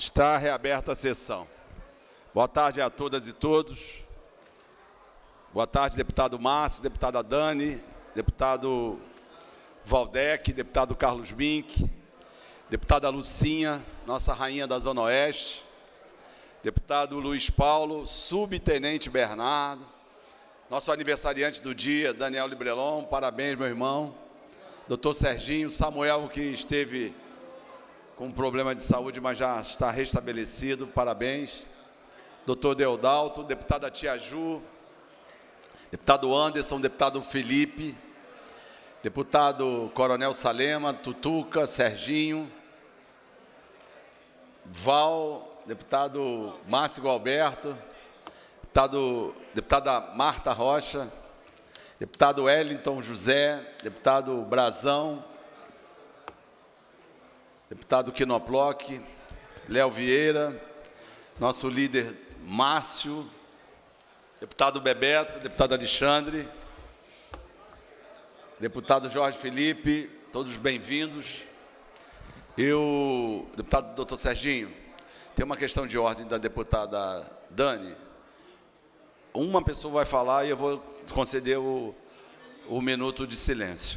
Está reaberta a sessão. Boa tarde a todas e todos. Boa tarde, deputado Márcio, deputada Dani, deputado Valdec, deputado Carlos Mink, deputada Lucinha, nossa rainha da Zona Oeste, deputado Luiz Paulo, subtenente Bernardo, nosso aniversariante do dia, Daniel Librelon, parabéns, meu irmão, doutor Serginho, Samuel, que esteve com um problema de saúde, mas já está restabelecido, parabéns, doutor Deodalto, deputada Tia Ju, deputado Anderson, deputado Felipe, deputado Coronel Salema, Tutuca, Serginho, Val, deputado Márcio Alberto, deputada Marta Rocha, deputado Wellington José, deputado Brazão, deputado Quinoploc, Léo Vieira, nosso líder Márcio, deputado Bebeto, deputado Alexandre, deputado Jorge Felipe, todos bem-vindos. Deputado doutor Serginho, tem uma questão de ordem da deputada Dani. Uma pessoa vai falar e eu vou conceder o minuto de silêncio.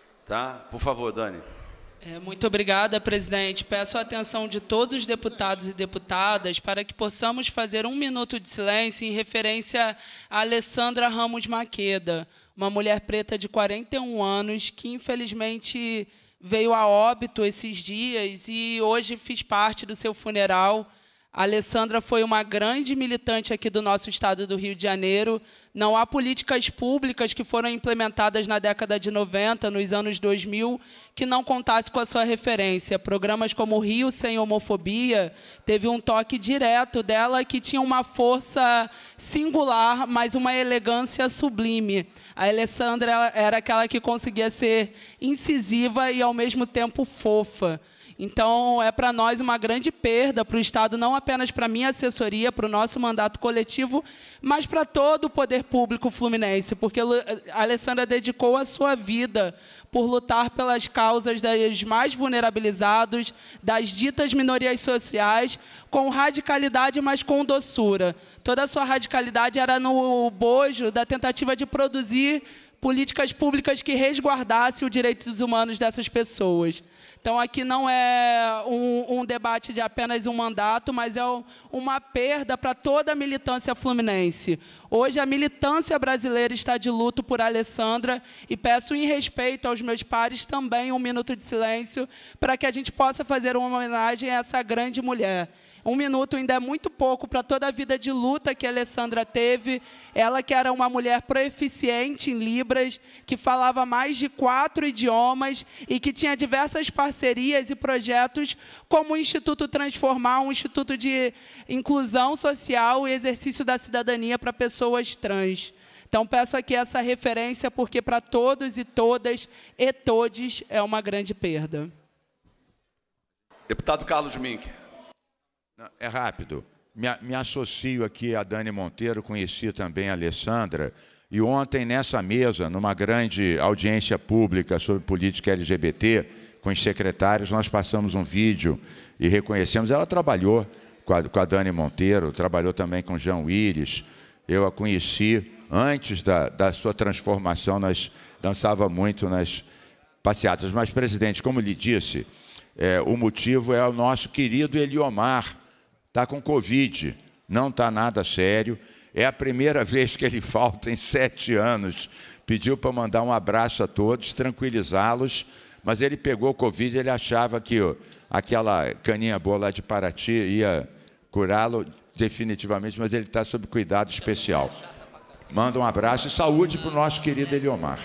Tá? Por favor, Dani. Muito obrigada, presidente. Peço a atenção de todos os deputados e deputadas para que possamos fazer um minuto de silêncio em referência a Alessandra Ramos Maqueda, uma mulher preta de 41 anos que, infelizmente, veio a óbito esses dias e hoje fiz parte do seu funeral. A Alessandra foi uma grande militante aqui do nosso estado do Rio de Janeiro. Não há políticas públicas que foram implementadas na década de 90, nos anos 2000, que não contasse com a sua referência. Programas como Rio Sem Homofobia teve um toque direto dela que tinha uma força singular, mas uma elegância sublime. A Alessandra era aquela que conseguia ser incisiva e, ao mesmo tempo, fofa. Então, é para nós uma grande perda para o Estado, não apenas para a minha assessoria, para o nosso mandato coletivo, mas para todo o poder público fluminense, porque a Alessandra dedicou a sua vida por lutar pelas causas dos mais vulnerabilizados, das ditas minorias sociais, com radicalidade, mas com doçura. Toda a sua radicalidade era no bojo da tentativa de produzir políticas públicas que resguardassem os direitos humanos dessas pessoas. Então, aqui não é um debate de apenas um mandato, mas é uma perda para toda a militância fluminense. Hoje, a militância brasileira está de luto por Alessandra e peço, em respeito aos meus pares, também um minuto de silêncio para que a gente possa fazer uma homenagem a essa grande mulher. Um minuto ainda é muito pouco para toda a vida de luta que a Alessandra teve. Ela que era uma mulher proeficiente em Libras, que falava mais de 4 idiomas e que tinha diversas parcerias e projetos como o Instituto Transformar, um instituto de inclusão social e exercício da cidadania para pessoas trans. Então, peço aqui essa referência, porque para todos e todas e todes é uma grande perda. Deputado Carlos Mink. É rápido. Me associo aqui a Dani Monteiro, conheci também a Alessandra, e ontem, nessa mesa, numa grande audiência pública sobre política LGBT, com os secretários, nós passamos um vídeo e reconhecemos. Ela trabalhou com a Dani Monteiro, trabalhou também com João Willis. Eu a conheci antes da sua transformação, nós dançava muito nas passeatas. Mas, presidente, como lhe disse, o motivo é o nosso querido Eliomar. Está com Covid, não está nada sério. É a primeira vez que ele falta em 7 anos. Pediu para mandar um abraço a todos, tranquilizá-los, mas ele pegou Covid, ele achava que aquela caninha boa lá de Paraty ia curá-lo definitivamente, mas ele está sob cuidado especial. Manda um abraço e saúde para o nosso querido Eliomar.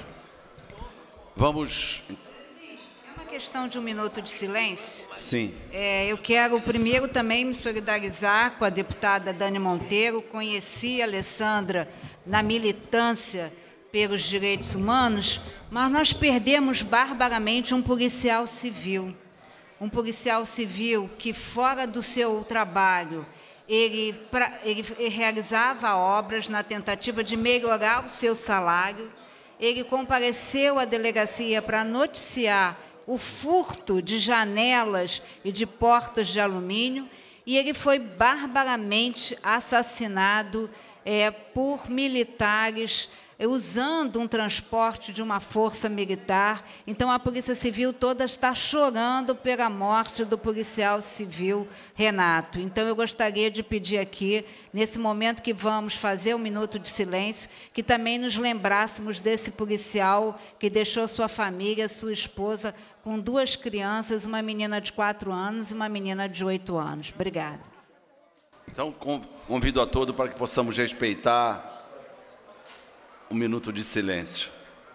Vamos... Questão de um minuto de silêncio. Sim. Eu quero primeiro também me solidarizar com a deputada Dani Monteiro. Conheci a Alessandra na militância pelos direitos humanos, mas nós perdemos barbaramente um policial civil. Um policial civil que, fora do seu trabalho, ele realizava obras na tentativa de melhorar o seu salário. Ele compareceu à delegacia para noticiar o furto de janelas e de portas de alumínio, e ele foi barbaramente assassinado por militares, usando um transporte de uma força militar. Então, a Polícia Civil toda está chorando pela morte do policial civil Renato. Então, eu gostaria de pedir aqui, nesse momento que vamos fazer um minuto de silêncio, que também nos lembrássemos desse policial que deixou sua família, sua esposa, com 2 crianças, uma menina de 4 anos e uma menina de 8 anos. Obrigada. Então, convido a todos para que possamos respeitar um minuto de silêncio.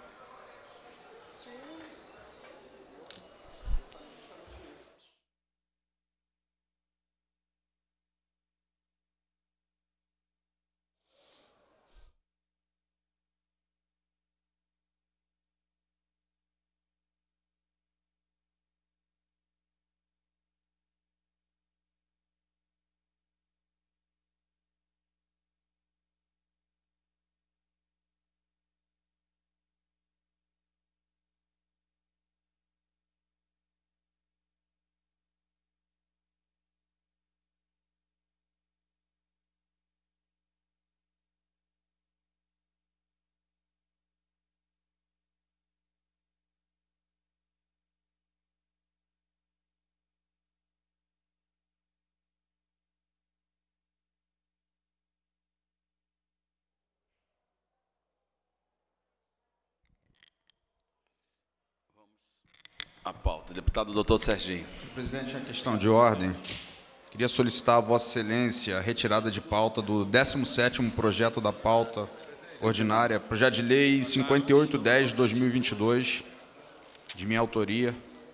A pauta. Deputado doutor Serginho. Senhor presidente, a questão de ordem. Queria solicitar a Vossa Excelência a retirada de pauta do 17º projeto da pauta ordinária, projeto de lei 5810 de 2022, de minha autoria.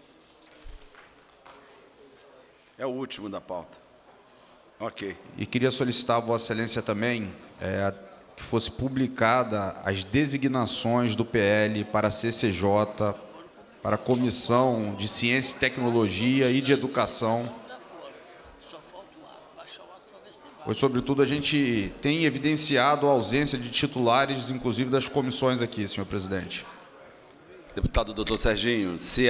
É o último da pauta. Ok. E queria solicitar a Vossa Excelência também que fosse publicada as designações do PL para a CCJ, para a Comissão de Ciência e Tecnologia e de Educação. Pois, sobretudo, a gente tem evidenciado a ausência de titulares, inclusive das comissões aqui, senhor presidente. Deputado doutor Serginho, se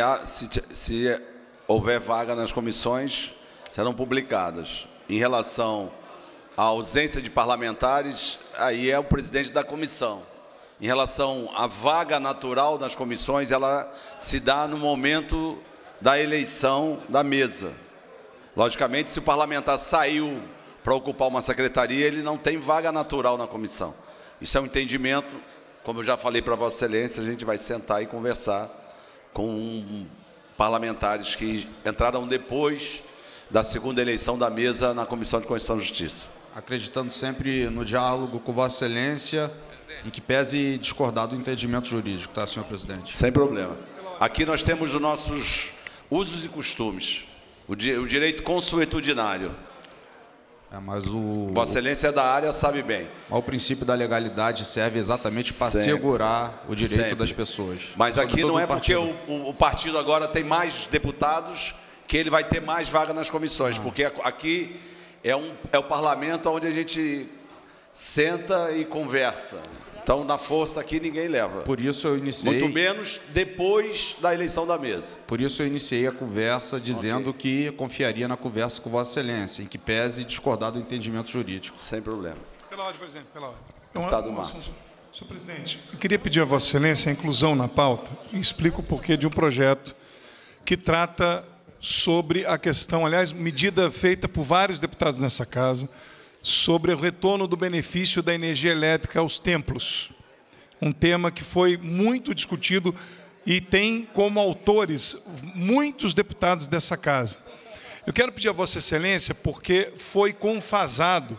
houver vaga nas comissões, serão publicadas. Em relação à ausência de parlamentares, aí é o presidente da comissão. Em relação à vaga natural nas comissões, ela se dá no momento da eleição da mesa. Logicamente, se o parlamentar saiu para ocupar uma secretaria, ele não tem vaga natural na comissão. Isso é um entendimento, como eu já falei para Vossa Excelência, a gente vai sentar e conversar com parlamentares que entraram depois da segunda eleição da mesa na Comissão de Constituição e Justiça. Acreditando sempre no diálogo com Vossa Excelência, em que pese discordar do entendimento jurídico, tá, senhor presidente? Sem problema. Aqui nós temos os nossos usos e costumes, o direito consuetudinário. Mas Vossa Excelência é da área, sabe bem. O princípio da legalidade serve exatamente para segurar o direito das pessoas. Mas aqui não é porque o partido agora tem mais deputados que ele vai ter mais vaga nas comissões, porque aqui é o parlamento onde a gente senta e conversa. Então, na força aqui, ninguém leva. Por isso eu iniciei... Muito menos depois da eleição da mesa. Por isso eu iniciei a conversa dizendo que confiaria na conversa com Vossa Excelência, em que pese discordar do entendimento jurídico. Sem problema. Pela ordem, presidente, pela ordem. Deputado Márcio. Senhor presidente, eu queria pedir a Vossa Excelência a inclusão na pauta, e explico o porquê de um projeto que trata sobre a questão, aliás, medida feita por vários deputados nessa casa, sobre o retorno do benefício da energia elétrica aos templos. Um tema que foi muito discutido e tem como autores muitos deputados dessa casa. Eu quero pedir a Vossa Excelência, porque foi confasado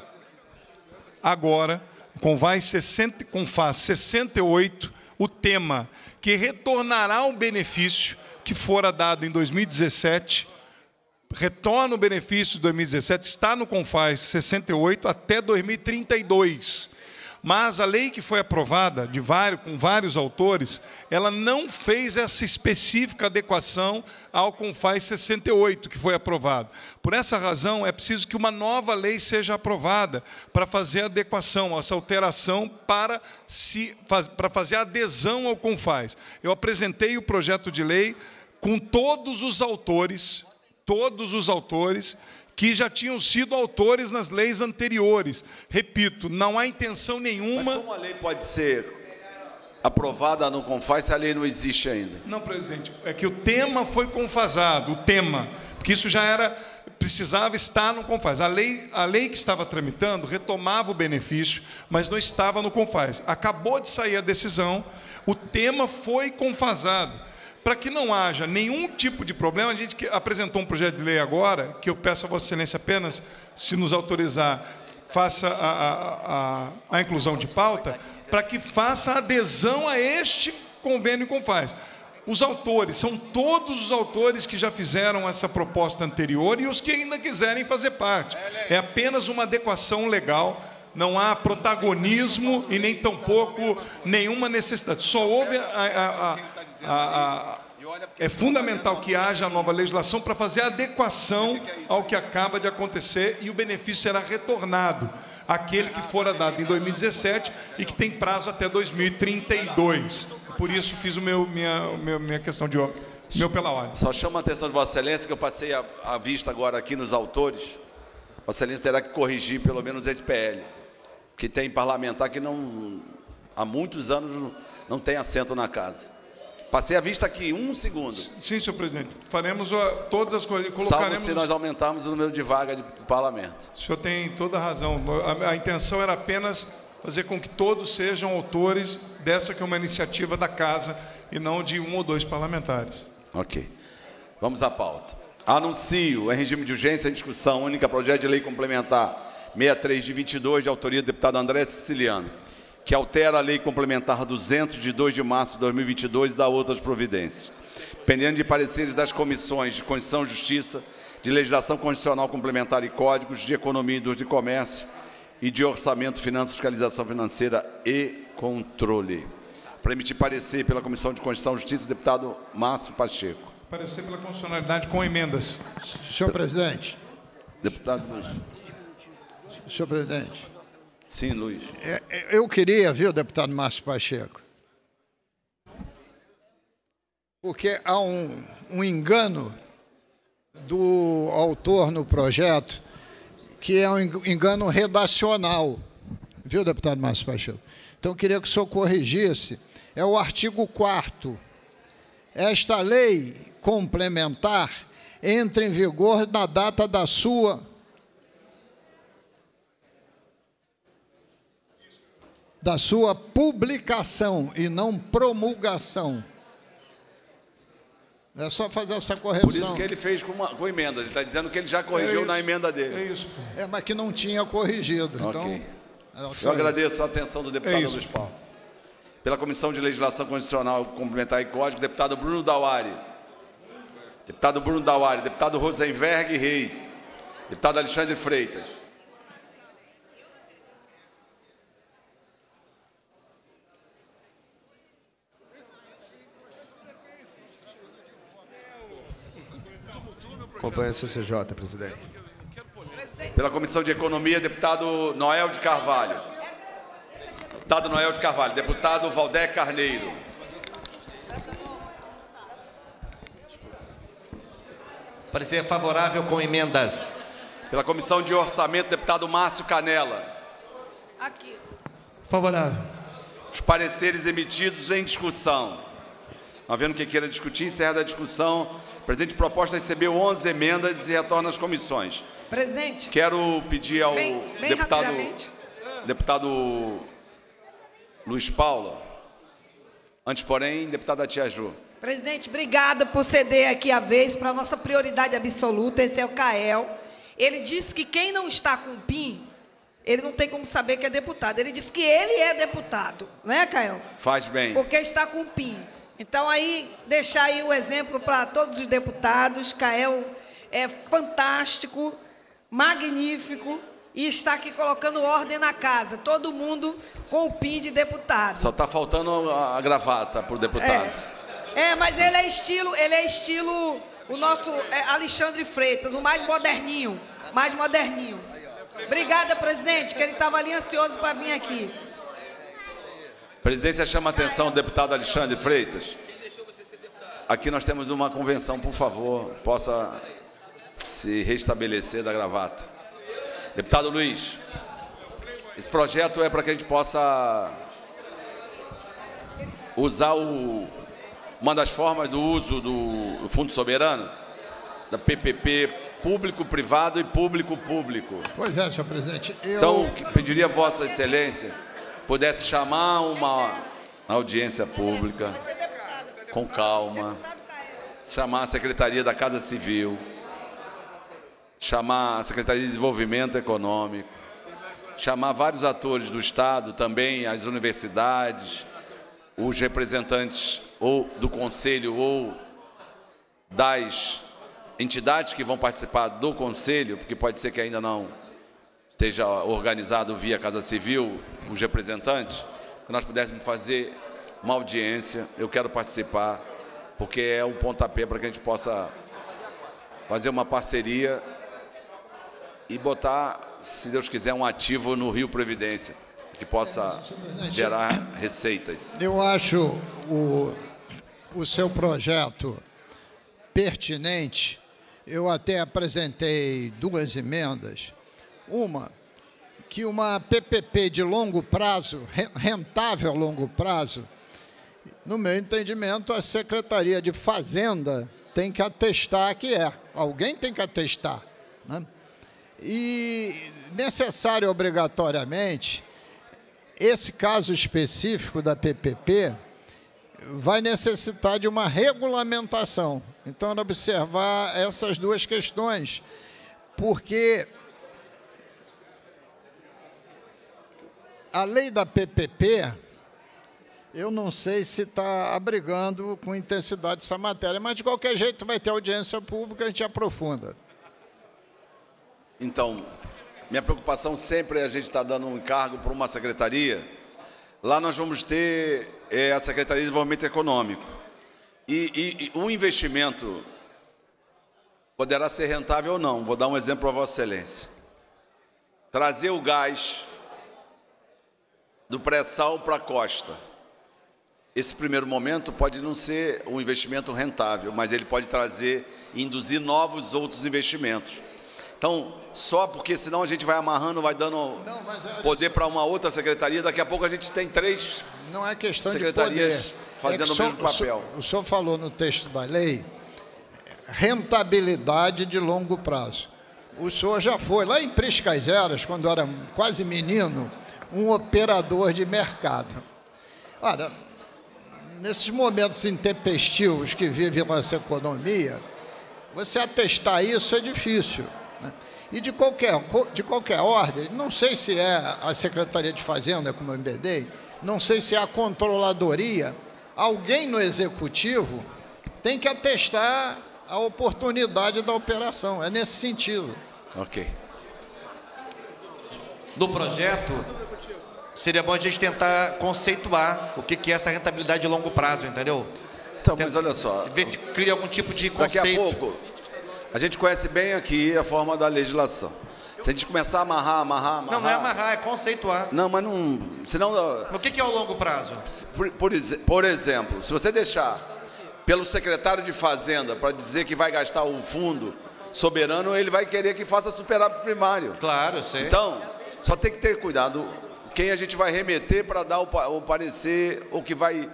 agora, com FAS 68, o tema que retornará o benefício que fora dado em 2017, retorna o benefício de 2017, está no CONFAS 68 até 2032. Mas a lei que foi aprovada, com vários autores, ela não fez essa específica adequação ao CONFAS 68, que foi aprovado. Por essa razão, é preciso que uma nova lei seja aprovada para fazer a adequação, essa alteração para fazer a adesão ao CONFAS. Eu apresentei o projeto de lei com todos os autores que já tinham sido autores nas leis anteriores. Repito, não há intenção nenhuma... Mas como a lei pode ser aprovada no CONFAS se a lei não existe ainda? Não, presidente, é que o tema foi confasado, o tema, porque isso já era, precisava estar no CONFAS. A lei que estava tramitando retomava o benefício, mas não estava no CONFAS. Acabou de sair a decisão, o tema foi confasado. Para que não haja nenhum tipo de problema, a gente apresentou um projeto de lei agora, que eu peço a Vossa Excelência apenas, se nos autorizar, faça a inclusão de pauta, para que faça adesão a este convênio CONFAS. Os autores, são todos os autores que já fizeram essa proposta anterior e os que ainda quiserem fazer parte. É apenas uma adequação legal, não há protagonismo e nem tampouco nenhuma necessidade. Só houve é fundamental que haja a nova legislação para fazer a adequação ao que acaba de acontecer e o benefício será retornado àquele que fora dado em 2017 e que tem prazo até 2032. Por isso fiz minha questão de meu pela ordem. Só chama a atenção de Vossa Excelência que eu passei a vista agora aqui nos autores. Vossa Excelência terá que corrigir pelo menos esse PL, que tem parlamentar que não, há muitos anos não tem assento na casa. Passei a vista aqui, 1 segundo. Sim, senhor presidente. Faremos todas as coisas. Salvo se nós aumentarmos o número de vagas do parlamento. O senhor tem toda a razão. A intenção era apenas fazer com que todos sejam autores dessa que é uma iniciativa da casa e não de 1 ou 2 parlamentares. Ok. Vamos à pauta. Anuncio em regime de urgência em discussão única projeto de lei complementar 63 de 22, de autoria do deputado André Siciliano, que altera a Lei Complementar 200, de 2 de março de 2022 e dá outras providências. Pendendo de pareceres das comissões de Constituição e Justiça, de Legislação Constitucional Complementar e Códigos, de Economia e Indústria e Comércio e de Orçamento, Finanças, Fiscalização Financeira e Controle. Para emitir parecer pela Comissão de Constituição e Justiça, deputado Márcio Pacheco. Parecer pela constitucionalidade com emendas. Senhor presidente. Deputado Luiz. Senhor presidente. Sim, Luiz. Eu queria, viu, deputado Márcio Pacheco, porque há um engano do autor no projeto, que é um engano redacional, viu, deputado Márcio Pacheco? Então, eu queria que o senhor corrigisse. É o artigo 4º. Esta lei complementar entra em vigor na data da sua publicação e não promulgação. É só fazer essa correção. Por isso que ele fez com emenda. Ele está dizendo que ele já corrigiu na emenda dele. É isso. Mas que não tinha corrigido. Ok. Então, eu agradeço a atenção do deputado Luiz Paulo. Pela Comissão de Legislação Constitucional Complementar e Código, deputado Bruno Dauari. Deputado Bruno Dauari. Deputado Rosenberg Reis. Deputado Alexandre Freitas. Acompanha a CCJ, presidente. Pela Comissão de Economia, deputado Noel de Carvalho. Deputado Noel de Carvalho. Deputado Valdé Carneiro. Parecer favorável com emendas. Pela Comissão de Orçamento, deputado Márcio Canela. Aqui. Favorável. Os pareceres emitidos em discussão. Não havendo quem queira discutir, encerra a discussão. O presidente proposta recebeu 11 emendas e retorna às comissões. Presidente. Quero pedir ao bem deputado Luiz Paulo. Antes, porém, deputada Tia Ju. Presidente, obrigada por ceder aqui a vez para a nossa prioridade absoluta, esse é o CAEL. Ele disse que quem não está com PIN, ele não tem como saber que é deputado. Ele disse que ele é deputado, né, CAEL? Faz bem. Porque está com PIN. Então, aí, deixar aí o exemplo para todos os deputados. CAEL é fantástico, magnífico, e está aqui colocando ordem na casa. Todo mundo com o PIN de deputado. Só está faltando a gravata para o deputado. Mas ele é estilo o nosso Alexandre Freitas, o mais moderninho. Obrigada, presidente, que ele estava ali ansioso para vir aqui. Presidência chama a atenção do deputado Alexandre Freitas. Aqui nós temos uma convenção, por favor, possa se restabelecer da gravata. Deputado Luiz, esse projeto é para que a gente possa usar uma das formas do uso do Fundo Soberano, da PPP, público-privado e público-público. Pois é, senhor presidente. Então, pediria a Vossa Excelência pudesse chamar uma audiência pública, com calma, chamar a Secretaria da Casa Civil, chamar a Secretaria de Desenvolvimento Econômico, chamar vários atores do Estado, também as universidades, os representantes ou do Conselho ou das entidades que vão participar do Conselho, porque pode ser que ainda não esteja organizado via Casa Civil, os representantes, que nós pudéssemos fazer uma audiência. Eu quero participar, porque é um pontapé para que a gente possa fazer uma parceria e botar, se Deus quiser, um ativo no Rio Previdência, que possa gerar receitas. Eu acho o seu projeto pertinente. Eu até apresentei 2 emendas. Uma, que uma PPP de longo prazo, rentável a longo prazo, no meu entendimento, a Secretaria de Fazenda tem que atestar que é. Alguém tem que atestar, né? E necessário obrigatoriamente, esse caso específico da PPP vai necessitar de uma regulamentação. Então, observar essas 2 questões, porque a lei da PPP, eu não sei se está abrigando com intensidade essa matéria, mas, de qualquer jeito, vai ter audiência pública, a gente aprofunda. Então, minha preocupação sempre é a gente estar dando um encargo para uma secretaria. Lá nós vamos ter a Secretaria de Desenvolvimento Econômico. E o investimento poderá ser rentável ou não. Vou dar um exemplo para Vossa Excelência. Trazer o gás do pré-sal para a costa. Esse primeiro momento pode não ser um investimento rentável, mas ele pode trazer e induzir novos outros investimentos. Então, só porque senão a gente vai amarrando, vai dando poder para uma outra secretaria, daqui a pouco a gente tem 3 não é questão secretarias de poder. fazendo o mesmo papel. O senhor falou no texto da lei, rentabilidade de longo prazo. O senhor já foi, lá em Priscas, quando era quase menino, um operador de mercado. Olha, nesses momentos intempestivos que vive a nossa economia, você atestar isso é difícil, né? E de qualquer ordem, não sei se é a Secretaria de Fazenda, como eu embedei, não sei se é a Controladoria, alguém no Executivo tem que atestar a oportunidade da operação, é nesse sentido. Ok. No projeto, seria bom a gente tentar conceituar o que é essa rentabilidade de longo prazo, entendeu? Então, mas olha só. Ver se cria algum tipo de conceito. Daqui a pouco, a gente conhece bem aqui a forma da legislação. Se a gente começar a amarrar... Não é amarrar, é conceituar. Não, mas não... Senão, o que é o longo prazo? Por exemplo, se você deixar pelo secretário de Fazenda para dizer que vai gastar o fundo soberano, ele vai querer que faça superávit primário. Claro, eu sei. Então, só tem que ter cuidado quem a gente vai remeter para dar o parecer ou que vai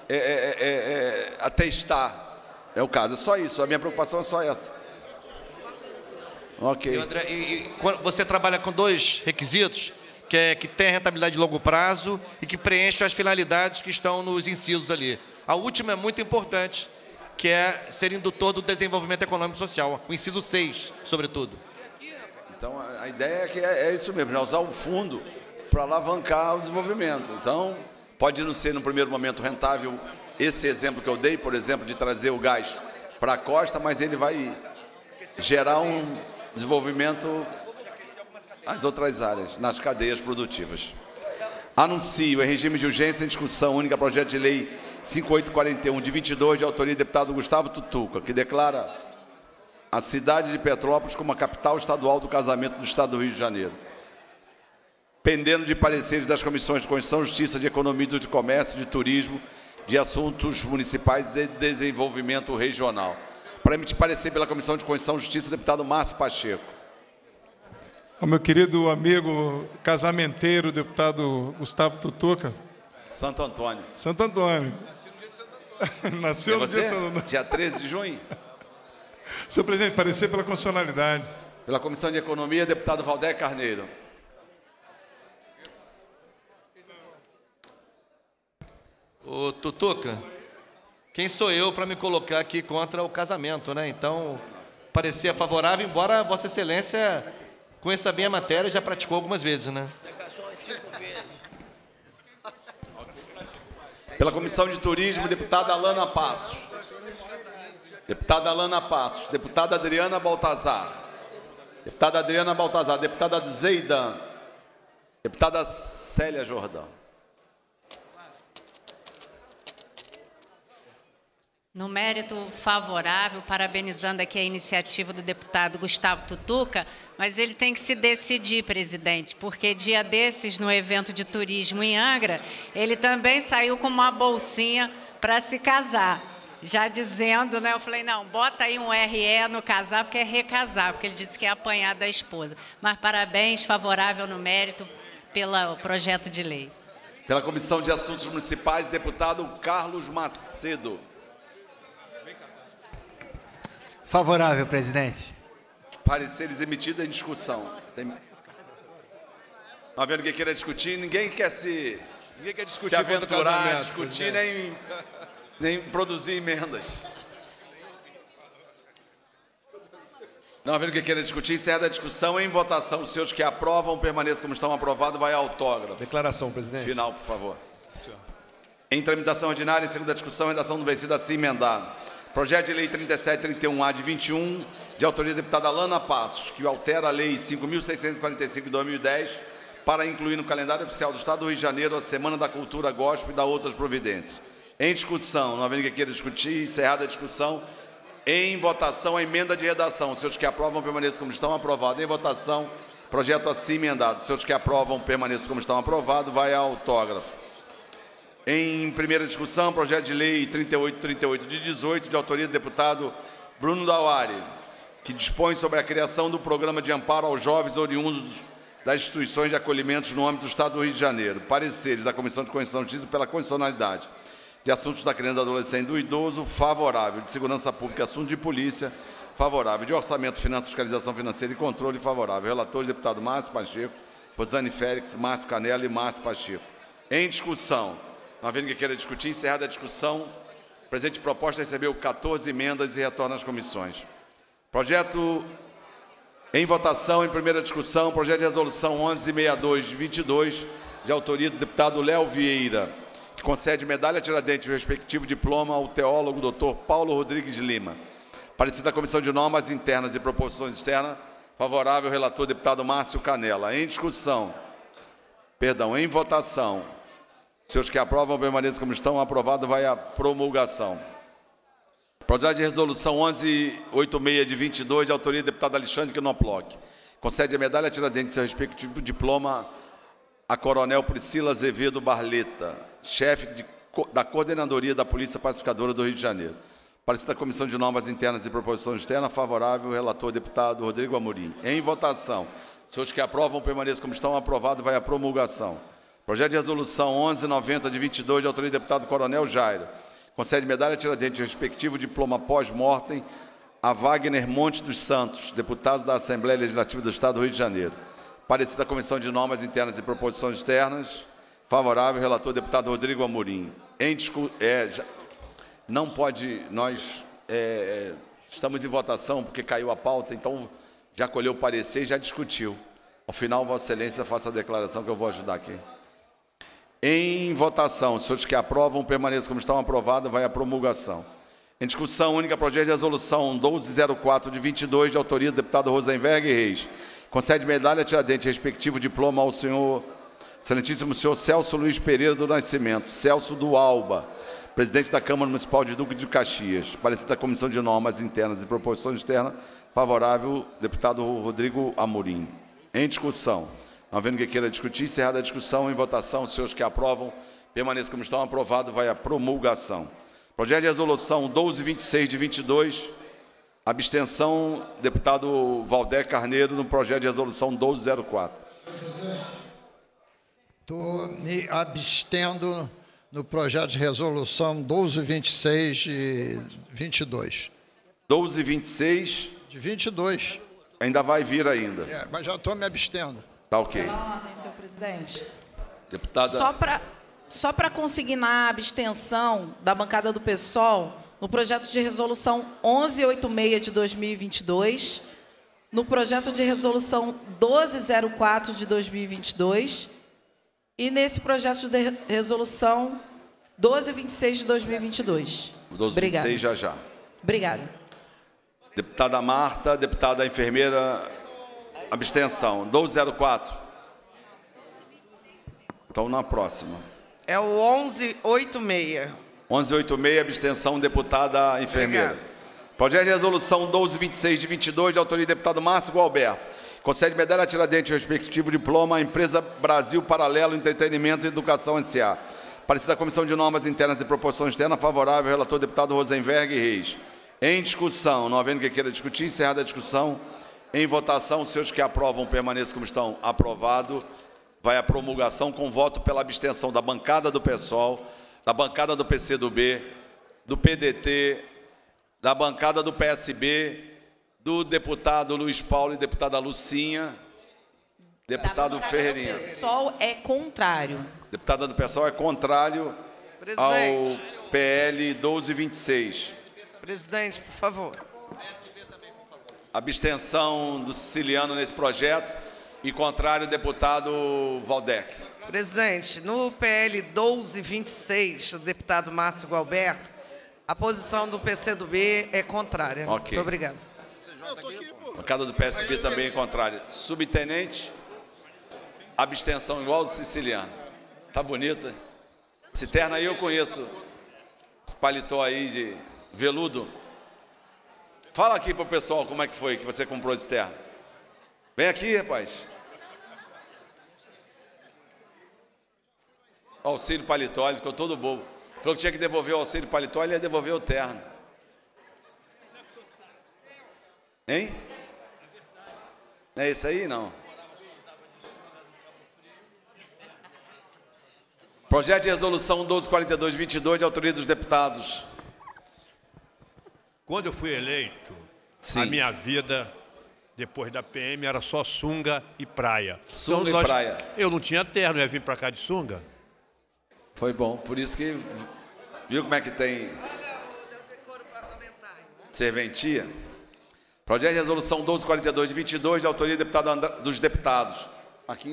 atestar. É o caso, é só isso. A minha preocupação é só essa. Ok. E, André, quando você trabalha com 2 requisitos, que é que tem rentabilidade de longo prazo e que preenche as finalidades que estão nos incisos ali. A última é muito importante, que é ser indutor do desenvolvimento econômico e social. O inciso 6, sobretudo. Então, a ideia é que é isso mesmo, já usar o fundo para alavancar o desenvolvimento. Então, pode não ser, no primeiro momento, rentável esse exemplo que eu dei, por exemplo, de trazer o gás para a costa, mas ele vai gerar um desenvolvimento nas outras áreas, nas cadeias produtivas. Anuncio em regime de urgência em discussão única projeto de lei 5841, de 22, de autoria do deputado Gustavo Tutuca, que declara a cidade de Petrópolis como a capital estadual do casamento do Estado do Rio de Janeiro, pendendo de pareceres das comissões de Constituição, Justiça, de Economia, de Comércio, de Turismo, de Assuntos Municipais e Desenvolvimento Regional. Para emitir parecer pela Comissão de Constituição e Justiça, deputado Márcio Pacheco. Ao meu querido amigo casamenteiro, deputado Gustavo Tutuca. Santo Antônio. Santo Antônio. Nasceu no dia você? Santo Antônio. Dia 13 de junho. Senhor presidente, parecer pela constitucionalidade. Pela Comissão de Economia, deputado Valdec Carneiro. Ô, Tutuca, quem sou eu para me colocar aqui contra o casamento, né? Então, parecer favorável, embora Vossa Excelência conheça bem a matéria, já praticou algumas vezes, né? Pela Comissão de Turismo, deputada Alana Passos. Deputada Alana Passos. Deputada Adriana Baltazar. Deputada Adriana Baltazar. Deputada Zeidan. Deputada Célia Jordão. No mérito favorável, parabenizando aqui a iniciativa do deputado Gustavo Tutuca, mas ele tem que se decidir, presidente, porque dia desses, no evento de turismo em Angra, ele também saiu com uma bolsinha para se casar. Já dizendo, né, eu falei, não, bota aí um RE no casar, porque é recasar, porque ele disse que é apanhar da esposa. Mas parabéns, favorável no mérito pelo projeto de lei. Pela Comissão de Assuntos Municipais, deputado Carlos Macedo. Favorável, presidente. Pareceres emitidos em discussão. Não havendo quem queira discutir, ninguém quer se aventurar, discutir, nem produzir emendas. Não havendo quem queira discutir, encerra a discussão. Em votação, os senhores que aprovam permaneçam como estão aprovados, vai autógrafo. Declaração, presidente. Final, por favor. Em tramitação ordinária, em segunda discussão, redação do vencido assim emendado. Projeto de Lei 3731-A de 21, de autoria da deputada Alana Passos, que altera a Lei 5.645 de 2010 para incluir no calendário oficial do Estado do Rio de Janeiro a Semana da Cultura Gospel e da outras providências. Em discussão, não havendo quem queira discutir, encerrada a discussão. Em votação, a emenda de redação. Os senhores que aprovam permaneçam como estão aprovados. Em votação, projeto assim emendado. Os senhores que aprovam permaneçam como estão aprovados. Vai a autógrafo. Em primeira discussão, projeto de lei 3838 de 18, de autoria do deputado Bruno Dauari, que dispõe sobre a criação do programa de amparo aos jovens oriundos das instituições de acolhimento no âmbito do Estado do Rio de Janeiro. Pareceres da Comissão de Constituição e Justiça pela constitucionalidade de assuntos da criança, do adolescente e do idoso, favorável. De segurança pública e assuntos de polícia, favorável. De orçamento, finanças, fiscalização financeira e controle, favorável. Relatores, deputado Márcio Pacheco, Rosane Félix, Márcio Canella e Márcio Pacheco. Em discussão, não havendo quem queira discutir, encerrada a discussão, a presente proposta recebeu 14 emendas e retorna às comissões. Projeto em votação, em primeira discussão, projeto de resolução 1162 de 22, de autoria do deputado Léo Vieira, que concede medalha Tiradentes e o respectivo diploma ao teólogo Dr. Paulo Rodrigues Lima. Parecer da Comissão de Normas Internas e Proposições Externas, favorável, relator deputado Márcio Canella. Em discussão, em votação, senhores que aprovam permaneçam como estão, aprovado, vai à promulgação. Projeto de resolução 1186 de 22, de autoria do deputado Alexandre Knoploch. Concede a medalha Tiradentes e seu respectivo diploma a coronel Priscila Azevedo Barleta, chefe da Coordenadoria da Polícia Pacificadora do Rio de Janeiro. Parecer da Comissão de Normas Internas e Proposições Externas, favorável, relator deputado Rodrigo Amorim. Em votação, senhores que aprovam permaneçam como estão, aprovado, vai à promulgação. Projeto de resolução 1190 de 22, de autoria do deputado Coronel Jairo. Concede medalha Tiradentes e respectivo diploma pós-mortem a Wagner Monte dos Santos, deputado da Assembleia Legislativa do Estado do Rio de Janeiro. Parecer da Comissão de Normas Internas e Proposições Externas, favorável, relator deputado Rodrigo Amorim. Não pode, nós estamos em votação porque caiu a pauta, então já colheu o parecer e já discutiu. Ao final, Vossa Excelência faça a declaração que eu vou ajudar aqui. Em votação, os senhores que aprovam permaneçam como estão, aprovados, vai à promulgação. Em discussão única, projeto de resolução 1204 de 22, de autoria do deputado Rosenberg Reis. Concede medalha Tiradentes e respectivo diploma ao senhor, excelentíssimo senhor Celso Luiz Pereira do Nascimento, Celso do Alba, presidente da Câmara Municipal de Duque de Caxias. Parecer da Comissão de Normas Internas e Proposições Externas, favorável, deputado Rodrigo Amorim. Em discussão, não havendo quem queira discutir, encerrada a discussão, em votação, os senhores que aprovam, permaneçam como estão, aprovado, vai à promulgação. Projeto de resolução 1226 de 22, Abstenção, deputado Valdec Carneiro, no projeto de resolução 1204. Estou me abstendo no projeto de resolução 1226 de 22. 1226. De 22. Ainda vai vir ainda. Mas já estou me abstendo. Tá ok. Ordem, senhor presidente. Deputada. Só para consignar a abstenção da bancada do PSOL no projeto de resolução 1186 de 2022, no projeto de resolução 1204 de 2022 e nesse projeto de resolução 1226 de 2022. 1226 já já. Obrigada. Deputada Marta, deputada enfermeira, abstenção. 1204. Então, na próxima. É o 1186. 1186, abstenção, deputada enfermeira. Obrigado. Projeto de resolução 1226 de 22, de autoria do deputado Márcio Gualberto. Concede medalha Tiradentes, respectivo diploma à empresa Brasil Paralelo Entretenimento e Educação S.A. Parecida da Comissão de Normas Internas e Proposição Externa, favorável, relator deputado Rosenberg Reis. Em discussão, não havendo que queira discutir, encerrada a discussão. Em votação, os senhores que aprovam permaneçam como estão. Aprovado. Vai à promulgação com voto pela abstenção da bancada do PSOL, da bancada do PCdoB, do PDT, da bancada do PSB, do deputado Luiz Paulo e deputada Lucinha, deputado Ferreirinha. O PSOL é contrário. Deputada do PSOL é contrário Presidente. ao PL 1226. Presidente, por favor. Abstenção do siciliano nesse projeto e contrário, deputado Valdec. Presidente, no PL 1226, do deputado Márcio Gualberto, a posição do PCdoB é contrária. Ok. Muito obrigado. A bancada do PSB também é contrária. Subtenente, abstenção igual do siciliano. Tá bonito, hein? Esse terno aí eu conheço. Esse paletó aí de veludo. Fala aqui pro pessoal como é que foi que você comprou esse terno. Vem aqui, rapaz. Auxílio paletó, ele ficou todo bobo. Falou que tinha que devolver o auxílio paletó, ele ia devolver o terno. Hein? Não é isso aí, não? Projeto de resolução 1242-22, de autoria dos deputados. Quando eu fui eleito, Sim. a minha vida, depois da PM, era só sunga e praia. Sunga e praia. Eu não tinha terno, eu ia vir para cá de sunga. Foi bom, por isso que... Viu como é que tem serventia? Projeto de resolução 1242-22, de autoria dos deputados. Aqui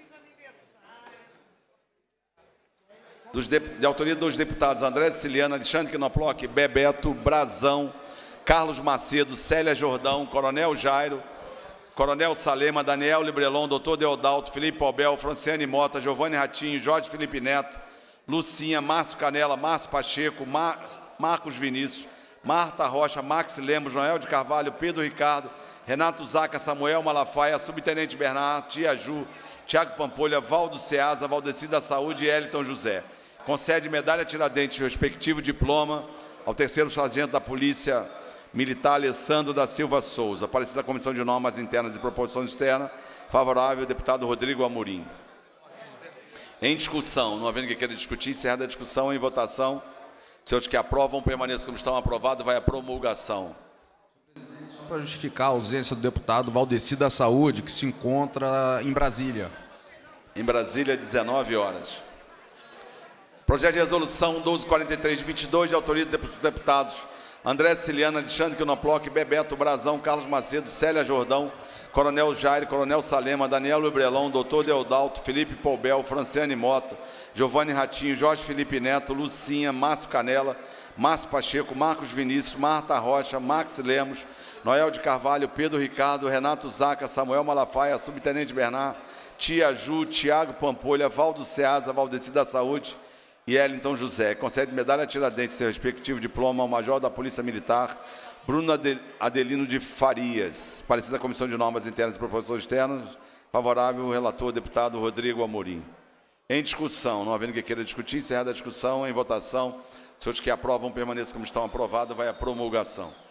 de autoria dos deputados André Siciliano, Alexandre Quinoploc, Bebeto, Brazão, Carlos Macedo, Célia Jordão, Coronel Jairo, Coronel Salema, Daniel Librelon, Doutor Deodalto, Felipe Albel, Franciane Mota, Giovanni Ratinho, Jorge Felipe Neto, Lucinha, Márcio Canela, Márcio Pacheco, Marcos Vinícius, Marta Rocha, Max Lemos, Noel de Carvalho, Pedro Ricardo, Renato Zaca, Samuel Malafaia, Subtenente Bernardo, Tia Ju, Tiago Pampolha, Valdo Ceasa, Valdeci da Saúde e Eliton José. Concede medalha Tiradentes, respectivo diploma, ao terceiro sargento da Polícia Militar, Alessandro da Silva Souza. Parecida da Comissão de Normas Internas e Proposições Externas, favorável, deputado Rodrigo Amorim. Em discussão, não havendo que queira discutir, encerrada a discussão, em votação. Senhores que aprovam, permaneçam como estão. Aprovado, vai à promulgação. Para justificar a ausência do deputado Valdeci da Saúde, que se encontra em Brasília. Em Brasília, 19 horas. Projeto de resolução 1243-22, de autoria dos deputados André Siciliano, Alexandre Quinoploc, Bebeto, Brazão, Carlos Macedo, Célia Jordão, Coronel Jair, Coronel Salema, Daniel Librelon, Doutor Deodalto, Felipe Poubel, Franciane Mota, Giovanni Ratinho, Jorge Felipe Neto, Lucinha, Márcio Canela, Márcio Pacheco, Marcos Vinícius, Marta Rocha, Max Lemos, Noel de Carvalho, Pedro Ricardo, Renato Zaca, Samuel Malafaia, Subtenente Bernard, Tia Ju, Tiago Pampolha, Valdo Ceasa, Valdeci da Saúde e Eliton José. Concede medalha Tiradentes, seu respectivo diploma ao Major da Polícia Militar, Bruno Adelino de Farias. Parecida da Comissão de Normas Internas e Proposições Externas, favorável, o relator, deputado Rodrigo Amorim. Em discussão, não havendo que queira discutir, encerrada a discussão, em votação, senhores que aprovam, permaneçam como estão. Aprovado, vai à promulgação.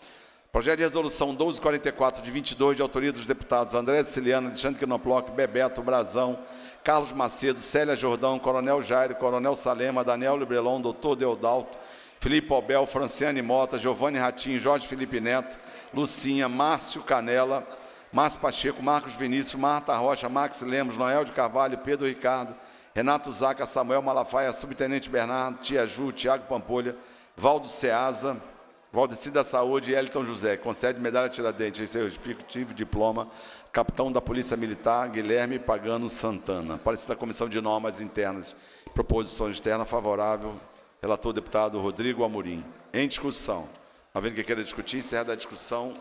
Projeto de resolução 1244 de 22, de autoria dos deputados André Siciliano, Alexandre Quinoploc, Bebeto, Brazão, Carlos Macedo, Célia Jordão, Coronel Jair, Coronel Salema, Daniel Librelon, Doutor Deodalto, Felipe Albel, Franciane Mota, Giovanni Ratinho, Jorge Felipe Neto, Lucinha, Márcio Canela, Márcio Pacheco, Marcos Vinícius, Marta Rocha, Max Lemos, Noel de Carvalho, Pedro Ricardo, Renato Zaca, Samuel Malafaia, Subtenente Bernardo, Tia Ju, Tiago Pampolha, Valdo Ceasa, Valdeci da Saúde e Elton José. Concede medalha Tiradentes, seu respectivo diploma, capitão da Polícia Militar, Guilherme Pagano Santana. Parece da Comissão de Normas Internas e Proposição Externa, favorável, relator deputado Rodrigo Amorim. Em discussão. Havendo que queira discutir, encerrada a discussão.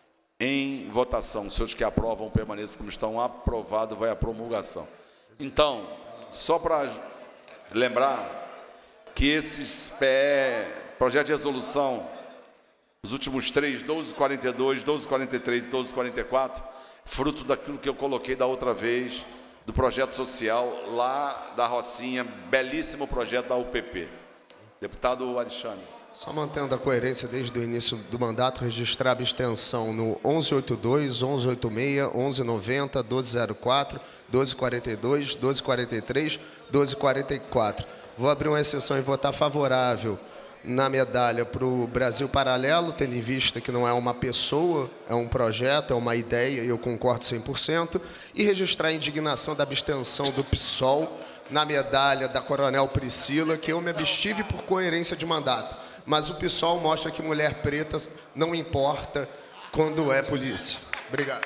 Em votação. Os senhores que aprovam permaneçam como estão. Aprovado, vai à promulgação. Então, só para lembrar que esses projetos de resolução, os últimos três, 1242, 1243 e 1244, fruto daquilo que eu coloquei da outra vez, do projeto social lá da Rocinha, belíssimo projeto da UPP. Deputado Alexandre. Só mantendo a coerência desde o início do mandato, registrar a abstenção no 1182, 1186, 1190, 1204, 1242, 1243, 1244. Vou abrir uma exceção e votar favorável na medalha para o Brasil Paralelo, tendo em vista que não é uma pessoa, é um projeto, é uma ideia, e eu concordo 100%, e registrar a indignação da abstenção do PSOL na medalha da Coronel Priscila, que eu me abstive por coerência de mandato. Mas o PSOL mostra que mulher preta não importa quando é polícia. Obrigado.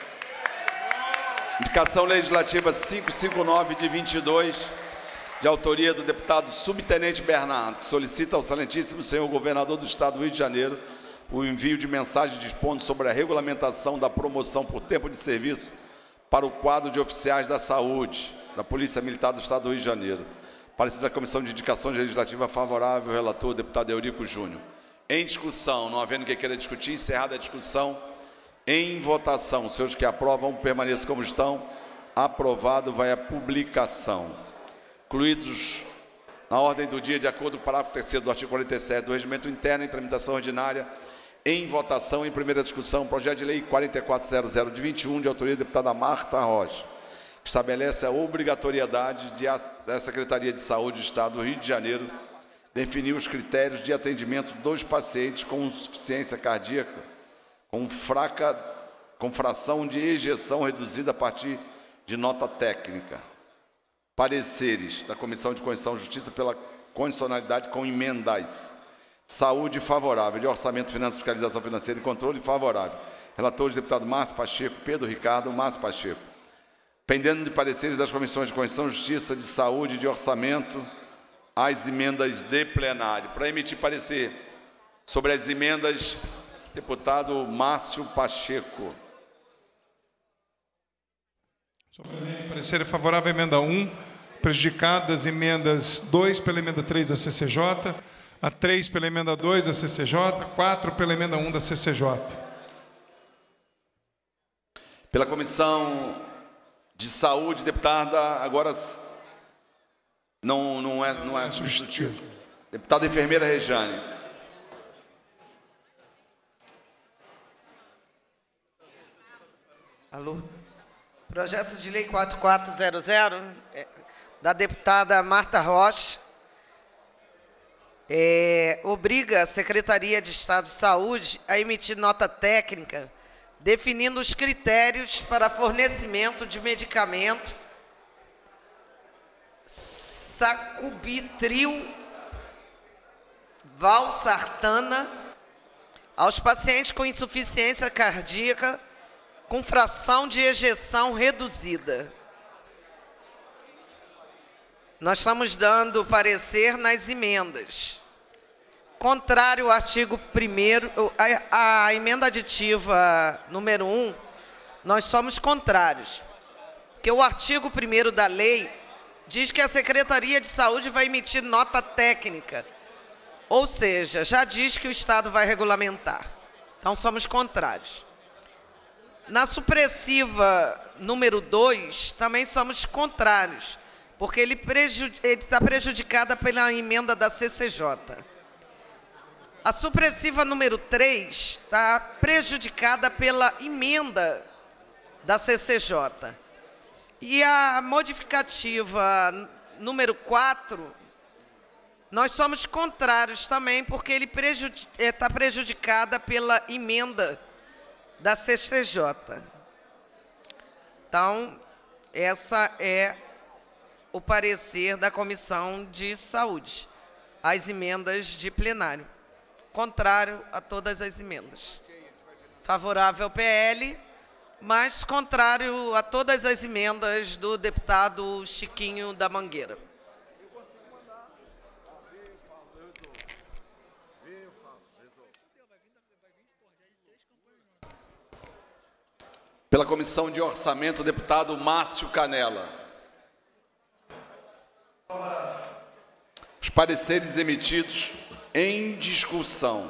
Indicação legislativa 559 de 22, de autoria do deputado Subtenente Bernardo, que solicita ao excelentíssimo senhor governador do Estado do Rio de Janeiro o envio de mensagem dispondo sobre a regulamentação da promoção por tempo de serviço para o quadro de oficiais da saúde da Polícia Militar do Estado do Rio de Janeiro. Parecer da Comissão de Indicações Legislativa favorável, relator, deputado Eurico Júnior. Em discussão, não havendo quem queira discutir, encerrada a discussão, em votação. Os senhores que aprovam, permaneçam como estão. Aprovado, vai à publicação. Incluídos na ordem do dia, de acordo com o parágrafo 3º do artigo 47 do Regimento Interno, em tramitação ordinária, em votação, em primeira discussão, projeto de lei 4400 de 21, de autoria da deputada Marta Rocha, que estabelece a obrigatoriedade da Secretaria de Saúde do Estado do Rio de Janeiro definir os critérios de atendimento dos pacientes com insuficiência cardíaca, com fração de ejeção reduzida a partir de nota técnica. Pareceres da Comissão de Constituição e Justiça pela condicionalidade com emendas. Saúde favorável. De Orçamento, Finanças, Fiscalização Financeira e Controle favorável. Relatores, deputado Márcio Pacheco, Pedro Ricardo, Márcio Pacheco. Pendendo de pareceres das Comissões de Constituição e Justiça, de Saúde e de Orçamento, as emendas de plenário. Para emitir parecer sobre as emendas, deputado Márcio Pacheco. Senhor presidente, parecer favorável à emenda 1, prejudicadas emendas 2 pela emenda 3 da CCJ, a 3 pela emenda 2 da CCJ, 4 pela emenda 1 da CCJ. Pela Comissão de Saúde, deputada, agora não é substitutivo. Deputada enfermeira Rejane. Alô? Projeto de lei 4400, da deputada Marta Rocha, obriga a Secretaria de Estado de Saúde a emitir nota técnica definindo os critérios para fornecimento de medicamento sacubitril valsartana aos pacientes com insuficiência cardíaca com fração de ejeção reduzida. Nós estamos dando parecer nas emendas. Contrário ao artigo 1º, a emenda aditiva número 1, nós somos contrários. Porque o artigo 1º da lei diz que a Secretaria de Saúde vai emitir nota técnica. Ou seja, já diz que o Estado vai regulamentar. Então, somos contrários. Na supressiva número 2, também somos contrários, porque ele está prejudicada pela emenda da CCJ. A supressiva número 3 está prejudicada pela emenda da CCJ. E a modificativa número 4, nós somos contrários também, porque ele está prejudicada pela emenda da CCJ. Então, essa é o parecer da Comissão de Saúde. As emendas de plenário. Contrário a todas as emendas. Favorável ao PL, mas contrário a todas as emendas do deputado Chiquinho da Mangueira. Pela Comissão de Orçamento, o deputado Márcio Canela. Os pareceres emitidos em discussão.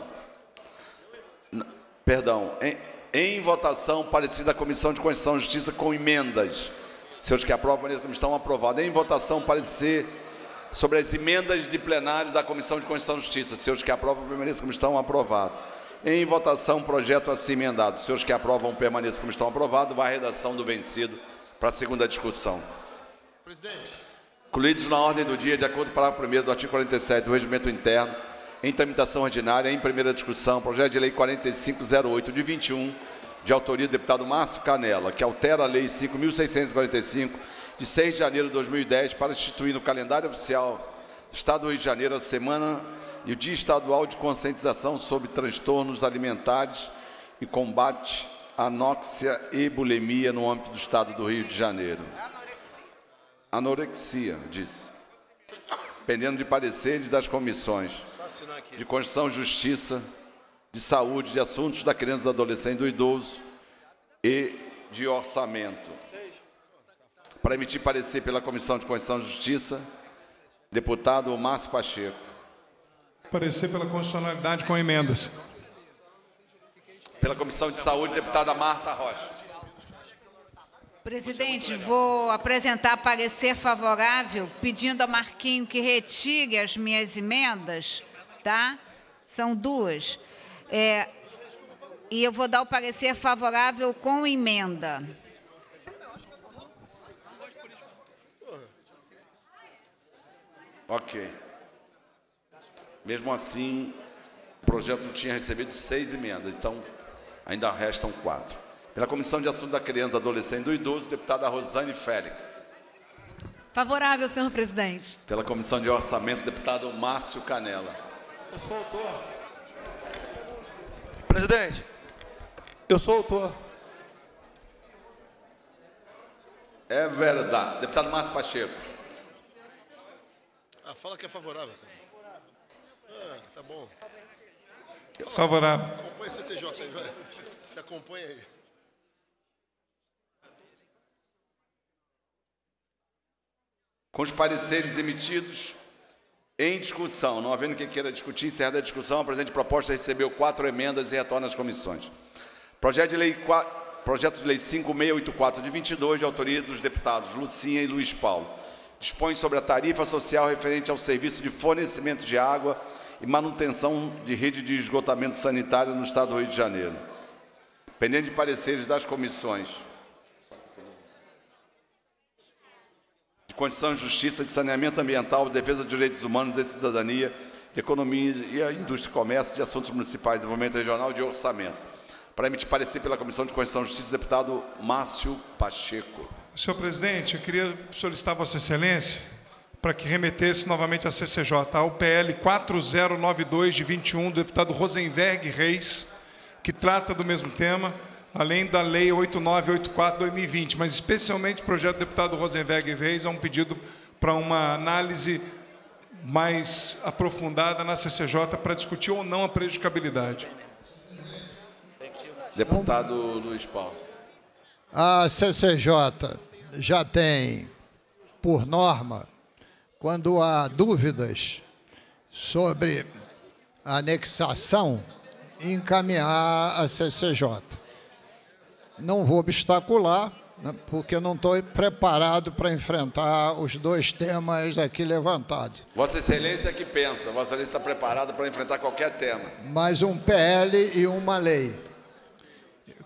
Perdão, em votação, parecer da Comissão de Constituição e Justiça com emendas. Senhores que aprovam, permaneçam como estão, aprovado. Em votação, parecer sobre as emendas de plenário da Comissão de Constituição e Justiça. Senhores que aprovam, permaneçam como estão, aprovado. Em votação, projeto assim emendado. Senhores que aprovam, permaneçam como estão, aprovado. Vai a redação do vencido para a segunda discussão. Presidente. Incluídos na ordem do dia, de acordo com o parágrafo 1º do artigo 47 do Regimento Interno, em tramitação ordinária, em primeira discussão, projeto de lei 4508 de 21, de autoria do deputado Márcio Canela, que altera a lei 5.645, de 6 de janeiro de 2010, para instituir no calendário oficial do Estado do Rio de Janeiro a semana e o Dia Estadual de Conscientização sobre Transtornos Alimentares e Combate à Anóxia e Bulimia no âmbito do Estado do Rio de Janeiro. Anorexia, disse. Pendendo de pareceres das comissões de Constituição e Justiça, de Saúde, de Assuntos da Criança, do Adolescente e do Idoso e de Orçamento. Para emitir parecer pela Comissão de Constituição e Justiça, deputado Márcio Pacheco. Parecer pela constitucionalidade com emendas. Pela Comissão de Saúde, deputada Marta Rocha. Presidente, vou apresentar parecer favorável, pedindo a Marquinho que retire as minhas emendas, tá? São duas. E eu vou dar o parecer favorável com emenda. Ok. Mesmo assim, o projeto tinha recebido 6 emendas, então ainda restam 4. Pela Comissão de Assuntos da Criança, do Adolescente e do Idoso, deputada Rosane Félix. Favorável, senhor presidente. Pela Comissão de Orçamento, deputado Márcio Canela. Eu sou autor. Presidente, eu sou autor. É verdade. Deputado Márcio Pacheco. Fala que é favorável. Tá bom. Favorável. Acompanha a CCJ aí, vai. Se acompanha aí. Com os pareceres emitidos em discussão, não havendo quem queira discutir, encerrada a discussão, a presente proposta recebeu 4 emendas e retorna às comissões. Projeto de lei 5684 de 22, de autoria dos deputados Lucinha e Luiz Paulo. Dispõe sobre a tarifa social referente ao serviço de fornecimento de água e manutenção de rede de esgotamento sanitário no Estado do Rio de Janeiro. Pendente de pareceres das comissões de Constituição e Justiça, de Saneamento Ambiental, Defesa dos Direitos Humanos e Cidadania, de Economia e Indústria e Comércio, de Assuntos Municipais, Desenvolvimento Regional e de Orçamento. Para emitir parecer pela Comissão de Constituição e Justiça, deputado Márcio Pacheco. Senhor presidente, eu queria solicitar a Vossa Excelência para que remetesse novamente à CCJ ao PL 4092 de 21 do deputado Rosenberg Reis, que trata do mesmo tema, além da Lei 8984 de 2020, mas especialmente o projeto do deputado Rosenberg Reis é um pedido para uma análise mais aprofundada na CCJ para discutir ou não a prejudicabilidade. Deputado Luiz Paulo. A CCJ já tem, por norma, quando há dúvidas sobre a anexação, encaminhar a CCJ. Não vou obstacular, né, porque eu não estou preparado para enfrentar os 2 temas aqui levantados. Vossa Excelência que pensa, Vossa Excelência está preparada para enfrentar qualquer tema. Mas um PL e uma lei.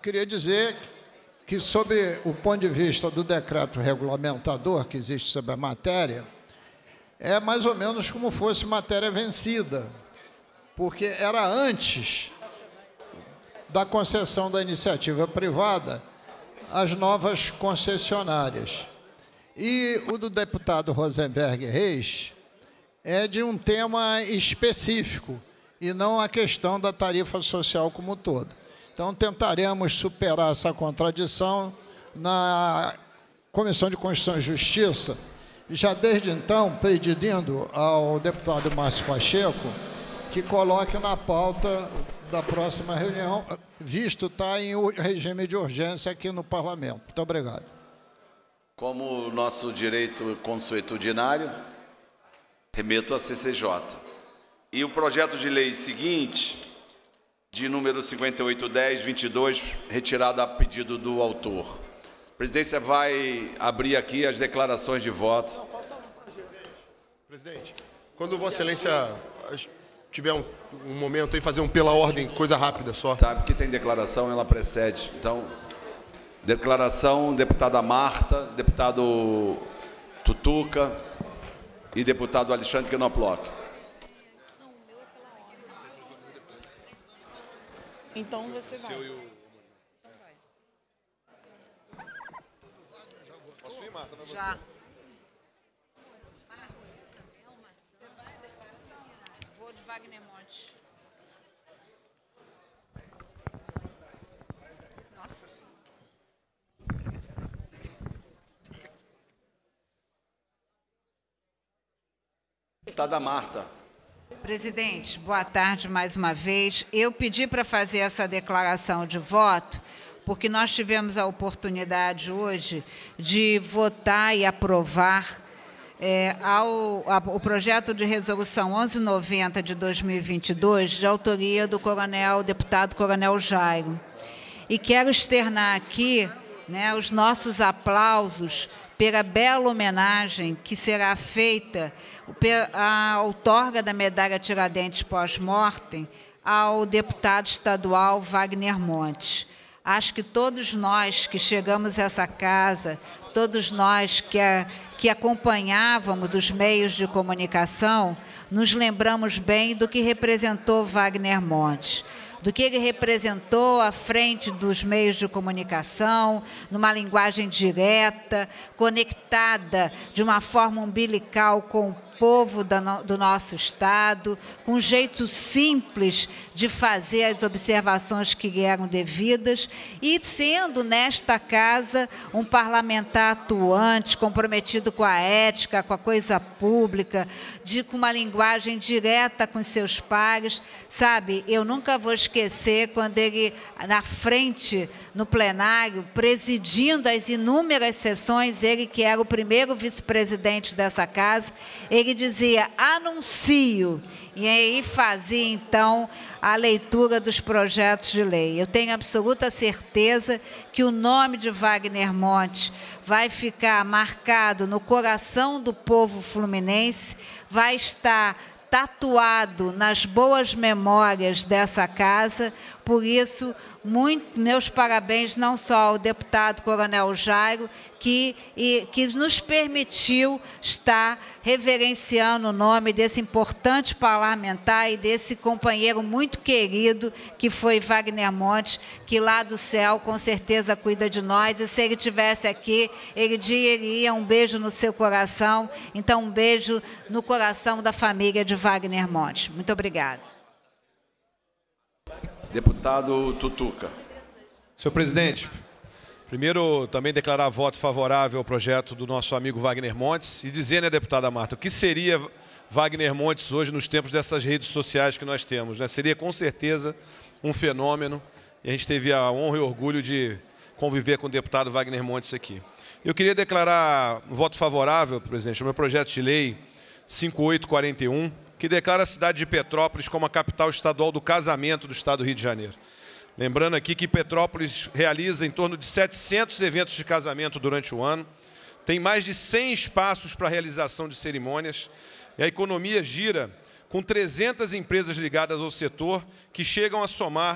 queria dizer que, sob o ponto de vista do decreto regulamentador que existe sobre a matéria, é mais ou menos como fosse matéria vencida, porque era antes da concessão da iniciativa privada as novas concessionárias. E o do deputado Rosenberg Reis é de um tema específico, e não a questão da tarifa social como um todo. Então, tentaremos superar essa contradição na Comissão de Constituição e Justiça, já desde então pedindo ao deputado Márcio Pacheco que coloque na pauta da próxima reunião, visto estar em regime de urgência aqui no Parlamento. Muito obrigado. Como nosso direito consuetudinário, remeto à CCJ. E o projeto de lei seguinte, de número 5810-22, retirado a pedido do autor. A presidência vai abrir aqui as declarações de voto. Presidente, quando Vossa Excelência tiver um momento aí, fazer um pela ordem, coisa rápida só. Sabe que tem declaração, ela precede. Então, declaração, deputada Marta, deputado Tutuca e deputado Alexandre Knoploch. Então você vai. Posso ir, Marta? Já. Vou de Wagner Monte. Nossa Senhora. Deputada Marta. Presidente, boa tarde mais uma vez. Eu pedi para fazer essa declaração de voto porque nós tivemos a oportunidade hoje de votar e aprovar o projeto de resolução 1190 de 2022, de autoria do deputado Coronel Jairo. E quero externar aqui, né, os nossos aplausos pela bela homenagem que será feita a outorga da medalha Tiradentes pós-mortem ao deputado estadual Wagner Monte. Acho que todos nós que chegamos a essa casa, todos nós que acompanhávamos os meios de comunicação, nos lembramos bem do que representou Wagner Monte, do que ele representou à frente dos meios de comunicação, numa linguagem direta, conectada de uma forma umbilical com o povo do nosso Estado, com um jeito simples de fazer as observações que lhe eram devidas, e sendo nesta casa um parlamentar atuante, comprometido com a ética, com a coisa pública, com uma linguagem direta com seus pares. Sabe, eu nunca vou esquecer quando ele, na frente, no plenário, presidindo as inúmeras sessões, ele que era o primeiro vice-presidente dessa casa, ele dizia, anuncio, e aí fazia, então, a leitura dos projetos de lei. Eu tenho absoluta certeza que o nome de Wagner Monte vai ficar marcado no coração do povo fluminense, vai estar tatuado nas boas memórias dessa casa. Por isso, meus parabéns não só ao deputado Coronel Jairo, que nos permitiu estar reverenciando o nome desse importante parlamentar e desse companheiro muito querido que foi Wagner Monte, que lá do céu com certeza cuida de nós, e se ele estivesse aqui, ele diria um beijo no seu coração. Então, um beijo no coração da família de Wagner Monte. Muito obrigada. Deputado Tutuca. Senhor presidente, primeiro também declarar voto favorável ao projeto do nosso amigo Wagner Montes e dizer, né, deputada Marta, o que seria Wagner Montes hoje nos tempos dessas redes sociais que nós temos, né? Seria com certeza um fenômeno, e a gente teve a honra e orgulho de conviver com o deputado Wagner Montes aqui. Eu queria declarar um voto favorável, presidente, ao meu projeto de lei 5841, que declara a cidade de Petrópolis como a capital estadual do casamento do Estado do Rio de Janeiro. Lembrando aqui que Petrópolis realiza em torno de 700 eventos de casamento durante o ano, tem mais de 100 espaços para a realização de cerimônias, e a economia gira com 300 empresas ligadas ao setor, que chegam a somar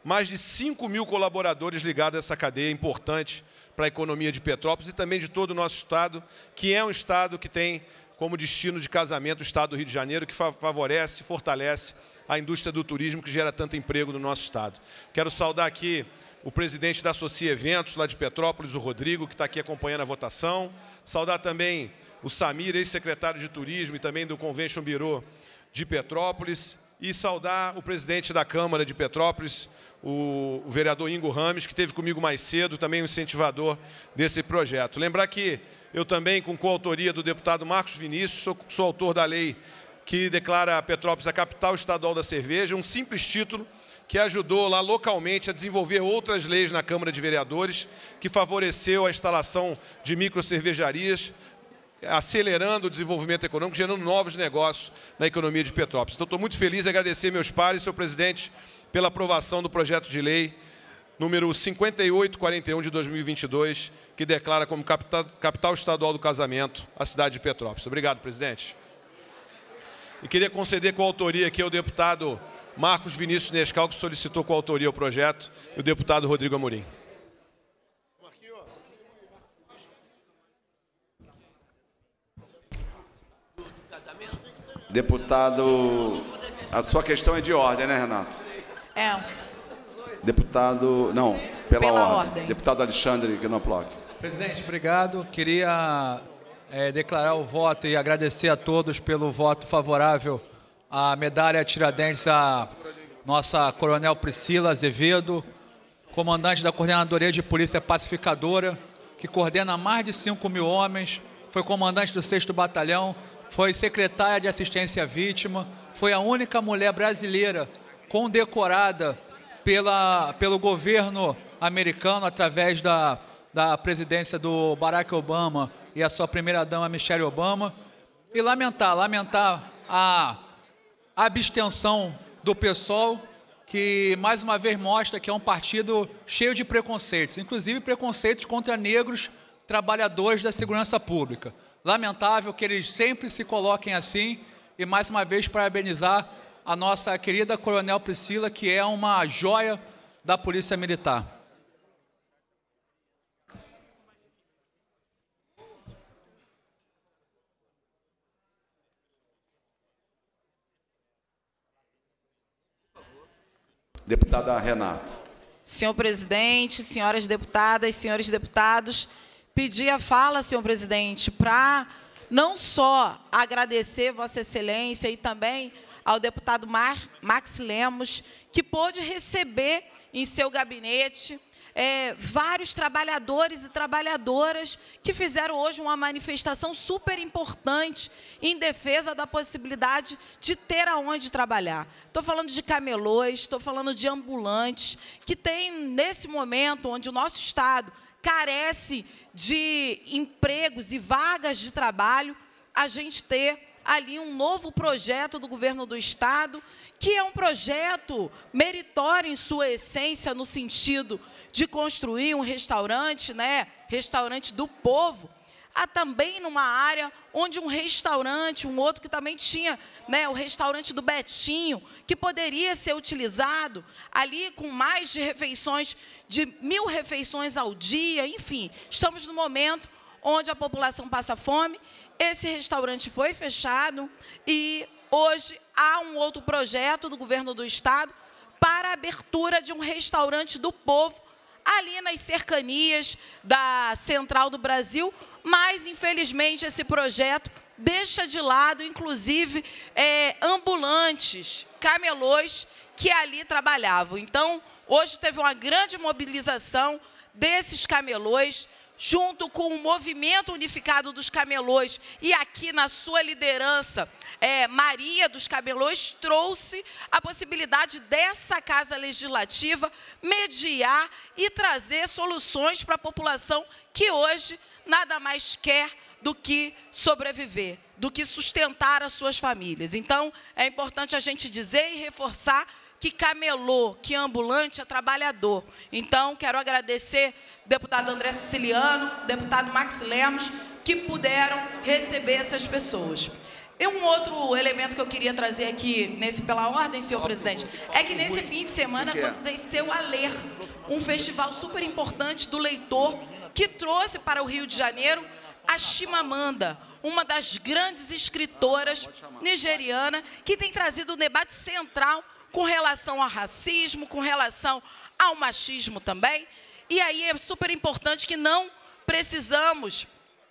mais de 5 mil colaboradores ligados a essa cadeia importante para a economia de Petrópolis e também de todo o nosso estado, que é um estado que tem como destino de casamento o estado do Rio de Janeiro, que favorece e fortalece a indústria do turismo, que gera tanto emprego no nosso estado. Quero saudar aqui o presidente da Associa Eventos, lá de Petrópolis, o Rodrigo, que está aqui acompanhando a votação. Saudar também o Samir, ex-secretário de Turismo e também do Convention Bureau de Petrópolis. E saudar o presidente da Câmara de Petrópolis, o vereador Ingo Rames, que esteve comigo mais cedo, também um incentivador desse projeto. Lembrar que eu também, com coautoria do deputado Marcos Vinícius, sou autor da lei que declara Petrópolis a capital estadual da cerveja, um simples título que ajudou lá localmente a desenvolver outras leis na Câmara de Vereadores, que favoreceu a instalação de microcervejarias, acelerando o desenvolvimento econômico, gerando novos negócios na economia de Petrópolis. Então, estou muito feliz em agradecer meus pares, senhor presidente, pela aprovação do projeto de lei número 5841 de 2022, que declara como capital estadual do casamento a cidade de Petrópolis. Obrigado, presidente. E queria conceder coautoria aqui ao deputado Marcos Vinícius Nescau, que solicitou coautoria ao projeto, e o deputado Rodrigo Amorim. Deputado, a sua questão é de ordem, né, Renato? É. Deputado, não, pela ordem. Deputado Alexandre Knoploch. Presidente, obrigado. Queria declarar o voto e agradecer a todos pelo voto favorável à medalha Tiradentes à nossa Coronel Priscila Azevedo, comandante da Coordenadoria de Polícia Pacificadora, que coordena mais de 5 mil homens, foi comandante do 6º Batalhão, foi secretária de Assistência à Vítima, foi a única mulher brasileira condecorada pelo governo americano através da presidência do Barack Obama e a sua primeira-dama Michelle Obama. E lamentar a abstenção do PSOL, que mais uma vez mostra que é um partido cheio de preconceitos, inclusive preconceitos contra negros trabalhadores da segurança pública. Lamentável que eles sempre se coloquem assim e, mais uma vez, parabenizar a nossa querida Coronel Priscila, que é uma joia da Polícia Militar. Deputada Renata. Senhor presidente, senhoras deputadas, senhores deputados, pedi a fala, senhor presidente, para não só agradecer Vossa Excelência e também ao deputado Max Lemos, que pôde receber em seu gabinete vários trabalhadores e trabalhadoras que fizeram hoje uma manifestação super importante em defesa da possibilidade de ter aonde trabalhar. Estou falando de camelôs, estou falando de ambulantes, que tem, nesse momento, onde o nosso Estado carece de empregos e vagas de trabalho, a gente ter ali um novo projeto do governo do Estado, que é um projeto meritório em sua essência, no sentido de construir um restaurante, né, restaurante do povo. Há também numa área onde um restaurante, um outro que também tinha, né, o restaurante do Betinho, que poderia ser utilizado ali com mais de refeições, de 1000 refeições ao dia, enfim. Estamos no momento onde a população passa fome. Esse restaurante foi fechado e hoje há um outro projeto do governo do Estado para a abertura de um restaurante do povo ali nas cercanias da Central do Brasil, mas, infelizmente, esse projeto deixa de lado, inclusive, ambulantes, camelôs que ali trabalhavam. Então, hoje teve uma grande mobilização desses camelôs, junto com o Movimento Unificado dos Camelôs, e aqui na sua liderança, Maria dos Camelôs, trouxe a possibilidade dessa Casa Legislativa mediar e trazer soluções para a população que hoje nada mais quer do que sobreviver, do que sustentar as suas famílias. Então, é importante a gente dizer e reforçar que camelô, que ambulante é trabalhador. Então, quero agradecer deputado André Siciliano, deputado Max Lemos, que puderam receber essas pessoas. E um outro elemento que eu queria trazer aqui, pela ordem, senhor presidente, é que nesse fim de semana aconteceu a Ler, um festival super importante do leitor, que trouxe para o Rio de Janeiro a Chimamanda, uma das grandes escritoras nigerianas, que tem trazido um debate central com relação ao racismo, com relação ao machismo também. E aí é super importante que não precisamos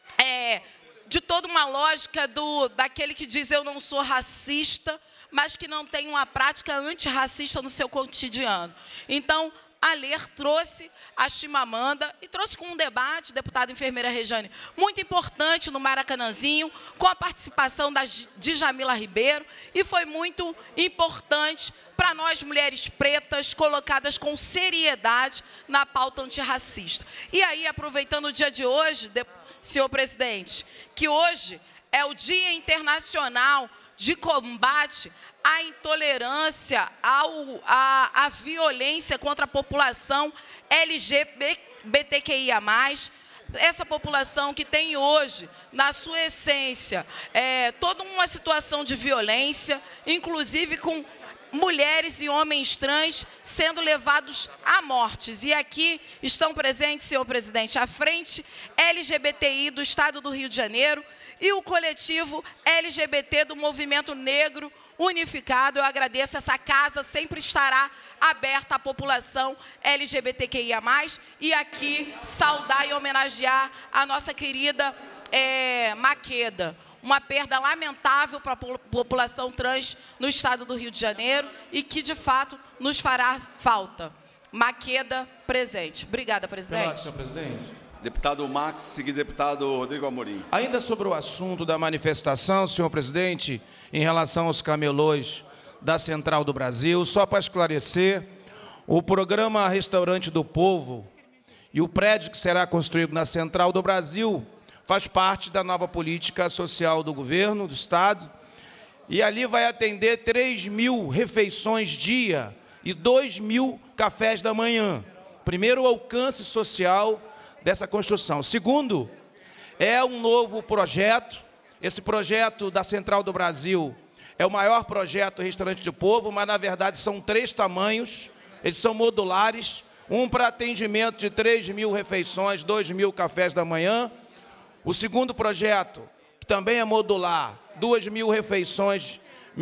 de toda uma lógica daquele que diz eu não sou racista, mas que não tem uma prática antirracista no seu cotidiano. Então, a Ler trouxe a Chimamanda e trouxe com um debate, deputada enfermeira Rejane, muito importante no Maracanãzinho, com a participação da Djamila Ribeiro, e foi muito importante para nós, mulheres pretas, colocadas com seriedade na pauta antirracista. E aí, aproveitando o dia de hoje, senhor presidente, que hoje é o Dia Internacional de Combate à Intolerância, à violência contra a população LGBTQIA+, essa população que tem hoje, na sua essência, toda uma situação de violência, inclusive com mulheres e homens trans sendo levados à mortes. E aqui estão presentes, senhor presidente, a Frente LGBTI do Estado do Rio de Janeiro e o coletivo LGBT do Movimento Negro Unificado. Eu agradeço, essa casa sempre estará aberta à população LGBTQIA+, e aqui saudar e homenagear a nossa querida Maqueda, uma perda lamentável para a população trans no estado do Rio de Janeiro e que, de fato, nos fará falta. Maqueda, presente. Obrigada, presidente. Obrigado, senhor presidente. Deputado Max, seguido deputado Rodrigo Amorim. Ainda sobre o assunto da manifestação, senhor presidente, em relação aos camelôs da Central do Brasil, só para esclarecer, o programa Restaurante do Povo e o prédio que será construído na Central do Brasil faz parte da nova política social do governo, do Estado, e ali vai atender 3.000 refeições dia e 2.000 cafés da manhã. Primeiro, o alcance social dessa construção. Segundo, é um novo projeto. Esse projeto da Central do Brasil é o maior projeto Restaurante do Povo, mas, na verdade, são 3 tamanhos, eles são modulares, um para atendimento de 3.000 refeições, 2.000 cafés da manhã. O segundo projeto, que também é modular, 2.000 refeições,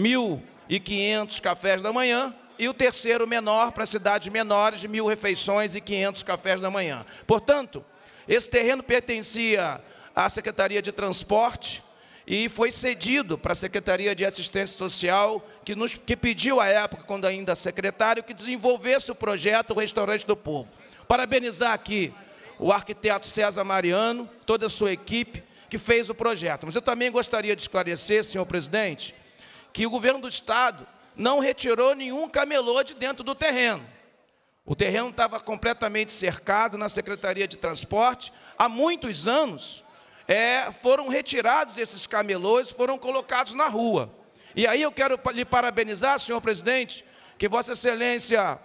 1.500 cafés da manhã. E o terceiro, menor, para cidades menores, 1.000 refeições e 500 cafés da manhã. Portanto, esse terreno pertencia à Secretaria de Transporte e foi cedido para a Secretaria de Assistência Social, que pediu à época, quando ainda secretário, que desenvolvesse o projeto Restaurante do Povo. Parabenizar aqui o arquiteto César Mariano, toda a sua equipe, que fez o projeto. Mas eu também gostaria de esclarecer, senhor presidente, que o governo do Estado não retirou nenhum camelô de dentro do terreno. O terreno estava completamente cercado na Secretaria de Transporte. Há muitos anos foram retirados esses camelôs, foram colocados na rua. E aí eu quero lhe parabenizar, senhor presidente, que Vossa Excelência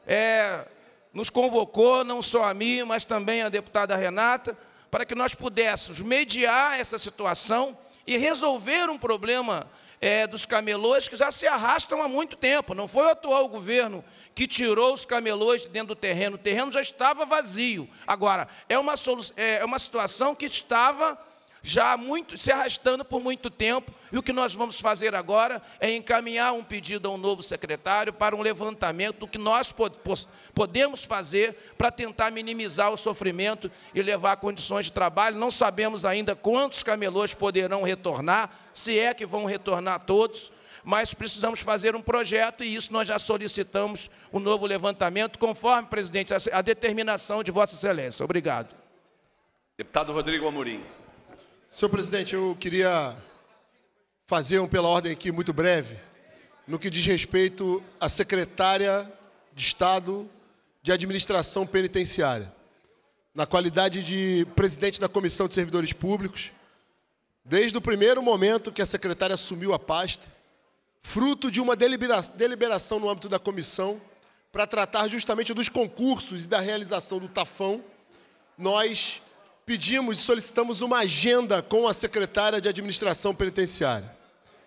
nos convocou, não só a mim, mas também a deputada Renata, para que nós pudéssemos mediar essa situação e resolver um problema dos camelôs que já se arrastam há muito tempo. Não foi o atual governo que tirou os camelôs de dentro do terreno. O terreno já estava vazio. Agora, é uma situação que estava já se arrastando por muito tempo, e o que nós vamos fazer agora é encaminhar um pedido ao novo secretário para um levantamento do que nós podemos fazer para tentar minimizar o sofrimento e levar condições de trabalho. Não sabemos ainda quantos camelôs poderão retornar, se é que vão retornar todos, mas precisamos fazer um projeto, e isso nós já solicitamos um novo levantamento, conforme, presidente, a determinação de Vossa Excelência. Obrigado. Deputado Rodrigo Amorim. Senhor presidente, eu queria fazer pela ordem aqui muito breve, no que diz respeito à secretária de Estado de Administração Penitenciária. Na qualidade de presidente da Comissão de Servidores Públicos, desde o primeiro momento que a secretária assumiu a pasta, fruto de uma deliberação no âmbito da comissão, para tratar justamente dos concursos e da realização do TAFão, nós pedimos e solicitamos uma agenda com a secretária de Administração Penitenciária.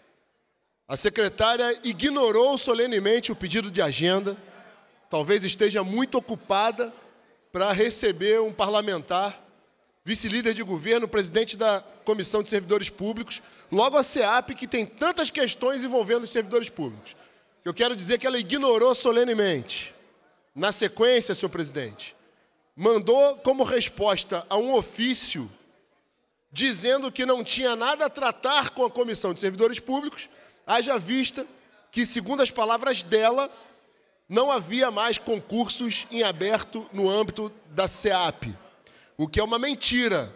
A secretária ignorou solenemente o pedido de agenda, talvez esteja muito ocupada para receber um parlamentar, vice-líder de governo, presidente da Comissão de Servidores Públicos, logo a SEAP, que tem tantas questões envolvendo os servidores públicos. Eu quero dizer que ela ignorou solenemente. Na sequência, senhor presidente, mandou como resposta a um ofício dizendo que não tinha nada a tratar com a Comissão de Servidores Públicos, haja vista que, segundo as palavras dela, não havia mais concursos em aberto no âmbito da SEAP, o que é uma mentira.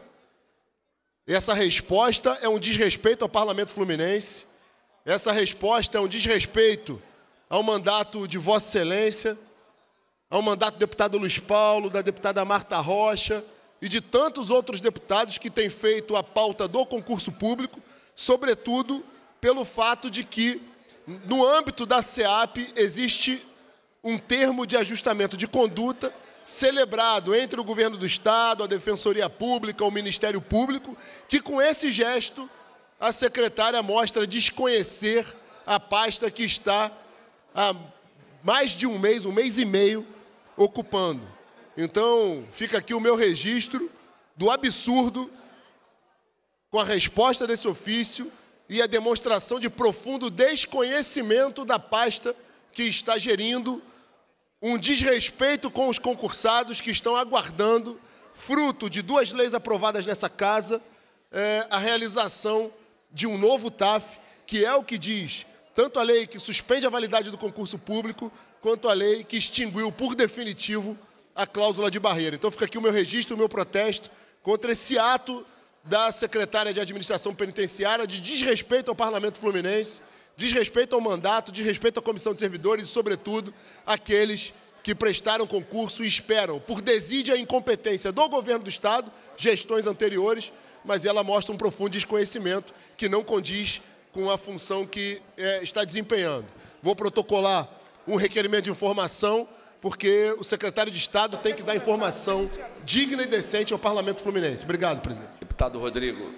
Essa resposta é um desrespeito ao Parlamento Fluminense, essa resposta é um desrespeito ao mandato de Vossa Excelência, ao mandato do deputado Luiz Paulo, da deputada Marta Rocha e de tantos outros deputados que têm feito a pauta do concurso público, sobretudo pelo fato de que, no âmbito da SEAP, existe um termo de ajustamento de conduta celebrado entre o Governo do Estado, a Defensoria Pública, o Ministério Público, que com esse gesto a secretária mostra desconhecer a pasta que está há mais de um mês e meio, ocupando. Então, fica aqui o meu registro do absurdo com a resposta desse ofício e a demonstração de profundo desconhecimento da pasta que está gerindo, um desrespeito com os concursados que estão aguardando, fruto de 2 leis aprovadas nessa casa, a realização de um novo TAF, que é o que diz tanto a lei que suspende a validade do concurso público, quanto a lei que extinguiu por definitivo a cláusula de barreira. Então fica aqui o meu registro, o meu protesto contra esse ato da secretária de Administração Penitenciária de desrespeito ao Parlamento Fluminense, desrespeito ao mandato, desrespeito à Comissão de Servidores e, sobretudo, aqueles que prestaram concurso e esperam, por desídia e incompetência do Governo do Estado, gestões anteriores, mas ela mostra um profundo desconhecimento que não condiz com a função que está desempenhando. Vou protocolar um requerimento de informação, porque o secretário de Estado tem que dar informação digna e decente ao Parlamento Fluminense. Obrigado, presidente. Deputado Rodrigo,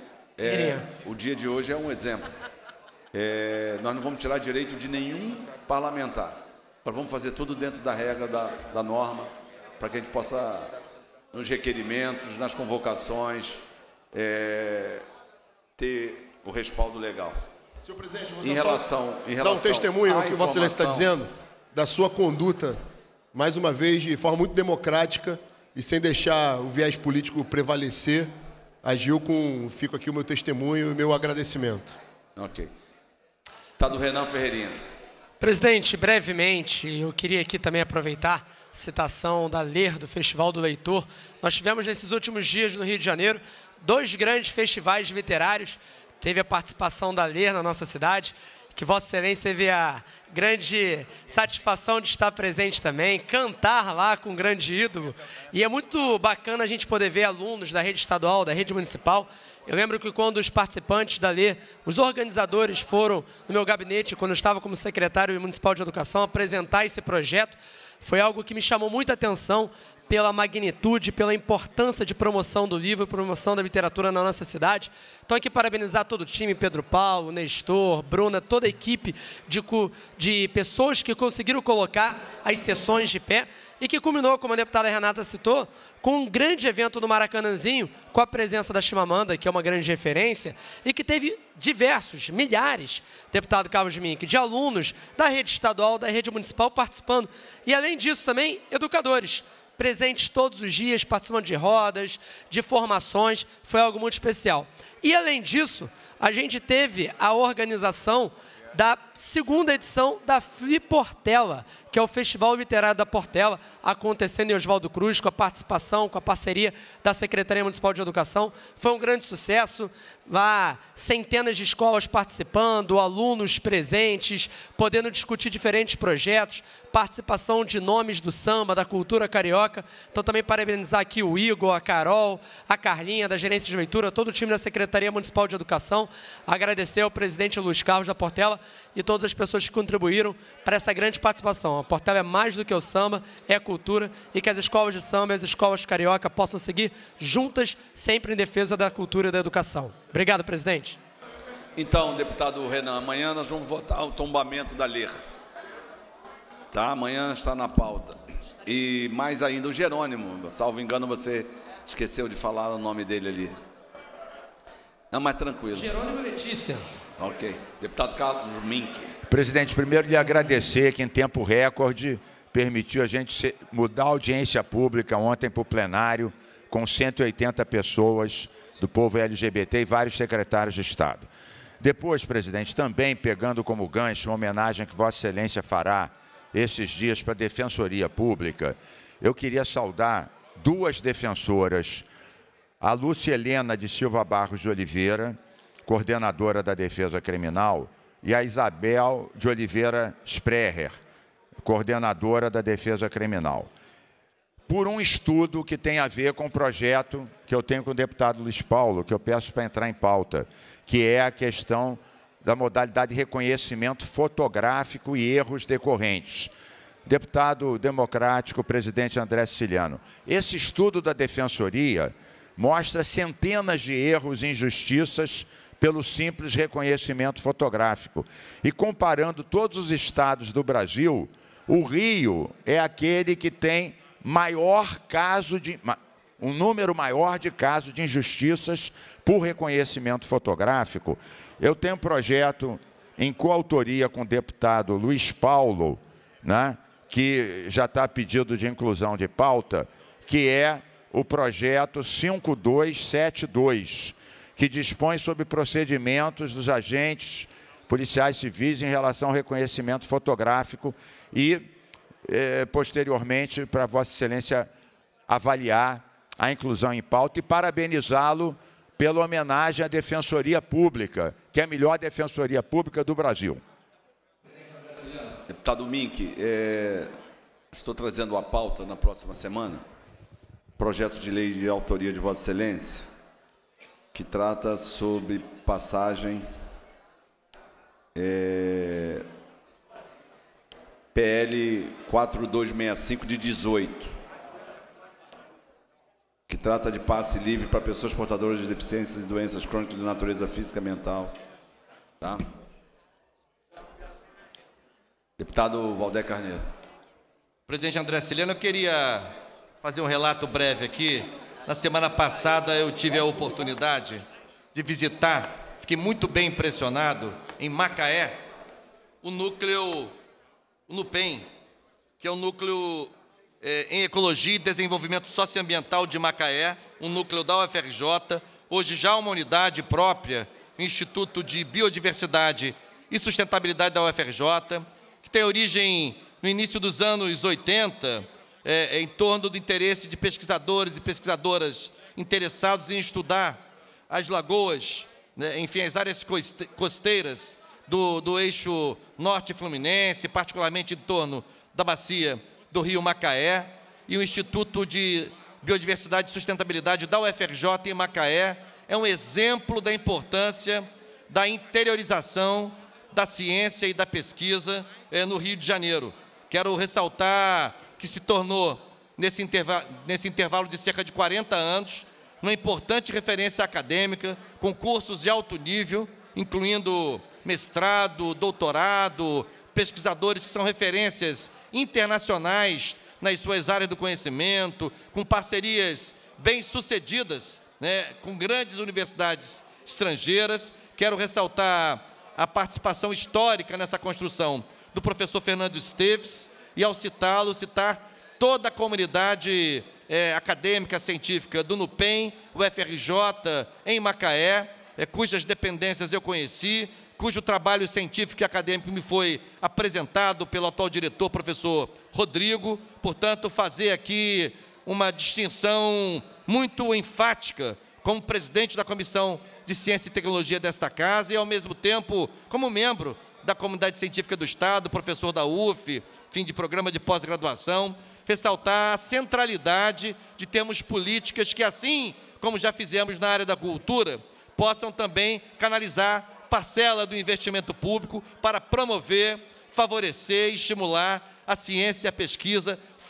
o dia de hoje é um exemplo. Nós não vamos tirar direito de nenhum parlamentar. Nós vamos fazer tudo dentro da regra, da norma, para que a gente possa, nos requerimentos, nas convocações, ter o respaldo legal. Senhor presidente, em relação dar um testemunho ao que Vossa Excelência está dizendo, da sua conduta, mais uma vez, de forma muito democrática e sem deixar o viés político prevalecer, agiu com, fico aqui o meu testemunho e o meu agradecimento. Ok. Deputado Renan Ferreirinha. Presidente, brevemente, eu queria aqui também aproveitar a citação da LER, do Festival do Leitor. Nós tivemos nesses últimos dias no Rio de Janeiro 2 grandes festivais literários. Teve a participação da LER na nossa cidade, que Vossa Excelência teve a grande satisfação de estar presente também, cantar lá com um grande ídolo. E é muito bacana a gente poder ver alunos da rede estadual, da rede municipal. Eu lembro que quando os participantes da LER, os organizadores foram no meu gabinete, quando eu estava como secretário municipal de educação, apresentar esse projeto, foi algo que me chamou muita atenção pela magnitude, pela importância de promoção do livro, promoção da literatura na nossa cidade. Então aqui parabenizar todo o time, Pedro Paulo, Nestor, Bruna, toda a equipe de pessoas que conseguiram colocar as sessões de pé e que culminou, como a deputada Renata citou, com um grande evento no Maracanãzinho, com a presença da Chimamanda, que é uma grande referência, e que teve diversos, milhares, deputado Carlos Mink, de alunos da rede estadual, da rede municipal participando. E além disso também, educadores, presentes todos os dias, participando de rodas, de formações, foi algo muito especial. E além disso, a gente teve a organização da 2ª edição da Fli Portela, que é o Festival Literário da Portela, acontecendo em Oswaldo Cruz, com a participação, com a parceria da Secretaria Municipal de Educação. Foi um grande sucesso, lá centenas de escolas participando, alunos presentes, podendo discutir diferentes projetos, participação de nomes do samba, da cultura carioca. Então também parabenizar aqui o Igor, a Carol, a Carlinha, da Gerência de Leitura, todo o time da Secretaria Municipal de Educação, agradecer ao presidente Luiz Carlos da Portela e todas as pessoas que contribuíram para essa grande participação. A Portela é mais do que o samba, é cultura, e que as escolas de samba e as escolas carioca possam seguir juntas, sempre em defesa da cultura e da educação. Obrigado, presidente. Então, deputado Renan, amanhã nós vamos votar o tombamento da LER. Tá? Amanhã está na pauta. E mais ainda o Jerônimo, salvo engano, você esqueceu de falar o nome dele ali. Não, mas tranquilo. Jerônimo Letícia. Ok. Deputado Carlos Mink. Presidente, primeiro lhe agradecer que em tempo recorde permitiu a gente mudar a audiência pública ontem para o plenário com 180 pessoas do povo LGBT e vários secretários de Estado. Depois, presidente, também pegando como gancho uma homenagem que Vossa Excelência fará esses dias para a Defensoria Pública, eu queria saudar duas defensoras, a Lúcia Helena de Silva Barros de Oliveira, coordenadora da Defesa Criminal, e a Isabel de Oliveira Sprecher, coordenadora da Defesa Criminal, por um estudo que tem a ver com o projeto que eu tenho com o deputado Luiz Paulo, que eu peço para entrar em pauta, que é a questão da modalidade de reconhecimento fotográfico e erros decorrentes. Deputado democrático, presidente André Siciliano, esse estudo da Defensoria mostra centenas de erros e injustiças pelo simples reconhecimento fotográfico. E comparando todos os estados do Brasil, o Rio é aquele que tem um número maior de casos de injustiças por reconhecimento fotográfico. Eu tenho um projeto em coautoria com o deputado Luiz Paulo, né, que já está a pedido de inclusão de pauta, que é o projeto 5272, que dispõe sobre procedimentos dos agentes policiais civis em relação ao reconhecimento fotográfico e, posteriormente, para Vossa Excelência avaliar a inclusão em pauta e parabenizá-lo pela homenagem à Defensoria Pública, que é a melhor Defensoria Pública do Brasil. Deputado Mink, estou trazendo a pauta na próxima semana, projeto de lei de autoria de Vossa Excelência, que trata sobre passagem PL 4265 de 18, que trata de passe livre para pessoas portadoras de deficiências e doenças crônicas de natureza física e mental. Tá? Deputado Valdé Carneiro. Presidente André Siciliano, eu queria fazer um relato breve aqui. Na semana passada eu tive a oportunidade de visitar, fiquei muito bem impressionado, em Macaé, o NUPEM, que é o núcleo em Ecologia e Desenvolvimento Socioambiental de Macaé, um núcleo da UFRJ, hoje já uma unidade própria, Instituto de Biodiversidade e Sustentabilidade da UFRJ, que tem origem no início dos anos 80, em torno do interesse de pesquisadores e pesquisadoras interessados em estudar as lagoas, né, enfim, as áreas costeiras do eixo norte fluminense, particularmente em torno da bacia do Rio Macaé, e o Instituto de Biodiversidade e Sustentabilidade da UFRJ em Macaé é um exemplo da importância da interiorização da ciência e da pesquisa no Rio de Janeiro. Quero ressaltar que se tornou, nesse intervalo de cerca de 40 anos, uma importante referência acadêmica, com cursos de alto nível, incluindo mestrado, doutorado, pesquisadores que são referências internacionais nas suas áreas do conhecimento, com parcerias bem-sucedidas, né, com grandes universidades estrangeiras. Quero ressaltar a participação histórica nessa construção do professor Fernando Esteves, e ao citá-lo, citar toda a comunidade acadêmica, científica do NUPEM, UFRJ, em Macaé, cujas dependências eu conheci, cujo trabalho científico e acadêmico me foi apresentado pelo atual diretor, professor Rodrigo. Portanto, fazer aqui uma distinção muito enfática como presidente da Comissão de Ciência e Tecnologia desta casa e, ao mesmo tempo, como membro da comunidade científica do Estado, professor da UF, fim de programa de pós-graduação, ressaltar a centralidade de termos políticas que, assim como já fizemos na área da cultura, possam também canalizar parcela do investimento público para promover, favorecer e estimular a ciência e a pesquisa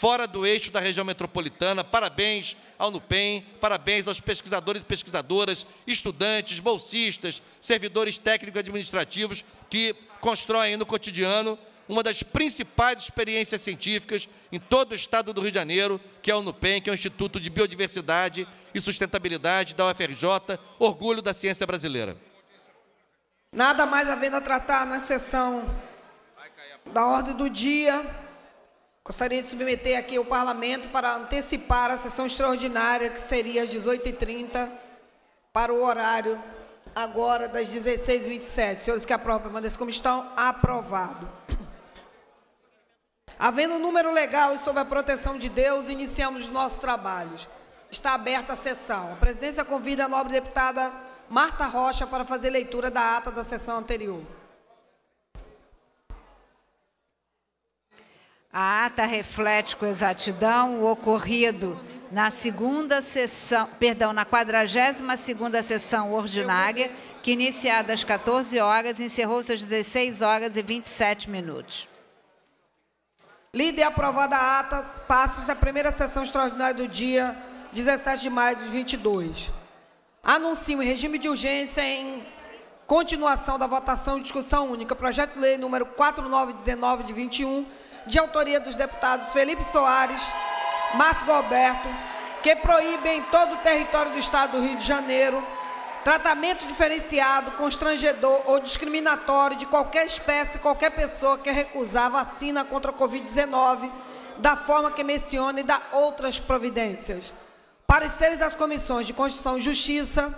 fora do eixo da região metropolitana. Parabéns ao NUPEM, parabéns aos pesquisadores e pesquisadoras, estudantes, bolsistas, servidores técnicos e administrativos que constroem no cotidiano uma das principais experiências científicas em todo o estado do Rio de Janeiro, que é o NUPEM, que é o Instituto de Biodiversidade e Sustentabilidade da UFRJ, orgulho da ciência brasileira. Nada mais havendo a tratar na sessão da ordem do dia, gostaria de submeter aqui ao Parlamento para antecipar a sessão extraordinária, que seria às 18h30, para o horário agora das 16h27. Senhores que aprovam a permanência desse comissão, aprovado. Havendo um número legal e sob a proteção de Deus, iniciamos os nossos trabalhos. Está aberta a sessão. A presidência convida a nobre deputada Marta Rocha para fazer leitura da ata da sessão anterior. A ata reflete com exatidão o ocorrido na segunda sessão, na 42ª sessão ordinária, que iniciada às 14 horas, encerrou-se às 16h27. Lida e aprovada a ata, passa-se a primeira sessão extraordinária do dia 17 de maio de 2022. Anuncio em regime de urgência em continuação da votação e discussão única, projeto de lei número 4919 de 21, de autoria dos deputados Felipe Soares, Márcio Galberto, que proíbem em todo o território do Estado do Rio de Janeiro tratamento diferenciado, constrangedor ou discriminatório de qualquer espécie, qualquer pessoa que recusar a vacina contra a Covid-19, da forma que menciona e dá outras providências. Pareceres das comissões de Constituição e Justiça,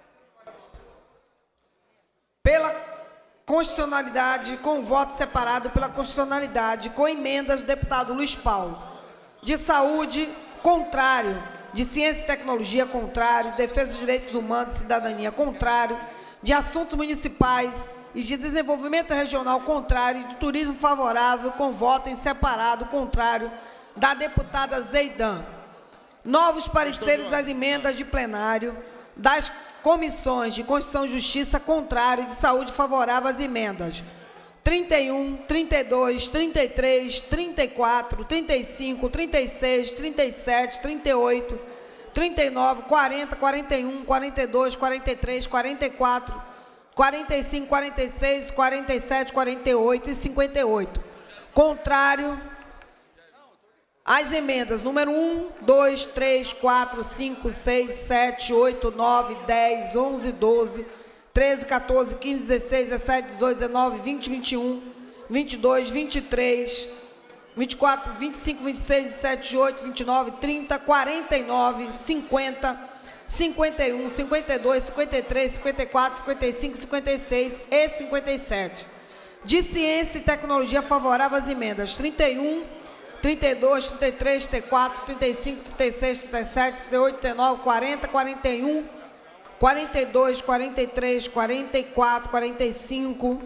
pela constitucionalidade, com voto separado pela constitucionalidade, com emendas do deputado Luiz Paulo. De Saúde, contrário. De Ciência e Tecnologia, contrário. De Defesa dos Direitos Humanos e Cidadania, contrário. De Assuntos Municipais e de Desenvolvimento Regional, contrário. E de Turismo, favorável, com voto em separado, contrário, da deputada Zeidan. Novos pareceres às emendas de plenário das comissões de Constituição e Justiça, contrário, e de Saúde, favorável às emendas 31, 32, 33, 34, 35, 36, 37, 38, 39, 40, 41, 42, 43, 44, 45, 46, 47, 48 e 58. Contrário às emendas número 1, 2, 3, 4, 5, 6, 7, 8, 9, 10, 11, 12, 13, 14, 15, 16, 17, 18, 19, 20, 21, 22, 23, 24, 25, 26, 27, 28, 29, 30, 49, 50, 51, 52, 53, 54, 55, 56 e 57. De Ciência e Tecnologia, favorável às emendas 31, 32, 33, 34, 35, 36, 37, 38, 39, 40, 41, 42, 43, 44, 45,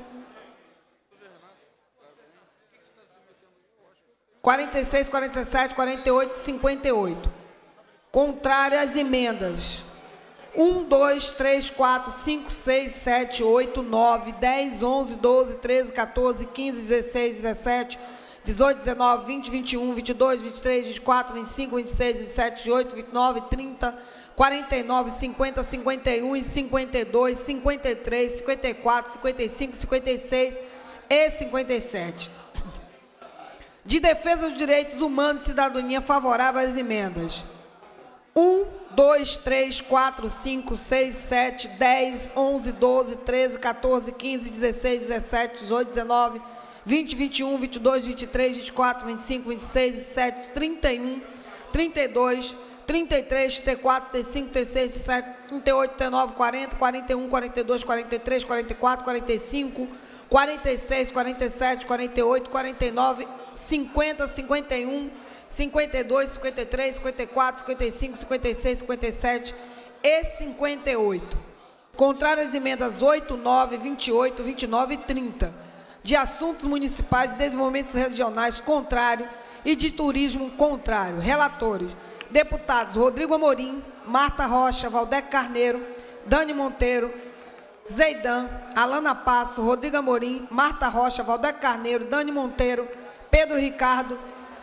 46, 47, 48 e 58. Contrário às emendas 1, 2, 3, 4, 5, 6, 7, 8, 9, 10, 11, 12, 13, 14, 15, 16, 17, 18, 19, 20, 21, 22, 23, 24, 25, 26, 27, 28, 29, 30, 49, 50, 51 e 52, 53, 54, 55, 56 e 57. De Defesa dos Direitos Humanos e Cidadania, favorável às emendas 1, 2, 3, 4, 5, 6, 7, 10, 11, 12, 13, 14, 15, 16, 17, 18, 19, 20, 21, 22, 23, 24, 25, 26, 27, 31, 32, 33, 34, 35, 36, 37, 38, 39, 40, 41, 42, 43, 44, 45, 46, 47, 48, 49, 50, 51, 52, 53, 54, 55, 56, 57 e 58. Contrário às emendas 8, 9, 28, 29 e 30. De Assuntos Municipais e Desenvolvimentos Regionais, contrário. E de Turismo, contrário. Relatores: deputados Rodrigo Amorim, Marta Rocha, Valdec Carneiro, Dani Monteiro, Zeidan, Alana Passo, Rodrigo Amorim, Marta Rocha, Valdec Carneiro, Dani Monteiro, Pedro Ricardo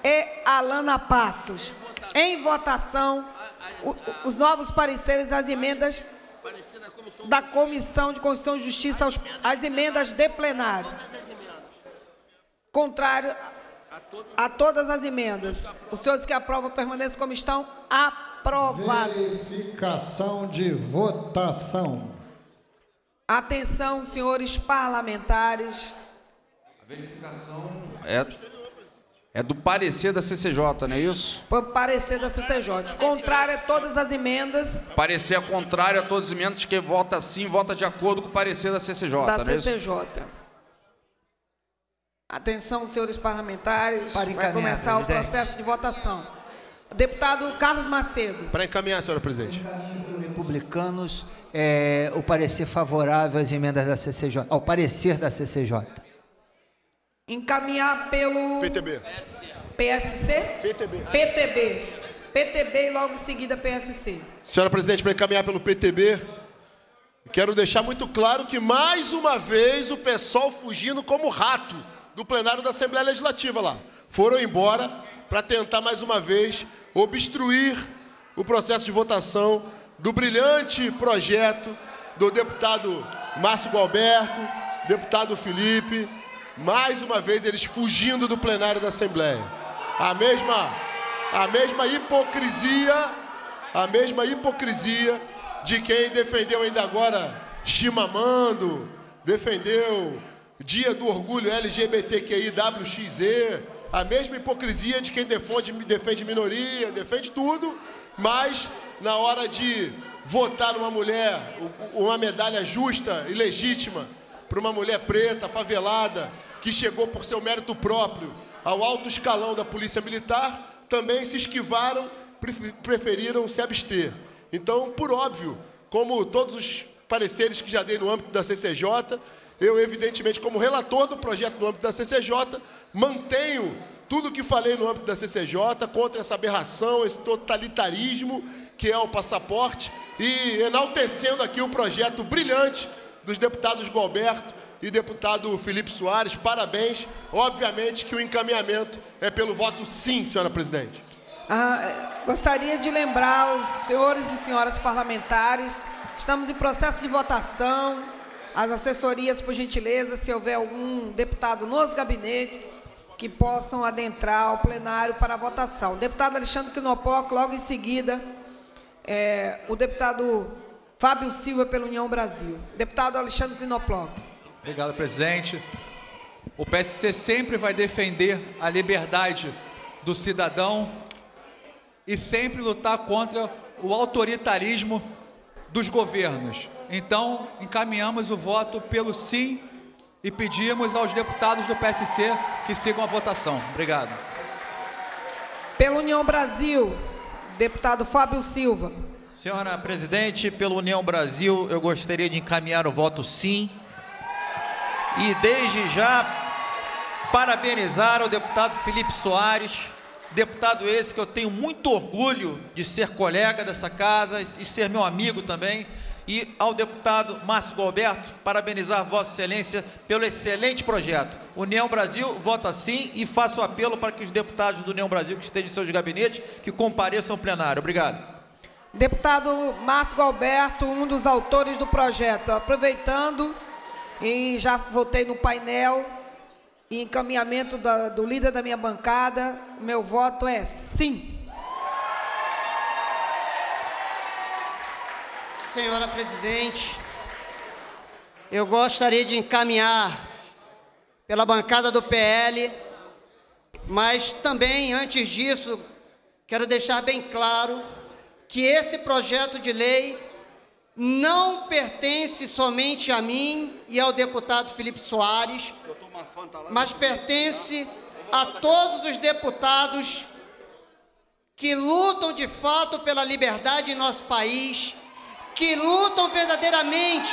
e Alana Passos. Em votação, os novos pareceres às emendas da Comissão de Constituição e Justiça, às emendas de plenário. Contrário a todas as emendas. Os senhores que aprovam permaneçam como estão. Aprovado. Verificação de votação. Atenção, senhores parlamentares. A verificação é do parecer da CCJ, não é isso? Por parecer da CCJ. Contrário a todas as emendas. Parecer contrário a todas as emendas, que vota sim, vota de acordo com o parecer da CCJ, Da não é isso? CCJ. Atenção, senhores parlamentares. Vai encaminhar, começar o presidente. processo de votação. Deputado Carlos Macedo. Para encaminhar, senhora presidente. Republicanos, o parecer favorável às emendas da CCJ, ao parecer da CCJ. Encaminhar pelo... PTB. PSC? PTB. PTB. PTB e logo em seguida PSC. Senhora presidente, para encaminhar pelo PTB, quero deixar muito claro que, mais uma vez, o pessoal fugindo como rato do plenário da Assembleia Legislativa lá. Foram embora para tentar, mais uma vez, obstruir o processo de votação do brilhante projeto do deputado Márcio Gualberto, deputado Felipe. Mais uma vez, eles fugindo do plenário da Assembleia. A mesma hipocrisia de quem defendeu ainda agora Chimamando, defendeu Dia do Orgulho LGBTQIWXZ, a mesma hipocrisia de quem defende minoria, defende tudo, mas na hora de votar numa mulher, uma medalha justa e legítima para uma mulher preta, favelada, que chegou por seu mérito próprio ao alto escalão da Polícia Militar, também se esquivaram, preferiram se abster. Então, por óbvio, como todos os pareceres que já dei no âmbito da CCJ, eu, evidentemente, como relator do projeto no âmbito da CCJ, mantenho tudo o que falei no âmbito da CCJ contra essa aberração, esse totalitarismo que é o passaporte, e enaltecendo aqui o projeto brilhante dos deputados Gualberto e deputado Felipe Soares. Parabéns. Obviamente que o encaminhamento é pelo voto sim, senhora presidente. Gostaria de lembrar os senhores e senhoras parlamentares, estamos em processo de votação. As assessorias, por gentileza, se houver algum deputado nos gabinetes, que possam adentrar ao plenário para a votação. O deputado Alexandre Quinopoc, logo em seguida, o deputado Fábio Silva, pela União Brasil. Deputado Alexandre Quinopoc. Obrigado, presidente. O PSC sempre vai defender a liberdade do cidadão e sempre lutar contra o autoritarismo dos governos. Então, encaminhamos o voto pelo sim e pedimos aos deputados do PSC que sigam a votação. Obrigado. Pela União Brasil, deputado Fábio Silva. Senhora presidente, pela União Brasil, eu gostaria de encaminhar o voto sim e, desde já, parabenizar o deputado Felipe Soares, deputado esse que eu tenho muito orgulho de ser colega dessa casa e ser meu amigo também. E ao deputado Márcio Gualberto, parabenizar Vossa Excelência pelo excelente projeto. União Brasil vota sim e faço apelo para que os deputados do União Brasil que estejam em seus gabinetes, que compareçam ao plenário. Obrigado. Deputado Márcio Gualberto, um dos autores do projeto. Aproveitando, e já votei no painel, em encaminhamento do líder da minha bancada, meu voto é sim. Senhora presidente, eu gostaria de encaminhar pela bancada do PL, mas também, antes disso, quero deixar bem claro que esse projeto de lei não pertence somente a mim e ao deputado Felipe Soares, mas pertence a todos os deputados que lutam de fato pela liberdade em nosso país, que lutam verdadeiramente,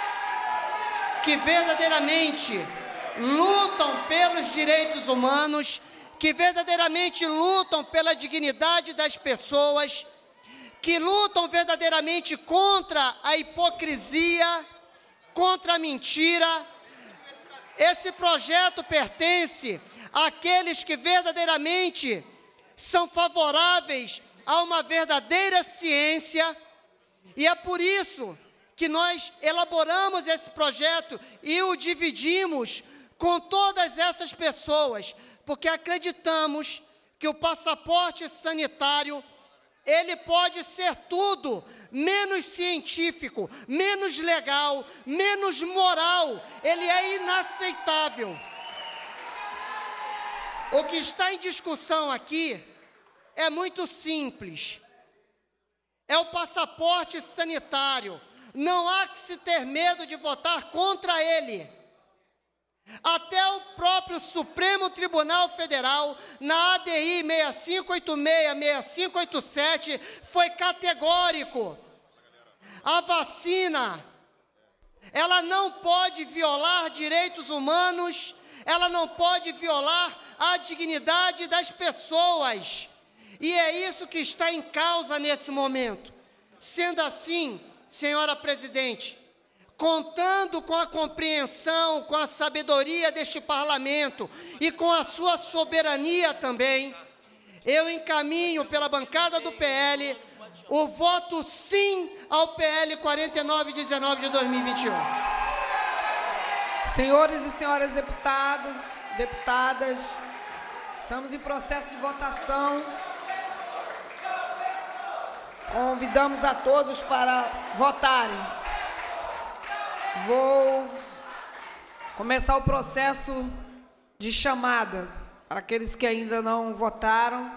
lutam pelos direitos humanos, que verdadeiramente lutam pela dignidade das pessoas, que lutam verdadeiramente contra a hipocrisia, contra a mentira, Esse projeto pertence àqueles que verdadeiramente são favoráveis a uma verdadeira ciência, e é por isso que nós elaboramos esse projeto e o dividimos com todas essas pessoas, porque acreditamos que o passaporte sanitário, ele pode ser tudo menos científico, menos legal, menos moral. Ele é inaceitável. O que está em discussão aqui é muito simples. É o passaporte sanitário. Não há que se ter medo de votar contra ele. Até o próprio Supremo Tribunal Federal, na ADI 6586, 6587, foi categórico. A vacina, ela não pode violar direitos humanos, ela não pode violar a dignidade das pessoas. E é isso que está em causa nesse momento. Sendo assim, senhora presidente, contando com a compreensão, com a sabedoria deste parlamento e com a sua soberania também, eu encaminho pela bancada do PL o voto sim ao PL 4919 de 2021. Senhores e senhoras deputados, deputadas, estamos em processo de votação. Convidamos a todos para votarem. Vou começar o processo de chamada para aqueles que ainda não votaram.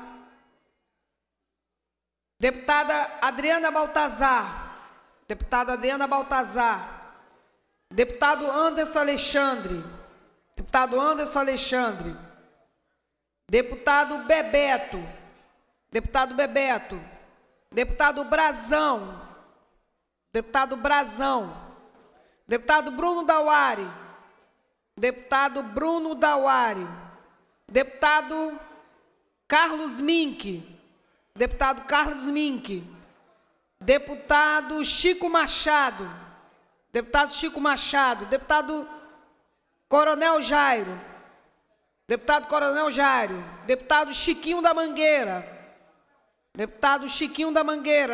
Deputada Adriana Baltazar. Deputada Adriana Baltazar. Deputado Anderson Alexandre. Deputado Anderson Alexandre. Deputado Bebeto. Deputado Bebeto. Deputado Brazão. Deputado Brazão. Deputado Bruno Dauari. Deputado Bruno Dauari. Deputado Carlos Mink. Deputado Carlos Mink. Deputado Chico Machado. Deputado Chico Machado. Deputado Coronel Jairo. Deputado Coronel Jairo. Deputado Chiquinho da Mangueira. Deputado Chiquinho da Mangueira.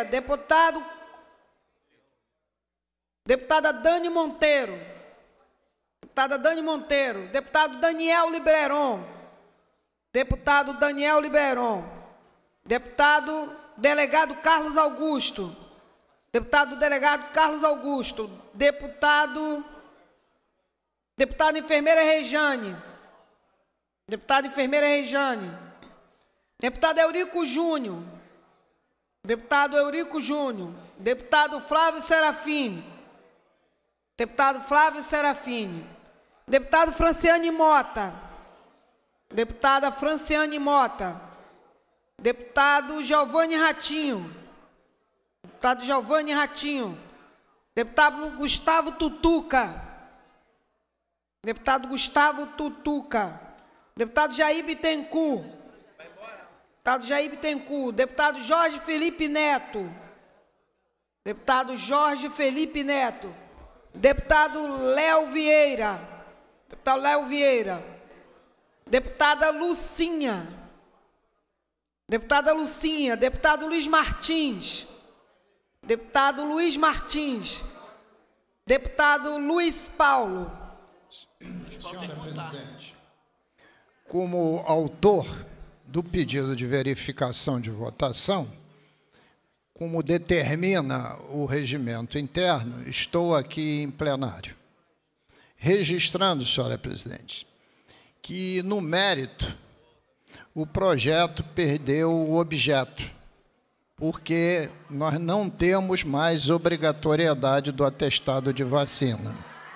Deputada Dani Monteiro. Deputada Dani Monteiro. Deputado Daniel Liberon. Deputado Daniel Liberon. Deputado Delegado Carlos Augusto. Deputado Delegado Carlos Augusto. Deputada Enfermeira Rejane. Deputada Enfermeira Rejane. Deputado Eurico Júnior. Deputado Eurico Júnior. Deputado Flávio Serafini. Deputado Flávio Serafini. Deputado Franciane Mota. Deputada Franciane Mota. Deputado Giovanni Ratinho. Deputado Giovanni Ratinho. Deputado Gustavo Tutuca. Deputado Gustavo Tutuca. Deputado Jair Bittencourt. Deputado Jair Bittencourt. Deputado Jorge Felipe Neto. Deputado Jorge Felipe Neto. Deputado Léo Vieira. Deputado Léo Vieira. Deputada Lucinha. Deputada Lucinha. Deputado Luiz Martins. Deputado Luiz Martins. Deputado Luiz Paulo. Senhora presidente, como autor do pedido de verificação de votação, como determina o regimento interno, estou aqui em plenário, registrando, senhora presidente, que, no mérito, o projeto perdeu o objeto, porque nós não temos mais obrigatoriedade do atestado de vacina.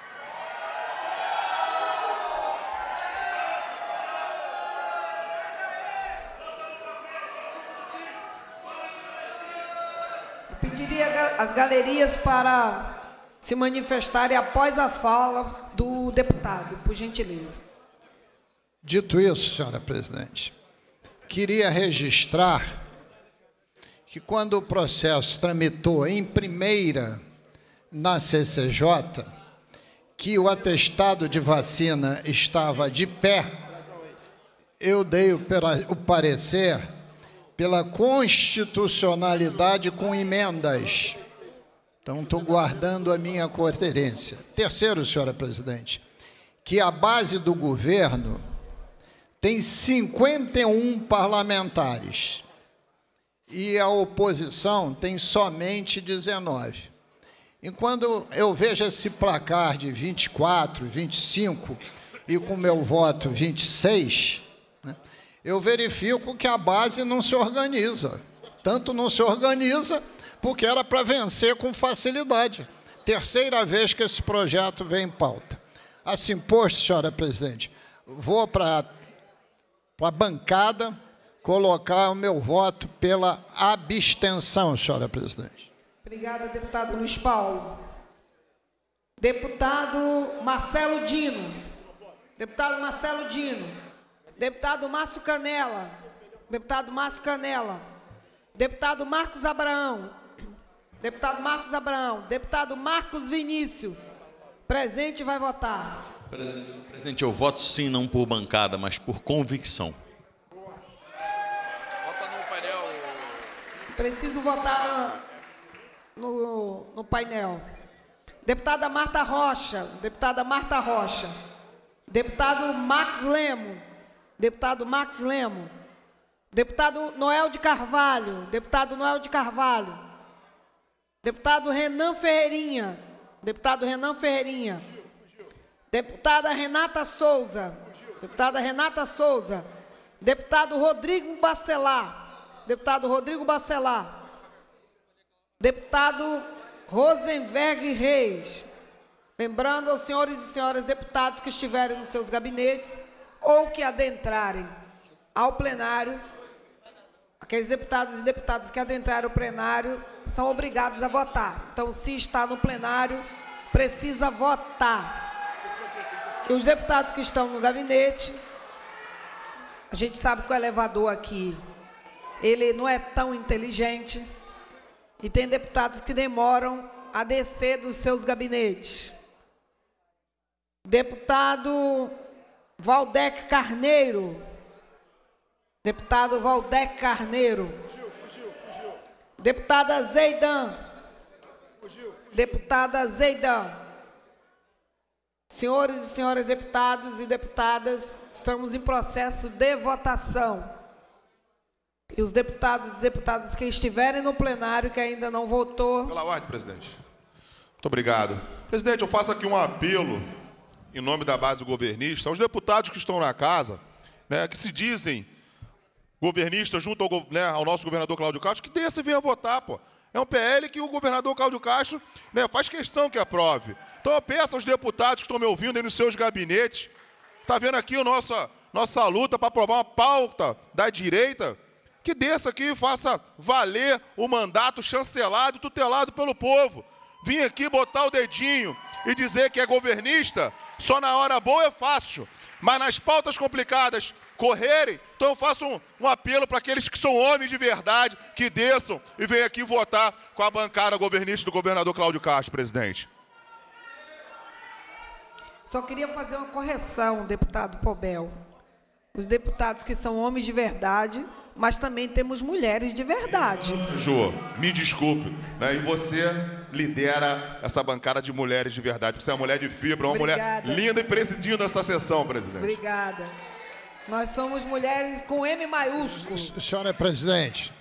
Pediria às galerias para se manifestarem após a fala do deputado, por gentileza. Dito isso, senhora presidente, queria registrar que quando o processo tramitou em primeira na CCJ, que o atestado de vacina estava de pé, eu dei o parecer pela constitucionalidade com emendas. Então, estou guardando a minha coerência. Terceiro, senhora presidente, que a base do governo tem 51 parlamentares e a oposição tem somente 19. E quando eu vejo esse placar de 24, 25 e com meu voto 26, né, eu verifico que a base não se organiza. Tanto não se organiza porque era para vencer com facilidade. Terceira vez que esse projeto vem em pauta. Assim posto, senhora presidente, vou para a bancada colocar o meu voto pela abstenção, senhora presidente. Obrigada, deputado Luiz Paulo. Deputado Marcelo Dino. Deputado Marcelo Dino. Deputado Márcio Canela. Deputado Márcio Canela. Deputado Marcos Abraão. Deputado Marcos Abraão. Deputado Marcos Vinícius. Presente, vai votar. Presidente, eu voto sim, não por bancada, mas por convicção. Preciso votar no painel. Deputada Marta Rocha. Deputada Marta Rocha. Deputado Max Lemo. Deputado Max Lemo. Deputado Noel de Carvalho. Deputado Noel de Carvalho. Deputado Renan Ferreirinha. Deputado Renan Ferreirinha. Deputada Renata Souza. Deputada Renata Souza. Deputado Rodrigo Bacelar. Deputado Rodrigo Bacelar. Deputado Rosenberg Reis. Lembrando aos senhores e senhoras deputados que estiverem nos seus gabinetes ou que adentrarem ao plenário, aqueles deputados e deputadas que adentrarem o plenário são obrigados a votar. Então, se está no plenário, precisa votar. E os deputados que estão no gabinete, a gente sabe que o elevador aqui, ele não é tão inteligente e tem deputados que demoram a descer dos seus gabinetes. Deputado Valdec Carneiro. Deputado Valdec Carneiro. Deputada Zeidan. Deputada Zeidan. Senhores e senhoras deputados e deputadas, estamos em processo de votação. E os deputados e deputadas que estiverem no plenário que ainda não votou... Pela ordem, presidente. Muito obrigado. Presidente, eu faço aqui um apelo, em nome da base governista, aos deputados que estão na casa, né, que se dizem governistas junto ao nosso governador Cláudio Castro, que desça e venha votar, pô. É um PL que o governador Cláudio Castro, né, faz questão que aprove. Então eu peço aos deputados que estão me ouvindo aí nos seus gabinetes, está vendo aqui a nossa luta para aprovar uma pauta da direita, que desça aqui e faça valer o mandato chancelado e tutelado pelo povo. Vim aqui botar o dedinho e dizer que é governista, só na hora boa é fácil, mas nas pautas complicadas correrem. Então eu faço um apelo para aqueles que são homens de verdade, que desçam e venham aqui votar com a bancada governista do governador Cláudio Castro, presidente. Só queria fazer uma correção, deputado Pobel. Os deputados que são homens de verdade, mas também temos mulheres de verdade. Jô, me desculpe, né? E você lidera essa bancada de mulheres de verdade. Você é uma mulher de fibra, uma mulher linda e presidindo essa sessão, presidente. Obrigada. Nós somos mulheres com M maiúsculo. Senhora presidente,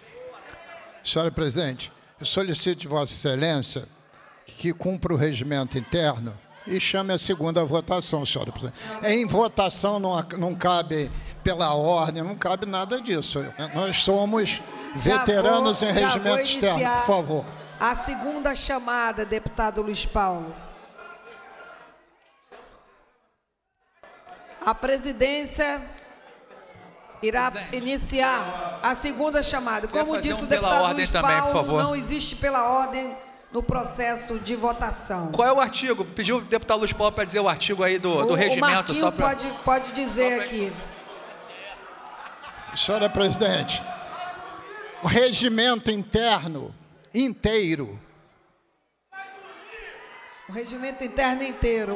eu solicito de Vossa Excelência que cumpra o regimento interno e chame a segunda votação, senhora presidente. Em votação não cabe pela ordem, não cabe nada disso. Nós somos veteranos em regimento externo, por favor. A segunda chamada, deputado Luiz Paulo. A presidência irá iniciar a segunda chamada. Como disse o deputado Luiz Paulo, não existe pela ordem no processo de votação. Qual é o artigo? Pediu o deputado Luiz Paulo para dizer o artigo aí do regimento. Só pra... pode dizer aqui. Senhora presidente, o regimento interno inteiro, O regimento interno inteiro.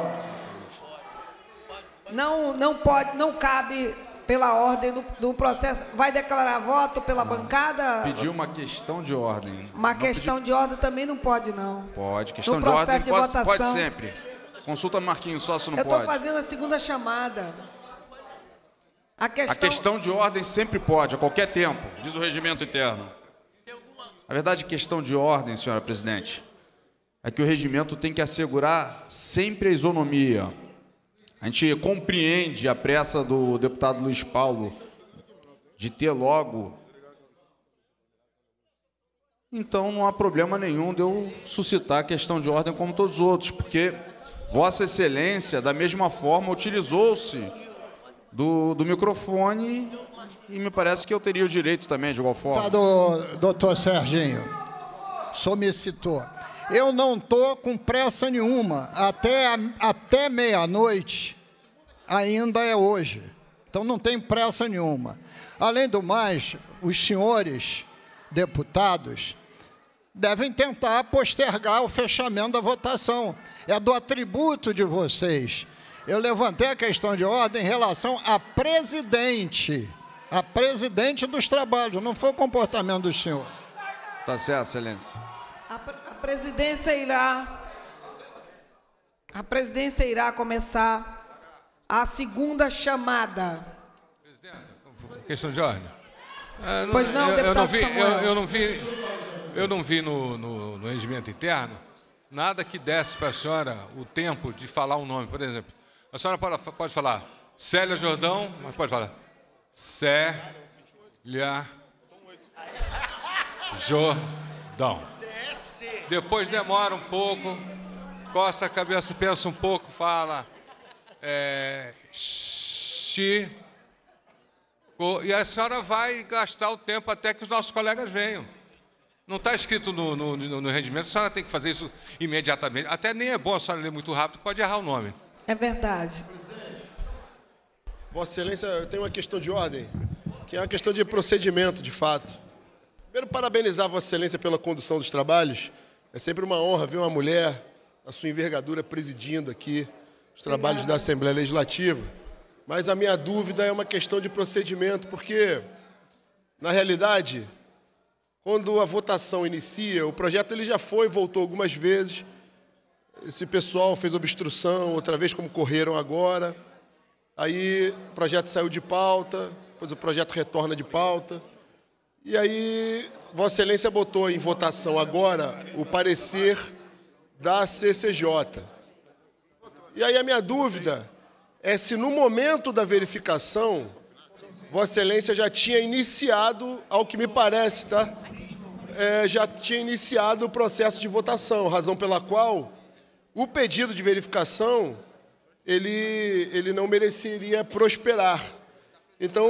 Não cabe pela ordem do processo. Vai declarar voto pela bancada? Pediu uma questão de ordem. Uma questão de ordem também não pode, não. Pode. Questão No de ordem processo de pode votação. sempre. Consulta Marquinhos só se não Eu pode. estou fazendo a segunda chamada. A questão de ordem sempre pode, a qualquer tempo, diz o regimento interno. A verdade, questão de ordem, senhora presidente, é que o regimento tem que assegurar sempre a isonomia. A gente compreende a pressa do deputado Luiz Paulo de ter logo. Então não há problema nenhum de eu suscitar a questão de ordem como todos os outros, porque Vossa Excelência, da mesma forma, utilizou-se do microfone e me parece que eu teria o direito também, de igual forma. Doutor Serginho, o senhor me citou. Eu não estou com pressa nenhuma. Até meia-noite ainda é hoje. Então não tem pressa nenhuma. Além do mais, os senhores deputados devem tentar postergar o fechamento da votação. É do atributo de vocês. Eu levantei a questão de ordem em relação a presidente dos trabalhos, não foi o comportamento do senhor. Tá certo, Excelência. A presidência irá começar a segunda chamada. Questão de ordem. Pois não, deputado Samuel. Eu não vi no regimento interno nada que desse para a senhora o tempo de falar um nome. Por exemplo, a senhora pode falar Célia Jordão, mas pode falar Célia Jordão. Depois demora um pouco, coça a cabeça, pensa um pouco, fala e a senhora vai gastar o tempo até que os nossos colegas venham. Não está escrito no regimento, a senhora tem que fazer isso imediatamente. Até nem é bom a senhora ler muito rápido, pode errar o nome. É verdade. Vossa Excelência, eu tenho uma questão de ordem, que é uma questão de procedimento, de fato. Primeiro, parabenizar Vossa Excelência pela condução dos trabalhos. É sempre uma honra ver uma mulher, a sua envergadura, presidindo aqui os trabalhos da Assembleia Legislativa. Mas a minha dúvida é uma questão de procedimento, porque, na realidade, quando a votação inicia, o projeto ele já foi, voltou algumas vezes. Esse pessoal fez obstrução, outra vez como correram agora. Aí o projeto saiu de pauta, depois o projeto retorna de pauta. E aí Vossa Excelência botou em votação agora o parecer da CCJ. E aí a minha dúvida é se no momento da verificação, Vossa Excelência já tinha iniciado, ao que me parece, tá? Já tinha iniciado o processo de votação, razão pela qual o pedido de verificação ele não mereceria prosperar. Então,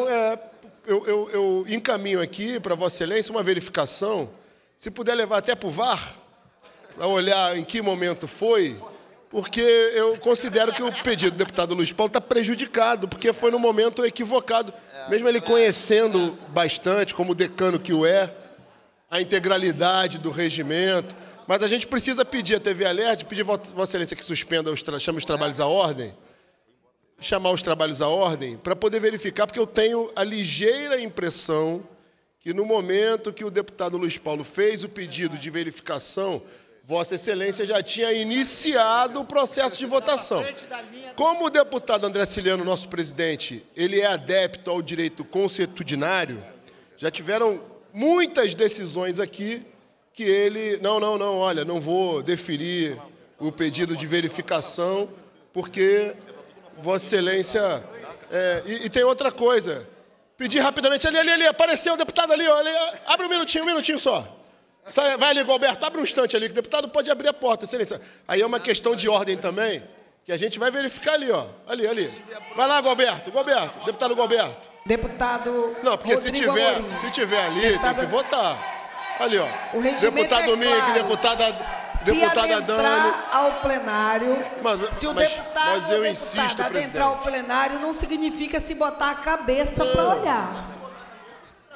eu encaminho aqui para Vossa Excelência uma verificação, se puder levar até para o VAR, para olhar em que momento foi, porque eu considero que o pedido do deputado Luiz Paulo está prejudicado, porque foi no momento equivocado. Mesmo ele conhecendo bastante, como decano que o é, a integralidade do regimento, mas a gente precisa pedir a TV Alert, pedir a Vossa Excelência que suspenda, chame os trabalhos à ordem, chamar os trabalhos à ordem, para poder verificar, porque eu tenho a ligeira impressão que no momento que o deputado Luiz Paulo fez o pedido de verificação, Vossa Excelência já tinha iniciado o processo de votação. Como o deputado André Ciliano, nosso presidente, ele é adepto ao direito consuetudinário, já tiveram muitas decisões aqui que ele, olha, não vou deferir o pedido de verificação, porque Vossa Excelência... E tem outra coisa, pedir rapidamente, ali, apareceu o deputado ali, olha, abre um minutinho só. Vai ali, Galberto, abre um instante ali, que o deputado pode abrir a porta, Excelência. Aí é uma questão de ordem também, que a gente vai verificar ali, ó. Ali. Vai lá, Galberto, deputado Galberto. Deputado Não, porque Rodrigo se tiver ali, deputado... tem que votar. Ali, ó. O regimento deputado Mink, deputada Dani. Ao plenário, se o deputado mas eu insisto, adentrar ao plenário, não significa se botar a cabeça para olhar.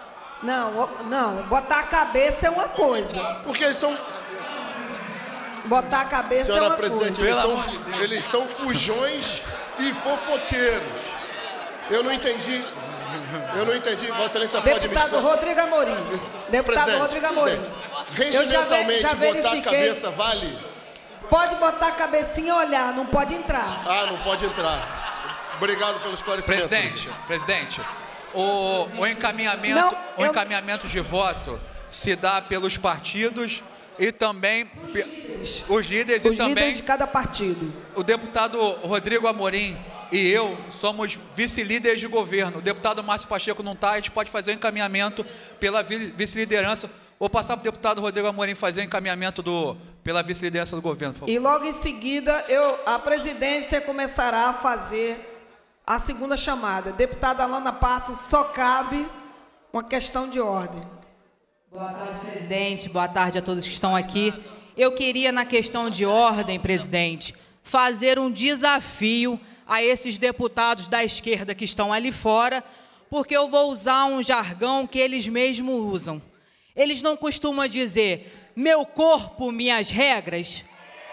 Não, botar a cabeça é uma coisa. Porque eles são... Botar a cabeça Senhora é uma presidente, coisa. eles são fujões e fofoqueiros. Eu não entendi. Vossa Excelência pode me Deputado explicar? Rodrigo Amorim. Deputado Presidente, Rodrigo Amorim. Regimentalmente, já botar a verifiquei. cabeça vale? Pode botar a cabecinha e olhar, não pode entrar. Ah, não pode entrar. Obrigado pelo esclarecimento. Presidente, o encaminhamento de voto se dá pelos partidos e também os líderes e também líderes de cada partido. O deputado Rodrigo Amorim e eu somos vice-líderes de governo. O deputado Márcio Pacheco não está, a gente pode fazer o encaminhamento pela vice-liderança. Vou passar para o deputado Rodrigo Amorim fazer o encaminhamento pela vice-liderança do governo, por favor. E logo em seguida, a presidência começará a fazer a segunda chamada. Deputada Alana Passos, só cabe uma questão de ordem. Boa tarde, presidente. Boa tarde a todos que estão aqui. Eu queria, na questão de ordem, presidente, fazer um desafio a esses deputados da esquerda que estão ali fora, porque eu vou usar um jargão que eles mesmos usam. Eles não costumam dizer, meu corpo, minhas regras.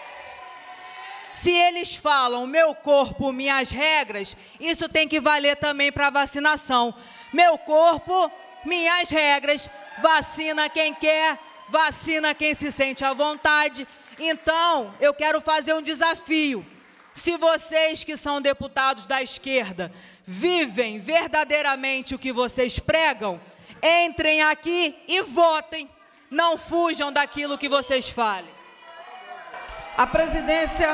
Se eles falam, meu corpo, minhas regras, isso tem que valer também para a vacinação. Meu corpo, minhas regras, vacina quem quer, vacina quem se sente à vontade. Então, eu quero fazer um desafio. Se vocês que são deputados da esquerda vivem verdadeiramente o que vocês pregam, entrem aqui e votem. Não fujam daquilo que vocês falem. A presidência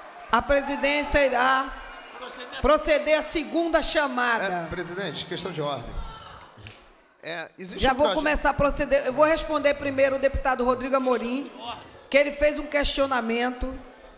irá proceder à segunda chamada. Presidente, questão de ordem. Já vou começar a proceder. Eu vou responder primeiro o deputado Rodrigo Amorim, que ele fez um questionamento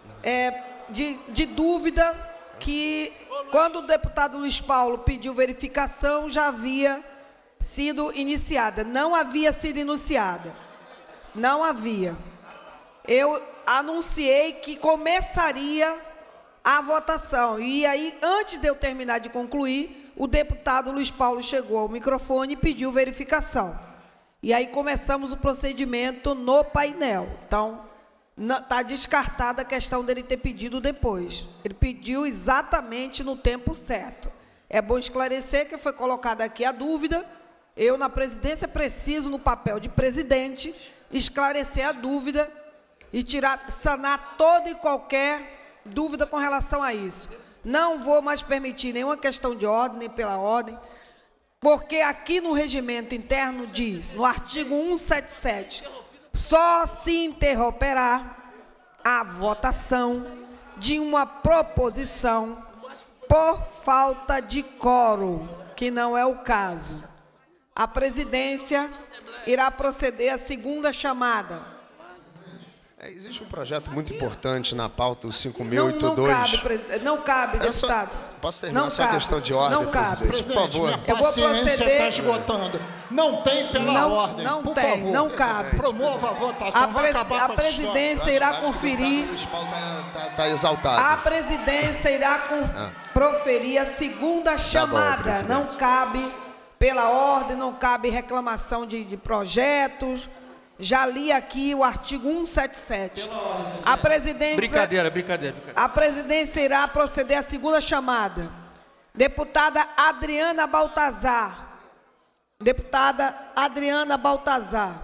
de dúvida que, quando o deputado Luiz Paulo pediu verificação, já havia sido iniciada. Não havia sido iniciada. Não havia. Eu anunciei que começaria a votação. E aí, antes de eu terminar de concluir, o deputado Luiz Paulo chegou ao microfone e pediu verificação. E aí começamos o procedimento no painel. Então, está descartada a questão dele ter pedido depois. Ele pediu exatamente no tempo certo. É bom esclarecer que foi colocada aqui a dúvida. Eu, na presidência, preciso, no papel de presidente, esclarecer a dúvida e sanar toda e qualquer dúvida com relação a isso. Não vou mais permitir nenhuma questão de ordem, nem pela ordem, porque aqui no regimento interno diz, no artigo 177, só se interromperá a votação de uma proposição por falta de quórum, que não é o caso. A presidência irá proceder à segunda chamada. Existe um projeto muito importante na pauta, o 5.082. Não cabe, deputado. Posso terminar só a questão de ordem, não cabe. presidente? Por favor. Minha paciência está esgotando. Não tem pela ordem, não por tem, favor. Não cabe. Promova a votação, vai acabar a presidência irá conferir... Está exaltado. A presidência irá proferir a segunda chamada. Bom, não cabe pela ordem, não cabe reclamação de projetos. Já li aqui o artigo 177. A presidência... Brincadeira. A presidência irá proceder à segunda chamada. Deputada Adriana Baltazar. Deputada Adriana Baltazar.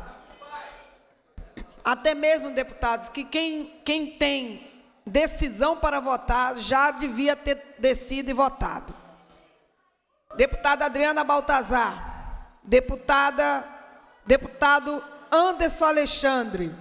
Até mesmo, deputados, que quem tem decisão para votar já devia ter descido e votado. Deputada Adriana Baltazar. Deputado Anderson Alexandre.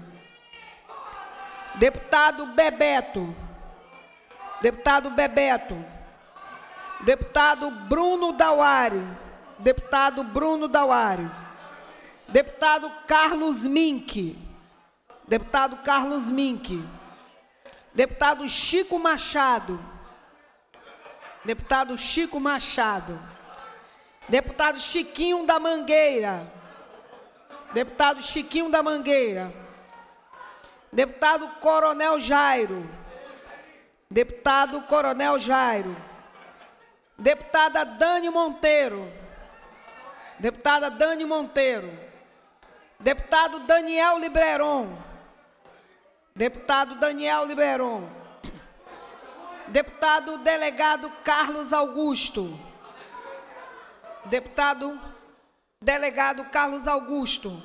Deputado Bebeto. Deputado Bebeto. Deputado Bruno Dauari. Deputado Bruno Dauari. Deputado Carlos Mink. Deputado Carlos Mink. Deputado Chico Machado. Deputado Chico Machado. Deputado Chiquinho da Mangueira. Deputado Chiquinho da Mangueira. Deputado Coronel Jairo. Deputado Coronel Jairo. Deputada Dani Monteiro. Deputada Dani Monteiro. Deputado Daniel Libreron. Deputado Daniel Liberon. Deputado Delegado Carlos Augusto. Deputado Delegado Carlos Augusto.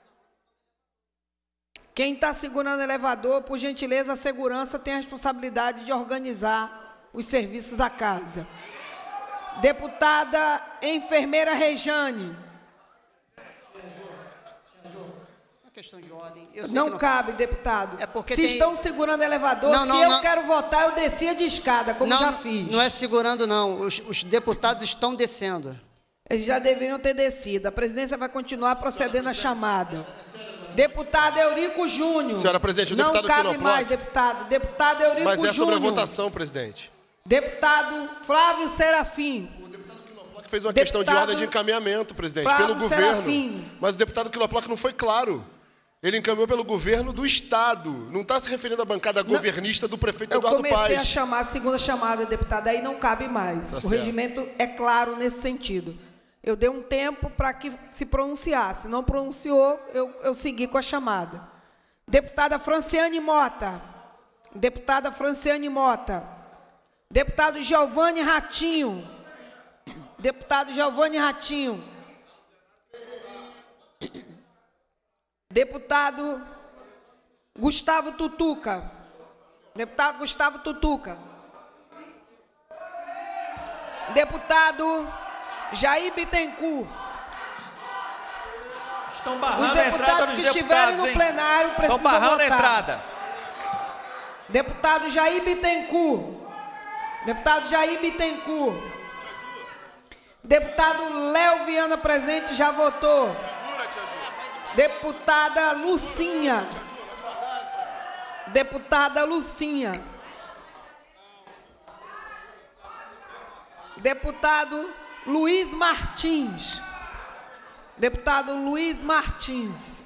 Quem está segurando o elevador, por gentileza, a segurança tem a responsabilidade de organizar os serviços da casa. Deputada Enfermeira Rejane. Questão de ordem. Não cabe, deputado. É porque se estão segurando o elevador, eu quero votar, eu descia de escada, como já fiz. Não é segurando, não. Os deputados estão descendo. Eles já deveriam ter descido. A presidência vai continuar procedendo à chamada. Deputado Eurico Júnior. Senhora presidente, o não deputado cabe Quinoploc. mais, deputado. Deputado Eurico Júnior. Mas é sobre a votação, presidente. Deputado Flávio Serafim. O deputado Quinoploc fez uma questão de ordem de encaminhamento, presidente, Flávio pelo governo. Serafim. Mas o deputado Quinoploc não foi claro. Ele encaminhou pelo governo do Estado. Não está se referindo à bancada governista do prefeito Eduardo Paes. Eu comecei a chamar a segunda chamada, deputada, aí não cabe mais. Tá o certo. regimento é claro nesse sentido. Eu dei um tempo para que se pronunciasse. Não pronunciou, eu segui com a chamada. Deputada Franciane Mota. Deputada Franciane Mota. Deputado Giovanni Ratinho. Deputado Giovanni Ratinho. Deputado Gustavo Tutuca. Deputado Gustavo Tutuca. Deputado Jair Bittencourt. Estão barrando a entrada dos deputados que estiverem no plenário precisam Estão barrando votar. a entrada. Deputado Jair Bittencourt. Deputado Jair Bittencourt. Deputado Léo Viana presente já votou. Deputada Lucinha. Deputada Lucinha. Deputado Luiz Martins. Deputado Luiz Martins.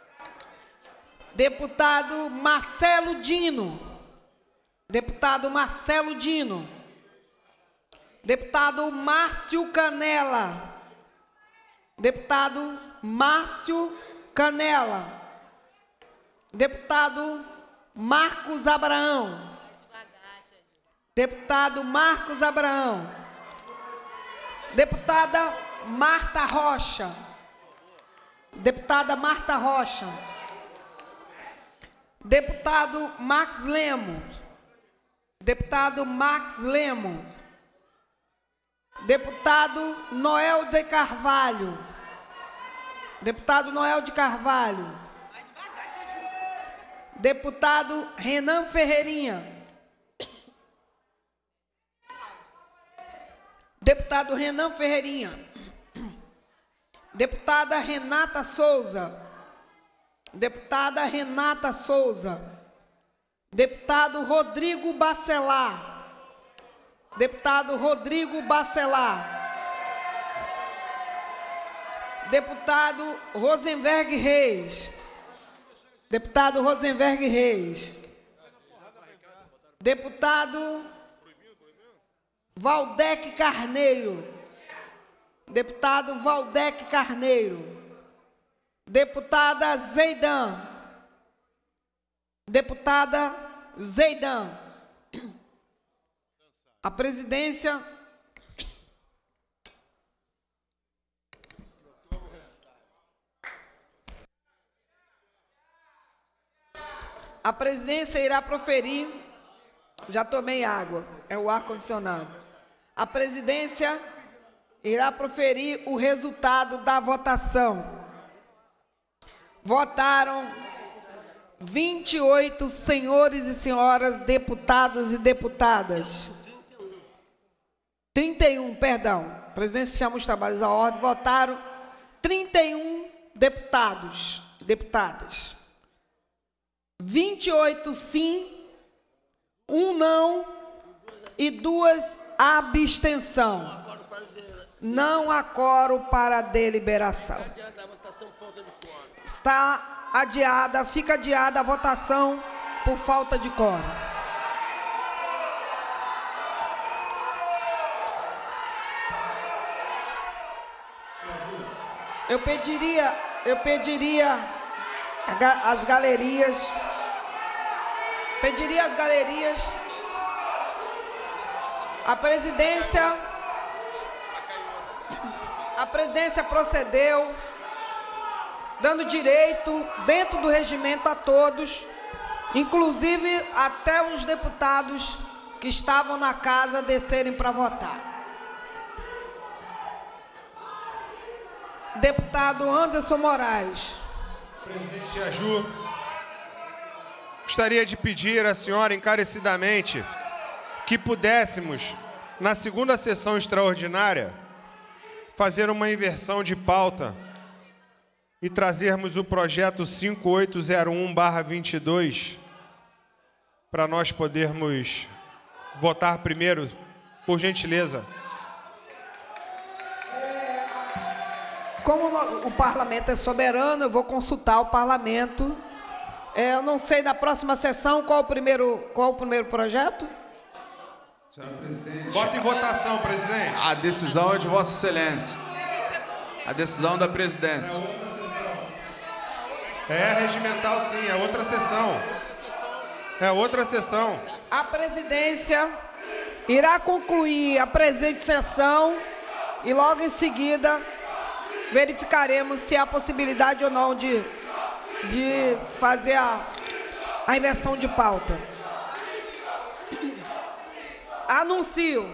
Deputado Marcelo Dino. Deputado Marcelo Dino. Deputado Márcio Canela. Deputado Márcio Canela. Deputado Marcos Abraão. Deputado Marcos Abraão. Deputada Marta Rocha. Deputada Marta Rocha. Deputado Max Lemos. Deputado Max Lemos. Deputado Noel de Carvalho. Deputado Noel de Carvalho. Deputado Renan Ferreirinha. Deputado Renan Ferreirinha. Deputada Renata Souza. Deputada Renata Souza. Deputado Rodrigo Bacelar. Deputado Rodrigo Bacelar. Deputado Rosenberg Reis. Deputado Rosenberg Reis. Deputado Valdec Carneiro. Deputado Valdec Carneiro. Deputada Zeidan. Deputada Zeidan. A presidência irá proferir. Já tomei água, é o ar-condicionado. A presidência irá proferir o resultado da votação. Votaram 28 senhores e senhoras deputados e deputadas. 31, perdão. A presidência chama os trabalhos à ordem. Votaram 31 deputados e deputadas. 28 sim, 1 não e 2 abstenção. Não há quórum para a deliberação. Está adiada, fica adiada a votação por falta de quórum. Eu pediria às galerias Pediria às galerias. A presidência procedeu, dando direito, dentro do regimento, a todos, inclusive até os deputados que estavam na casa descerem para votar. Deputado Anderson Moraes. Presidente Jaju, gostaria de pedir à senhora encarecidamente que pudéssemos, na segunda sessão extraordinária, fazer uma inversão de pauta e trazermos o projeto 5801/22 para nós podermos votar primeiro, por gentileza. Como o parlamento é soberano, eu vou consultar o parlamento. Eu não sei da próxima sessão qual o primeiro projeto. Senhora presidente. Bota em votação, presidente. A decisão é de Vossa Excelência. A decisão da presidência. É regimental, sim. É outra sessão. É outra sessão. A presidência irá concluir a presente sessão e logo em seguida verificaremos se há possibilidade ou não de fazer a inversão de pauta. Anuncio.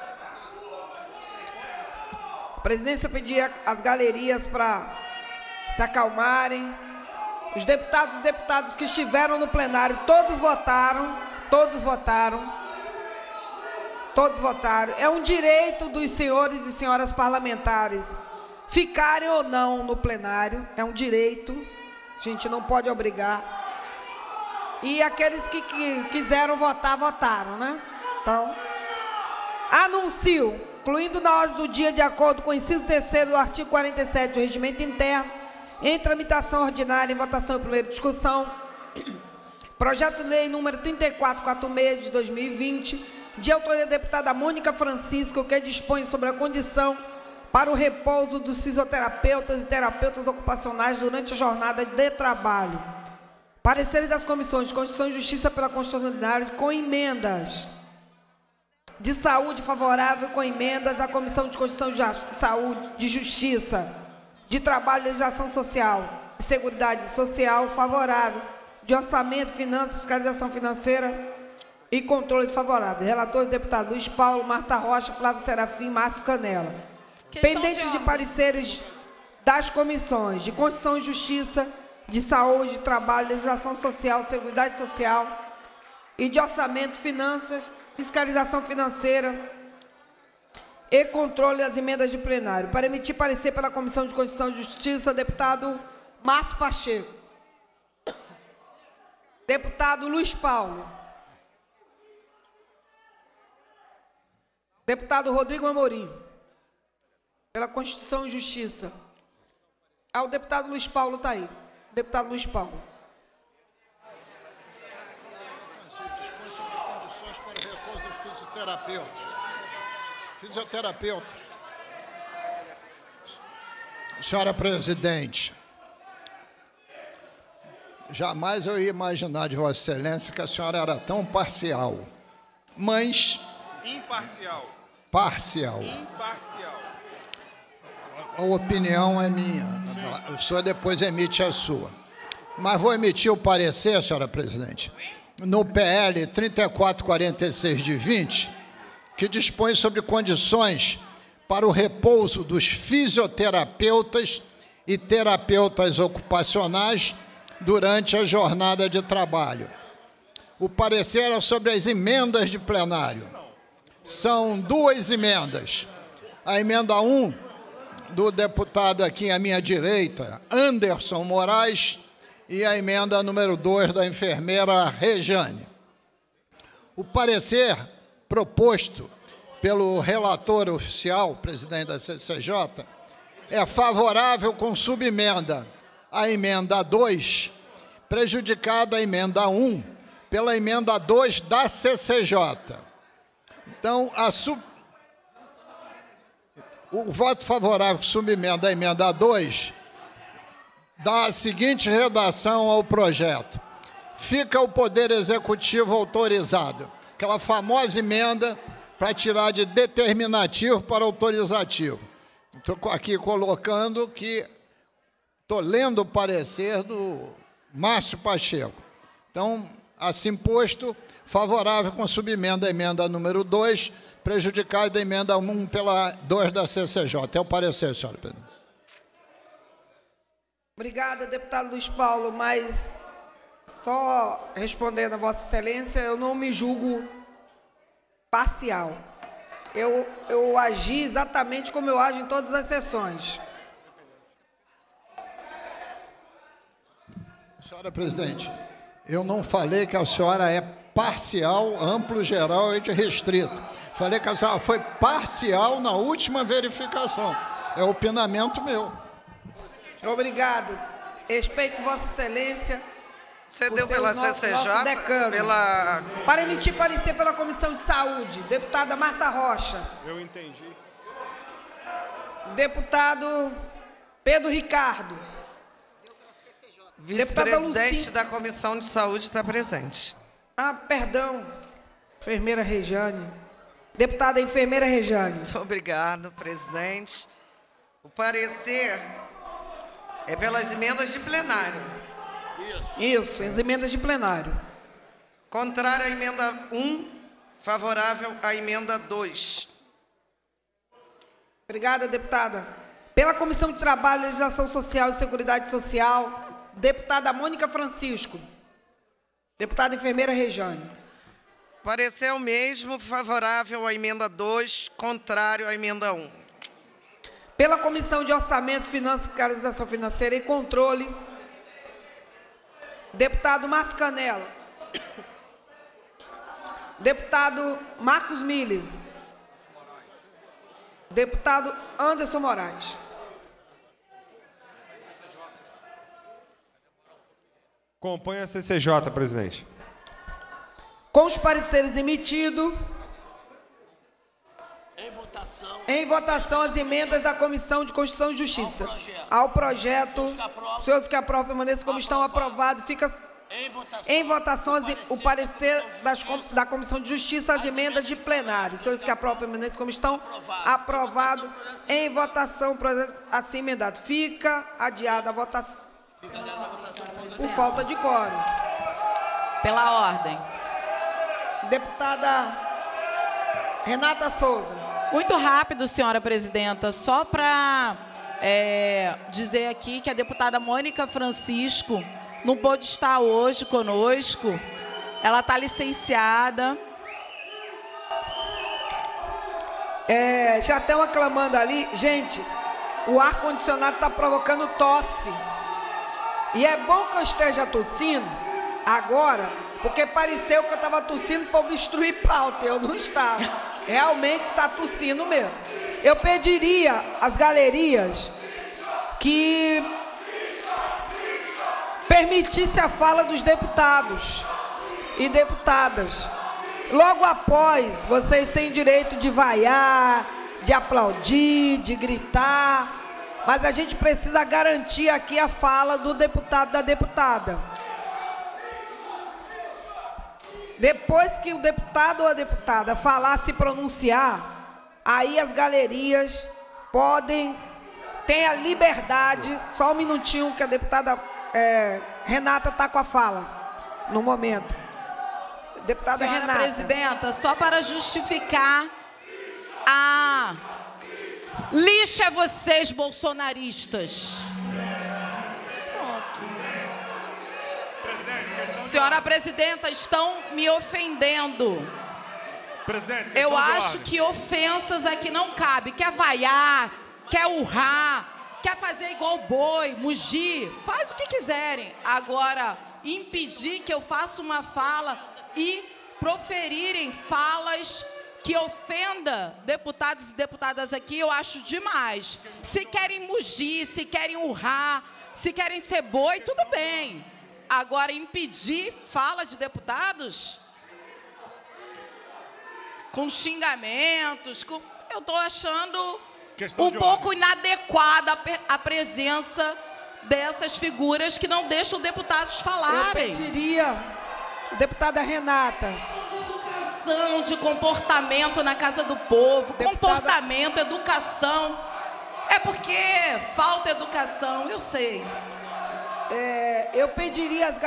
A presidência pedia às galerias para se acalmarem. Os deputados e deputadas que estiveram no plenário, todos votaram. Todos votaram. Todos votaram. É um direito dos senhores e senhoras parlamentares ficarem ou não no plenário. É um direito. A gente não pode obrigar. E aqueles que quiseram votar, votaram, né? Então, anuncio, incluindo na ordem do dia, de acordo com o inciso 3º do artigo 47 do Regimento Interno, em tramitação ordinária, em votação em primeira discussão, projeto de lei número 3446 de 2020, de autoria da deputada Mônica Francisco, que dispõe sobre a condição para o repouso dos fisioterapeutas e terapeutas ocupacionais durante a jornada de trabalho. Pareceres das comissões de Constituição e Justiça pela Constitucionalidade com emendas. De saúde favorável com emendas da Comissão de Constituição de Saúde, de Justiça, de Trabalho, Legislação Social e Seguridade Social favorável, de Orçamento, Finanças, Fiscalização Financeira e Controle favorável. Relatores, deputados Luiz Paulo, Marta Rocha, Flávio Serafim, Márcio Canela. Pendentes de pareceres das comissões de Constituição e Justiça, de Saúde, de Trabalho, Legislação Social, Seguridade Social e de Orçamento, Finanças, Fiscalização Financeira e Controle das emendas de plenário. Para emitir parecer pela Comissão de Constituição e Justiça, deputado Márcio Pacheco. Deputado Luiz Paulo. Deputado Rodrigo Amorim. Pela Constituição e Justiça. O deputado Luiz Paulo está aí. Deputado Luiz Paulo. Fisioterapeuta. Senhora presidente, jamais eu ia imaginar de Vossa Excelência que a senhora era tão parcial. Mas... Imparcial. Parcial. Imparcial. A opinião é minha. O senhor depois emite a sua. Mas vou emitir o parecer, senhora presidente, no PL 3446 de 20, que dispõe sobre condições para o repouso dos fisioterapeutas e terapeutas ocupacionais durante a jornada de trabalho. O parecer é sobre as emendas de plenário. São duas emendas. A emenda 1, do deputado aqui à minha direita, Anderson Moraes, e a emenda número 2 da enfermeira Rejane. O parecer proposto pelo relator oficial, presidente da CCJ, é favorável com subemenda à emenda 2, prejudicada a emenda 1 pela emenda 2 da CCJ. Então, o voto favorável subemenda à emenda 2 dá a seguinte redação ao projeto. fica o Poder Executivo autorizado. Aquela famosa emenda para tirar de determinativo para autorizativo. Estou aqui colocando que estou lendo o parecer do Márcio Pacheco. Então, assim posto, favorável com subemenda à emenda número 2, prejudicado da emenda 1 pela 2 da CCJ. É o parecer, senhora presidente. Obrigada, deputado Luiz Paulo, mas só respondendo a Vossa Excelência, eu não me julgo parcial. Eu agi exatamente como eu ajo em todas as sessões. Senhora presidente, eu não falei que a senhora é parcial, amplo, geral e de restrito. Falei que a senhora foi parcial na última verificação. É opinamento meu. Obrigado. Respeito Vossa Excelência. Cedeu pela CCJ, decano. Para emitir parecer pela Comissão de Saúde, deputada Marta Rocha. Eu entendi. Deputado Pedro Ricardo. Vice-presidente da Comissão de Saúde está presente. Ah, perdão. Enfermeira Rejane. Deputada enfermeira Rejane. Muito obrigado, presidente. O parecer é pelas emendas de plenário. Isso, as emendas de plenário. Contrário à emenda 1, favorável à emenda 2. Obrigada, deputada. Pela Comissão de Trabalho, Legislação Social e Seguridade Social, deputada Mônica Francisco. Deputada enfermeira Rejane. Parecer o mesmo, favorável à emenda 2, contrário à emenda 1. Pela Comissão de Orçamentos, Finanças, Fiscalização Financeira e Controle, deputado Márcio Canela. Deputado Marcos Mille. Deputado Anderson Moraes. Compõe a CCJ, presidente. Com os pareceres emitidos, em votação as emendas da Comissão de Constituição e Justiça ao projeto. Os senhores que aprovam permaneçam como estão aprovados. Fica em votação o parecer da Comissão de Justiça, as emendas de plenário. Os senhores que aprovam permaneçam como estão aprovados. Em votação o projeto assim emendado. Fica adiada a votação por falta de quórum. Pela ordem. Deputada Renata Souza. Muito rápido, senhora presidenta. Só para dizer aqui que a deputada Mônica Francisco não pôde estar hoje conosco. Ela está licenciada. Já estão aclamando ali. Gente, o ar-condicionado está provocando tosse. E é bom que eu esteja tossindo agora, porque pareceu que eu estava tossindo para obstruir pauta. Eu não estava. Realmente está tossindo mesmo. Eu pediria às galerias que permitisse a fala dos deputados e deputadas. Logo após, vocês têm direito de vaiar, de aplaudir, de gritar, mas a gente precisa garantir aqui a fala do deputado, da deputada. Depois que o deputado ou a deputada falar, se pronunciar, aí as galerias podem ter a liberdade. Só um minutinho que a deputada Renata está com a fala, no momento. Deputada Senhora Renata. Presidenta, só para justificar a lixa vocês, bolsonaristas. Senhora Presidenta, estão me ofendendo. Presidente, eu acho que ofensas aqui não cabem. Quer vaiar, quer urrar, quer fazer igual boi, mugir, faz o que quiserem. Agora, impedir que eu faça uma fala e proferirem falas que ofenda deputados e deputadas aqui, eu acho demais. Se querem mugir, se querem urrar, se querem ser boi, tudo bem. Agora, impedir fala de deputados com xingamentos, eu estou achando um pouco inadequada a presença dessas figuras que não deixam deputados falarem. Eu pediria, deputada Renata. Educação de comportamento na casa do povo, comportamento, educação. É porque falta educação, eu sei. Eu pediria às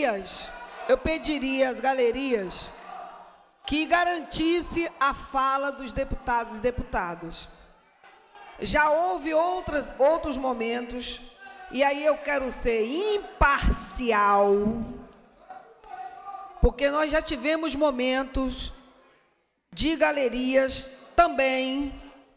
galerias que garantisse a fala dos deputados e deputadas. Já houve outros momentos, e aí eu quero ser imparcial, porque nós já tivemos momentos de galerias também,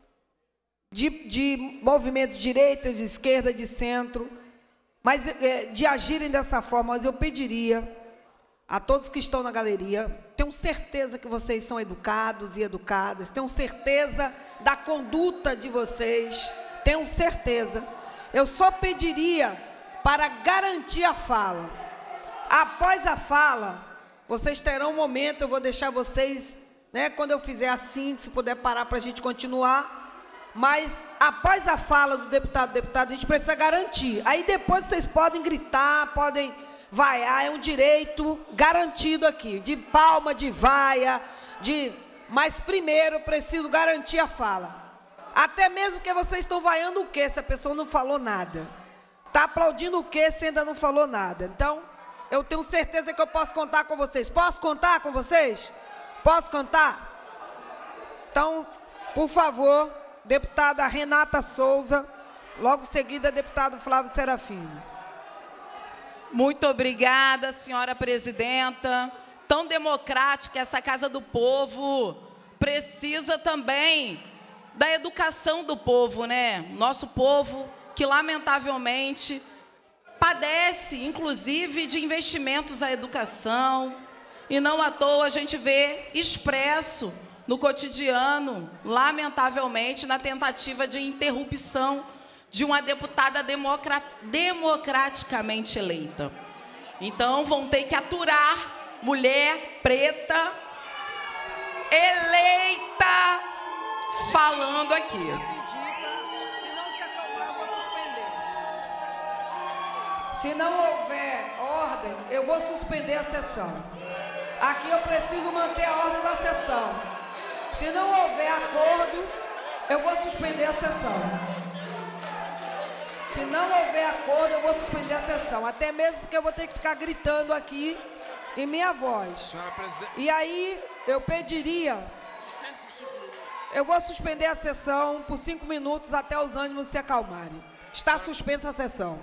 de movimento de direita, de esquerda, de centro, mas de agirem dessa forma. Mas eu pediria a todos que estão na galeria, tenho certeza que vocês são educados e educadas, tenho certeza da conduta de vocês, tenho certeza. Eu só pediria para garantir a fala. Após a fala, vocês terão um momento, eu vou deixar vocês, né, quando eu fizer assim, se puder parar para a gente continuar. Mas, após a fala do deputado, a gente precisa garantir. Aí depois vocês podem gritar, podem vaiar, é um direito garantido aqui, de palma, de vaia, mas primeiro eu preciso garantir a fala. Até mesmo que vocês estão vaiando o quê, se a pessoa não falou nada? Está aplaudindo o quê, se ainda não falou nada? Então, eu tenho certeza que eu posso contar com vocês. Posso contar com vocês? Posso contar? Então, por favor, deputada Renata Souza, logo seguida, deputado Flávio Serafino. Muito obrigada, senhora presidenta. Tão democrática essa Casa do Povo. Precisa também da educação do povo, né? Nosso povo que, lamentavelmente, padece, inclusive, de investimentos à educação. E não à toa a gente vê expresso no cotidiano, lamentavelmente, na tentativa de interrupção de uma deputada democraticamente eleita. Então, vão ter que aturar mulher preta eleita falando aqui. Se não se acalmar, eu vou suspender. Se não houver ordem, eu vou suspender a sessão. Aqui eu preciso manter a ordem da sessão. Se não houver acordo, eu vou suspender a sessão. Se não houver acordo, eu vou suspender a sessão. Até mesmo porque eu vou ter que ficar gritando aqui em minha voz. E aí, eu pediria... Eu vou suspender a sessão por 5 minutos até os ânimos se acalmarem. Está suspensa a sessão.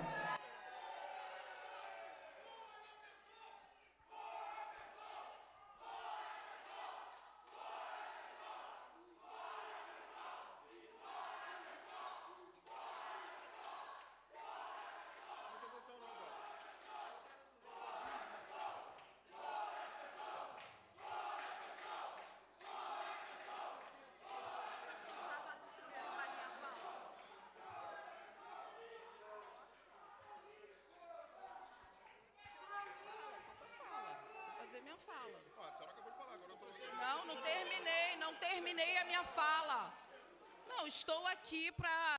Não terminei a minha fala. Não, estou aqui para...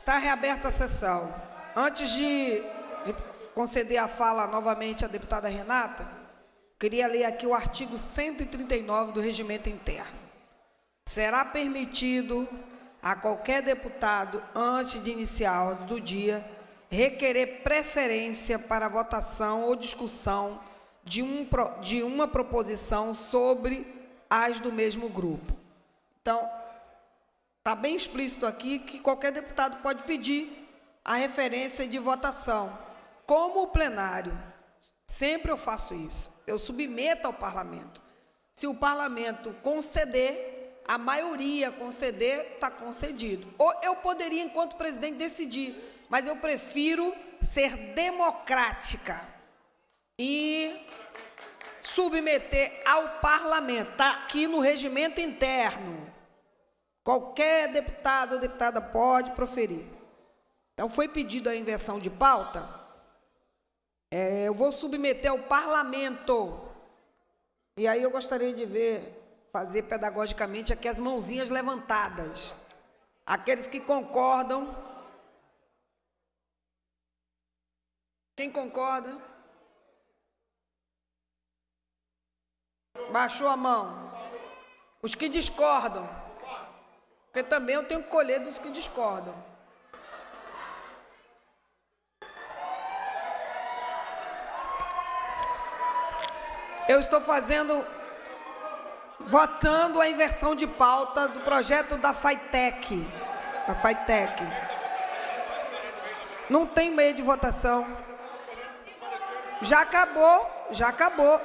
Está reaberta a sessão. Antes de conceder a fala novamente à deputada Renata, queria ler aqui o artigo 139 do Regimento Interno. Será permitido a qualquer deputado, antes de iniciar a ordem do dia, requerer preferência para votação ou discussão de uma proposição sobre as do mesmo grupo. Então, está bem explícito aqui que qualquer deputado pode pedir a referência de votação. Como o plenário, sempre eu faço isso, eu submeto ao parlamento. Se o parlamento conceder, a maioria conceder, está concedido. Ou eu poderia, enquanto presidente, decidir, mas eu prefiro ser democrática e submeter ao parlamento. Está aqui no regimento interno. Qualquer deputado ou deputada pode proferir. Então, foi pedido a inversão de pauta. Eu vou submeter ao parlamento. E aí eu gostaria de ver, fazer pedagogicamente aqui as mãozinhas levantadas. Aqueles que concordam. Quem concorda? Baixou a mão. Os que discordam. Porque também eu tenho que colher dos que discordam. Eu estou votando a inversão de pauta do projeto da FAITEC. Da FAITEC. Não tem meio de votação. Já acabou, já acabou.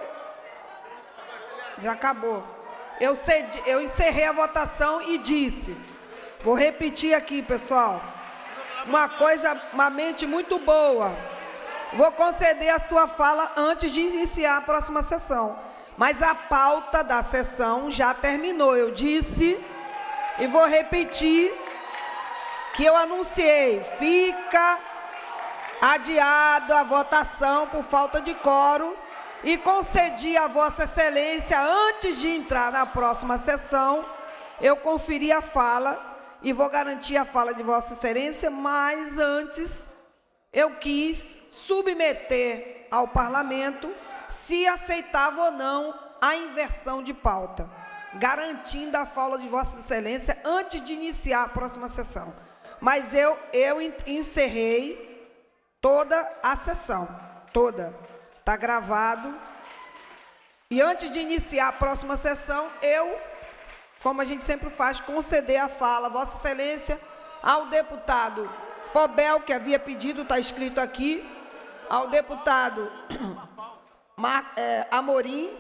Já acabou. Eu encerrei a votação e disse, vou repetir aqui, pessoal, uma mente muito boa. Vou conceder a sua fala antes de iniciar a próxima sessão. Mas a pauta da sessão já terminou. Eu disse e vou repetir que eu anunciei. Fica adiado a votação por falta de quórum e concedi a Vossa Excelência, antes de entrar na próxima sessão, eu conferi a fala e vou garantir a fala de Vossa Excelência, mas antes eu quis submeter ao parlamento se aceitava ou não a inversão de pauta, garantindo a fala de Vossa Excelência antes de iniciar a próxima sessão. Mas eu encerrei toda a sessão, toda. Está gravado. E antes de iniciar a próxima sessão, eu, como a gente sempre faz, conceder a fala, Vossa Excelência, ao deputado Pobel, que havia pedido, está escrito aqui, ao deputado Amorim,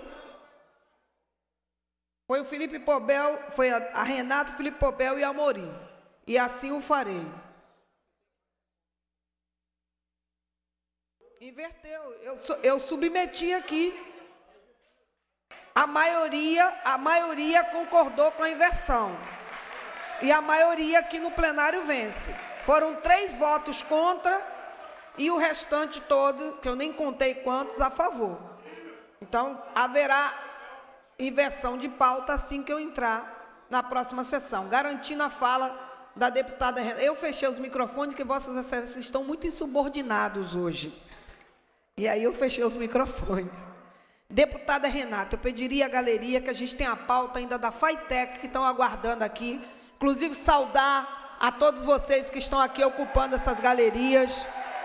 foi o Felipe Pobel, foi a Renata, Felipe Pobel e Amorim. E assim o farei. Inverteu, eu submeti aqui. A maioria concordou com a inversão. E a maioria aqui no plenário vence. Foram 3 votos contra e o restante todo, que eu nem contei quantos, a favor. Então, haverá inversão de pauta assim que eu entrar na próxima sessão, garantindo a fala da deputada Renata. Eu fechei os microfones, porque Vossas Excelências estão muito insubordinados hoje. E aí eu fechei os microfones. Deputada Renata, eu pediria à galeria que a gente tem a pauta ainda da FAITEC, que estão aguardando aqui. Inclusive, saudar a todos vocês que estão aqui ocupando essas galerias.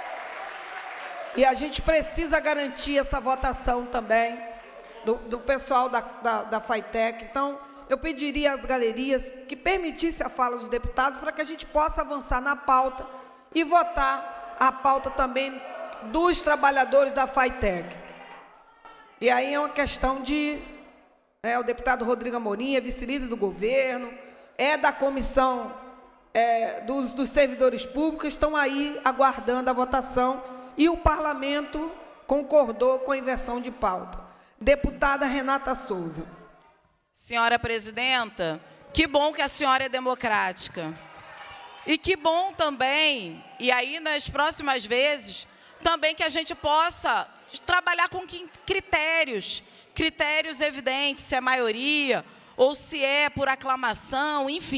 E a gente precisa garantir essa votação também do pessoal da FAITEC. Então, eu pediria às galerias que permitisse a fala dos deputados para que a gente possa avançar na pauta e votar a pauta também dos trabalhadores da FAITEC. E aí é uma questão de... o deputado Rodrigo Amorim é vice-líder do governo, é da comissão dos servidores públicos, estão aí aguardando a votação e o parlamento concordou com a inversão de pauta. Deputada Renata Souza. Senhora presidenta, que bom que a senhora é democrática. E que bom também, e aí nas próximas vezes, também que a gente possa trabalhar com critérios evidentes, se é maioria ou se é por aclamação, enfim.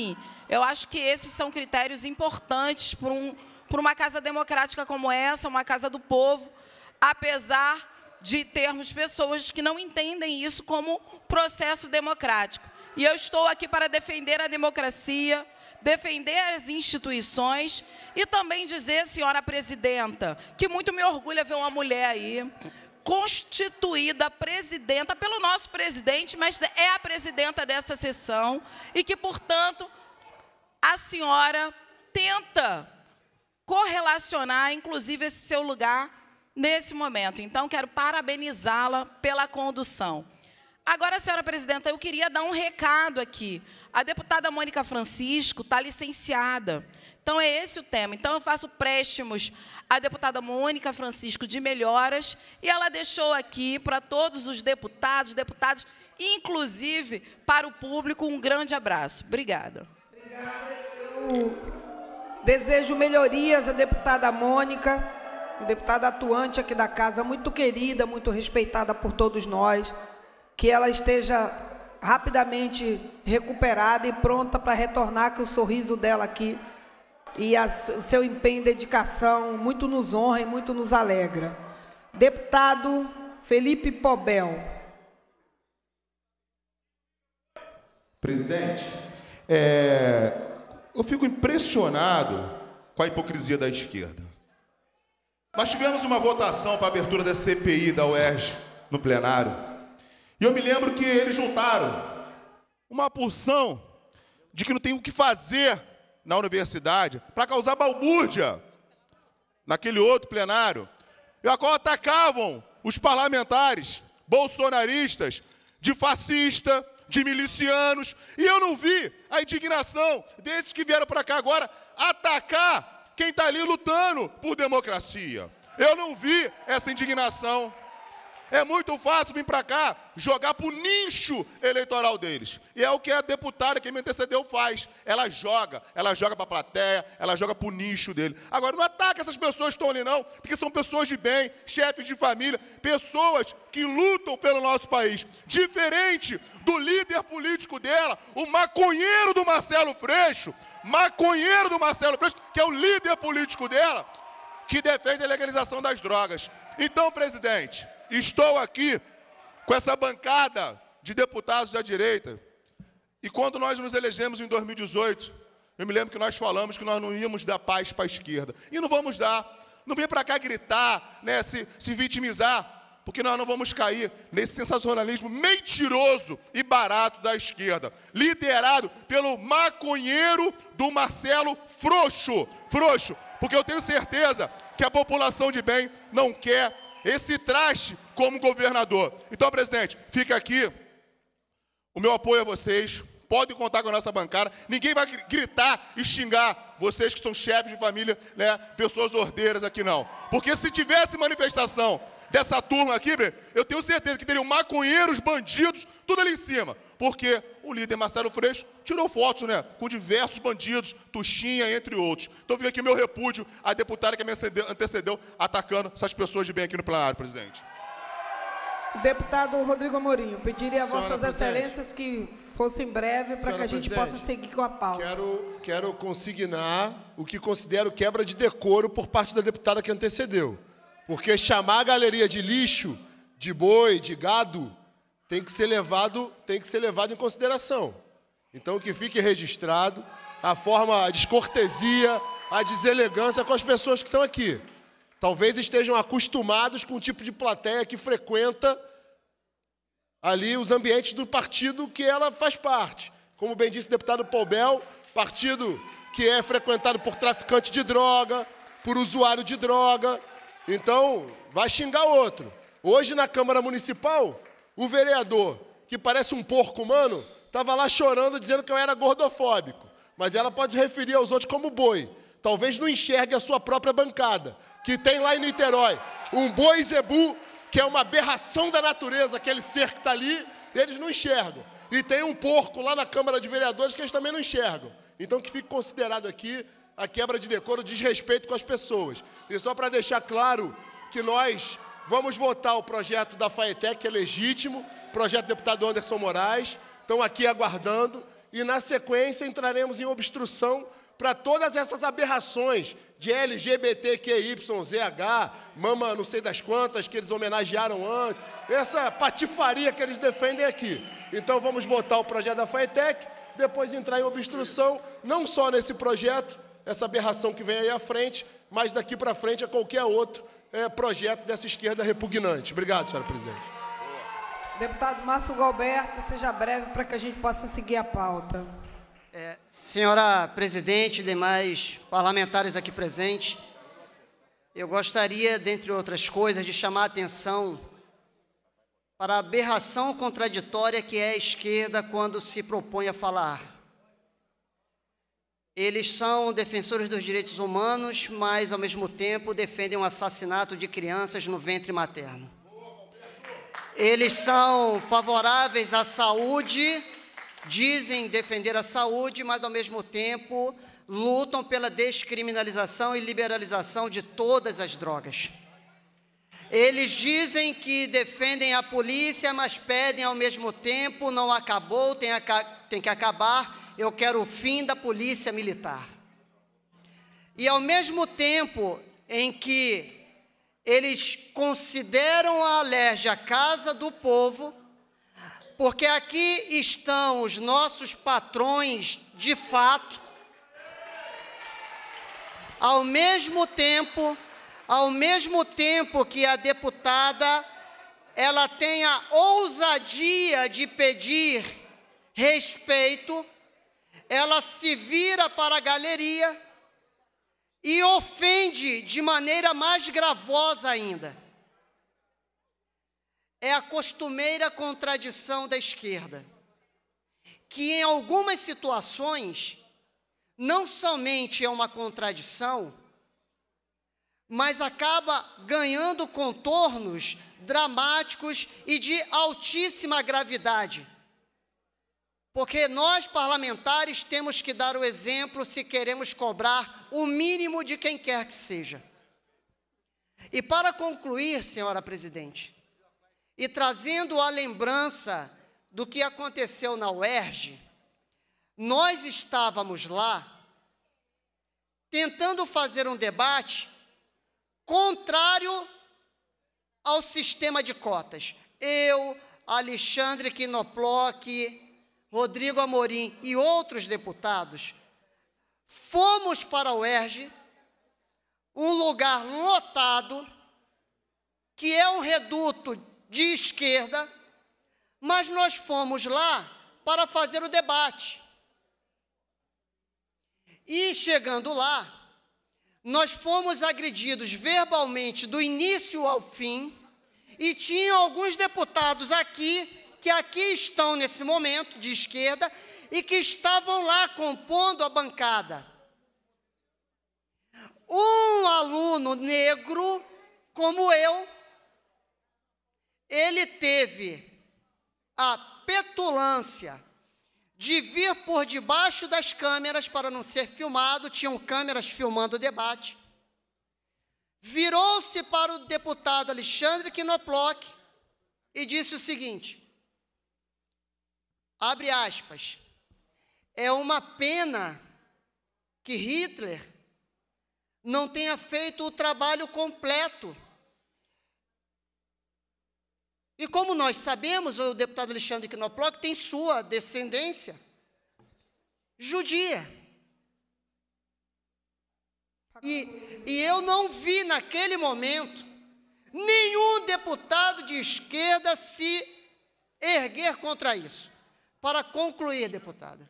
Eu acho que esses são critérios importantes para uma casa democrática como essa, uma casa do povo, apesar de termos pessoas que não entendem isso como processo democrático. E eu estou aqui para defender a democracia, defender as instituições e também dizer, senhora presidenta, que muito me orgulha ver uma mulher aí constituída presidenta pelo nosso presidente, mas é a presidenta dessa sessão e que, portanto, a senhora tenta correlacionar, inclusive, esse seu lugar nesse momento. Então, quero parabenizá-la pela condução. Agora, senhora presidenta, eu queria dar um recado aqui. A deputada Mônica Francisco está licenciada. Então, é esse o tema. Então, eu faço préstimos à deputada Mônica Francisco de melhoras e ela deixou aqui para todos os deputados, inclusive para o público, um grande abraço. Obrigada. Eu desejo melhorias à deputada Mônica, deputada atuante aqui da casa, muito querida, muito respeitada por todos nós, que ela esteja rapidamente recuperada e pronta para retornar, que o sorriso dela aqui e o seu empenho e dedicação muito nos honra e muito nos alegra. Deputado Felipe Pobel. Presidente, eu fico impressionado com a hipocrisia da esquerda. Nós tivemos uma votação para a abertura da CPI da UERJ no plenário. E eu me lembro que eles juntaram uma porção de que não tem o que fazer na universidade para causar balbúrdia naquele outro plenário, e a qual atacavam os parlamentares bolsonaristas de fascista, de milicianos, e eu não vi a indignação desses que vieram para cá agora atacar quem está ali lutando por democracia. Eu não vi essa indignação. É muito fácil vir para cá jogar para o nicho eleitoral deles. E é o que a deputada que me antecedeu faz. Ela joga para a plateia, ela joga para o nicho dele. Agora, não ataca essas pessoas que estão ali não, porque são pessoas de bem, chefes de família, pessoas que lutam pelo nosso país. Diferente do líder político dela, o maconheiro do Marcelo Freixo, que é o líder político dela, que defende a legalização das drogas. Então, presidente, estou aqui com essa bancada de deputados da direita. E quando nós nos elegemos em 2018, eu me lembro que nós falamos que nós não íamos dar paz para a esquerda. E não vamos dar. Não vem para cá gritar, né, se vitimizar, porque nós não vamos cair nesse sensacionalismo mentiroso e barato da esquerda, liderado pelo maconheiro do Marcelo Frouxo. Porque eu tenho certeza que a população de bem não quer esse traste como governador. Então, presidente, fica aqui o meu apoio a vocês. Podem contar com a nossa bancada. Ninguém vai gritar e xingar vocês que são chefes de família, né, pessoas ordeiras aqui, não. Porque se tivesse manifestação dessa turma aqui, eu tenho certeza que teriam maconheiros, bandidos, tudo ali em cima. Porque o líder Marcelo Freixo tirou fotos, né, com diversos bandidos, Tuxinha, entre outros. Então fica aqui meu repúdio à deputada que me antecedeu atacando essas pessoas de bem aqui no plenário, presidente. Deputado Rodrigo Amorim, pediria a vossas excelências que fossem breve para que a gente possa seguir com a pauta. Quero consignar o que considero quebra de decoro por parte da deputada que antecedeu. Porque chamar a galeria de lixo, de boi, de gado, tem que ser levado em consideração. Então, que fique registrado a descortesia, a deselegância com as pessoas que estão aqui. Talvez estejam acostumados com o tipo de plateia que frequenta ali os ambientes do partido que ela faz parte. Como bem disse o deputado Pobel, partido que é frequentado por traficante de droga, por usuário de droga. Então, vai xingar outro. Hoje, na Câmara Municipal, o vereador, que parece um porco humano, estava lá chorando, dizendo que eu era gordofóbico. Mas ela pode se referir aos outros como boi. Talvez não enxergue a sua própria bancada, que tem lá em Niterói um boi zebu, que é uma aberração da natureza, aquele ser que está ali, eles não enxergam. E tem um porco lá na Câmara de Vereadores que eles também não enxergam. Então, que fique considerado aqui a quebra de decoro, o desrespeito com as pessoas. E só para deixar claro que nós vamos votar o projeto da FAETEC, que é legítimo, projeto do deputado Anderson Moraes, estão aqui aguardando, e, na sequência, entraremos em obstrução para todas essas aberrações de LGBTQYZH, mama não sei das quantas, que eles homenagearam antes, essa patifaria que eles defendem aqui. Então, vamos votar o projeto da FATEC, depois entrar em obstrução, não só nesse projeto, essa aberração que vem aí à frente, mas daqui para frente a qualquer outro projeto dessa esquerda repugnante. Obrigado, senhora presidente. Deputado Márcio Galberto, seja breve para que a gente possa seguir a pauta. Senhora presidente e demais parlamentares aqui presentes, eu gostaria, dentre outras coisas, de chamar a atenção para a aberração contraditória que é a esquerda quando se propõe a falar. Eles são defensores dos direitos humanos, mas, ao mesmo tempo, defendem o assassinato de crianças no ventre materno. Eles são favoráveis à saúde, dizem defender a saúde, mas, ao mesmo tempo, lutam pela descriminalização e liberalização de todas as drogas. Eles dizem que defendem a polícia, mas pedem, ao mesmo tempo, não acabou, tem que acabar, eu quero o fim da polícia militar. E, ao mesmo tempo em que eles consideram a Alerj a casa do povo, porque aqui estão os nossos patrões de fato, ao mesmo tempo que a deputada, ela tem a ousadia de pedir respeito, ela se vira para a galeria e ofende de maneira mais gravosa ainda. É a costumeira contradição da esquerda, que em algumas situações não somente é uma contradição, mas acaba ganhando contornos dramáticos e de altíssima gravidade. Porque nós, parlamentares, temos que dar o exemplo se queremos cobrar o mínimo de quem quer que seja. E para concluir, senhora presidente, e trazendo a lembrança do que aconteceu na UERJ, nós estávamos lá tentando fazer um debate contrário ao sistema de cotas. Eu, Alexandre Knoploch, Rodrigo Amorim e outros deputados fomos para a UERJ, um lugar lotado, que é um reduto de esquerda, mas nós fomos lá para fazer o debate. E, chegando lá, nós fomos agredidos verbalmente do início ao fim, e tinham alguns deputados aqui, que aqui estão nesse momento, de esquerda, e que estavam lá compondo a bancada. Um aluno negro, como eu, ele teve a petulância de vir por debaixo das câmeras para não ser filmado, tinham câmeras filmando o debate, virou-se para o deputado Alexandre Knoploch e disse o seguinte, abre aspas, é uma pena que Hitler não tenha feito o trabalho completo. E como nós sabemos, o deputado Alexandre Knoploch tem sua descendência judia. E eu não vi naquele momento nenhum deputado de esquerda se erguer contra isso. Para concluir, deputada.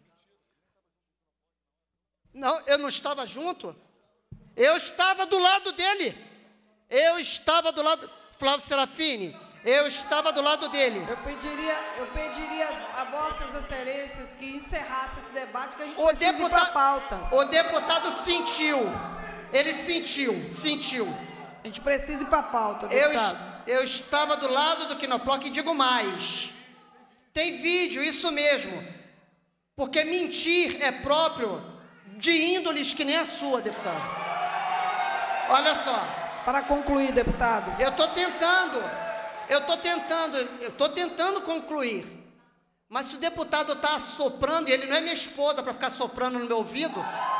Não, eu não estava junto. Eu estava do lado dele. Eu estava do lado... Flávio Serafini, eu estava do lado dele. Eu pediria a vossas excelências que encerrasse esse debate, que a gente precisa ir para a pauta. O deputado sentiu. Ele sentiu. A gente precisa ir para a pauta, deputado. Eu estava do lado do Knoploch e digo mais. Tem vídeo, isso mesmo. Porque mentir é próprio de índoles que nem a sua, deputado. Olha só. Para concluir, deputado. Eu estou tentando concluir. Mas se o deputado está soprando, e ele não é minha esposa para ficar soprando no meu ouvido,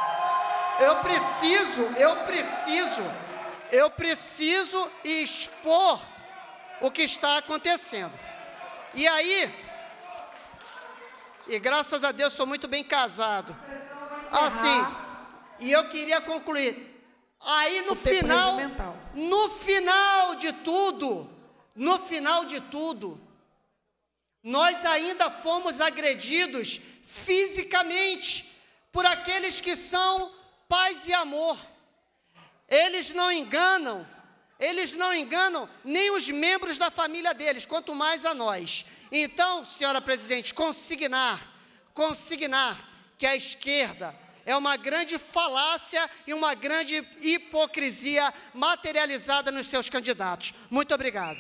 eu preciso expor o que está acontecendo. E aí, e graças a Deus sou muito bem casado. Assim, e eu queria concluir. Aí no final de tudo, nós ainda fomos agredidos fisicamente por aqueles que são paz e amor. Eles não enganam nem os membros da família deles, quanto mais a nós. Então, senhora presidente, consignar que a esquerda é uma grande falácia e uma grande hipocrisia materializada nos seus candidatos. Muito obrigado.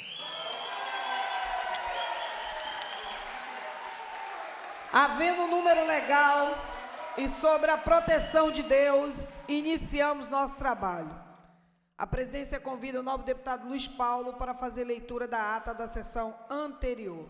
Havendo um número legal e sobre a proteção de Deus, iniciamos nosso trabalho. A presidência convida o nobre deputado Luiz Paulo para fazer leitura da ata da sessão anterior.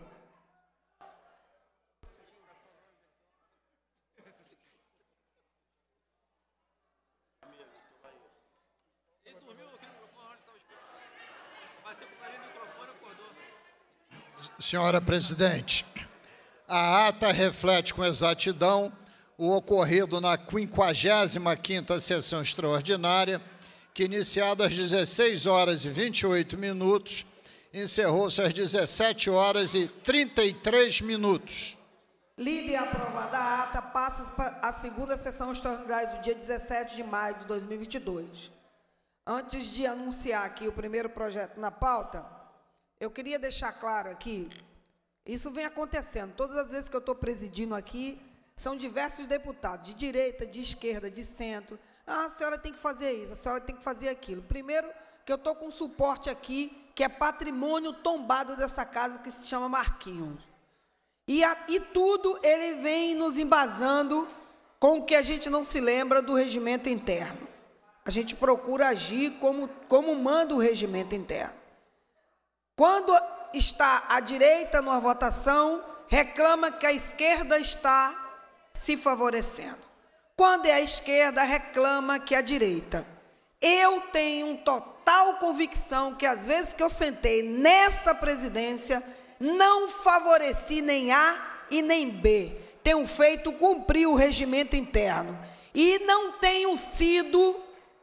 Senhora presidente, a ata reflete com exatidão o ocorrido na 55ª sessão extraordinária, que iniciada às 16 horas e 28 minutos, encerrou-se às 17 horas e 33 minutos. Lida e aprovada a ata, passa para a segunda sessão extraordinária do dia 17 de maio de 2022. Antes de anunciar aqui o primeiro projeto na pauta, eu queria deixar claro aqui, isso vem acontecendo, todas as vezes que eu estou presidindo aqui, são diversos deputados, de direita, de esquerda, de centro. Ah, a senhora tem que fazer isso, a senhora tem que fazer aquilo. Primeiro, que eu estou com suporte aqui, que é patrimônio tombado dessa casa, que se chama Marquinhos. E tudo ele vem nos embasando com o que a gente não se lembra do regimento interno. A gente procura agir como manda o regimento interno. Quando está a direita numa votação, reclama que a esquerda está se favorecendo. Quando é a esquerda, reclama que é a direita. Eu tenho total convicção que, às vezes que eu sentei nessa presidência, não favoreci nem A e nem B. Tenho feito cumprir o regimento interno. E não tenho sido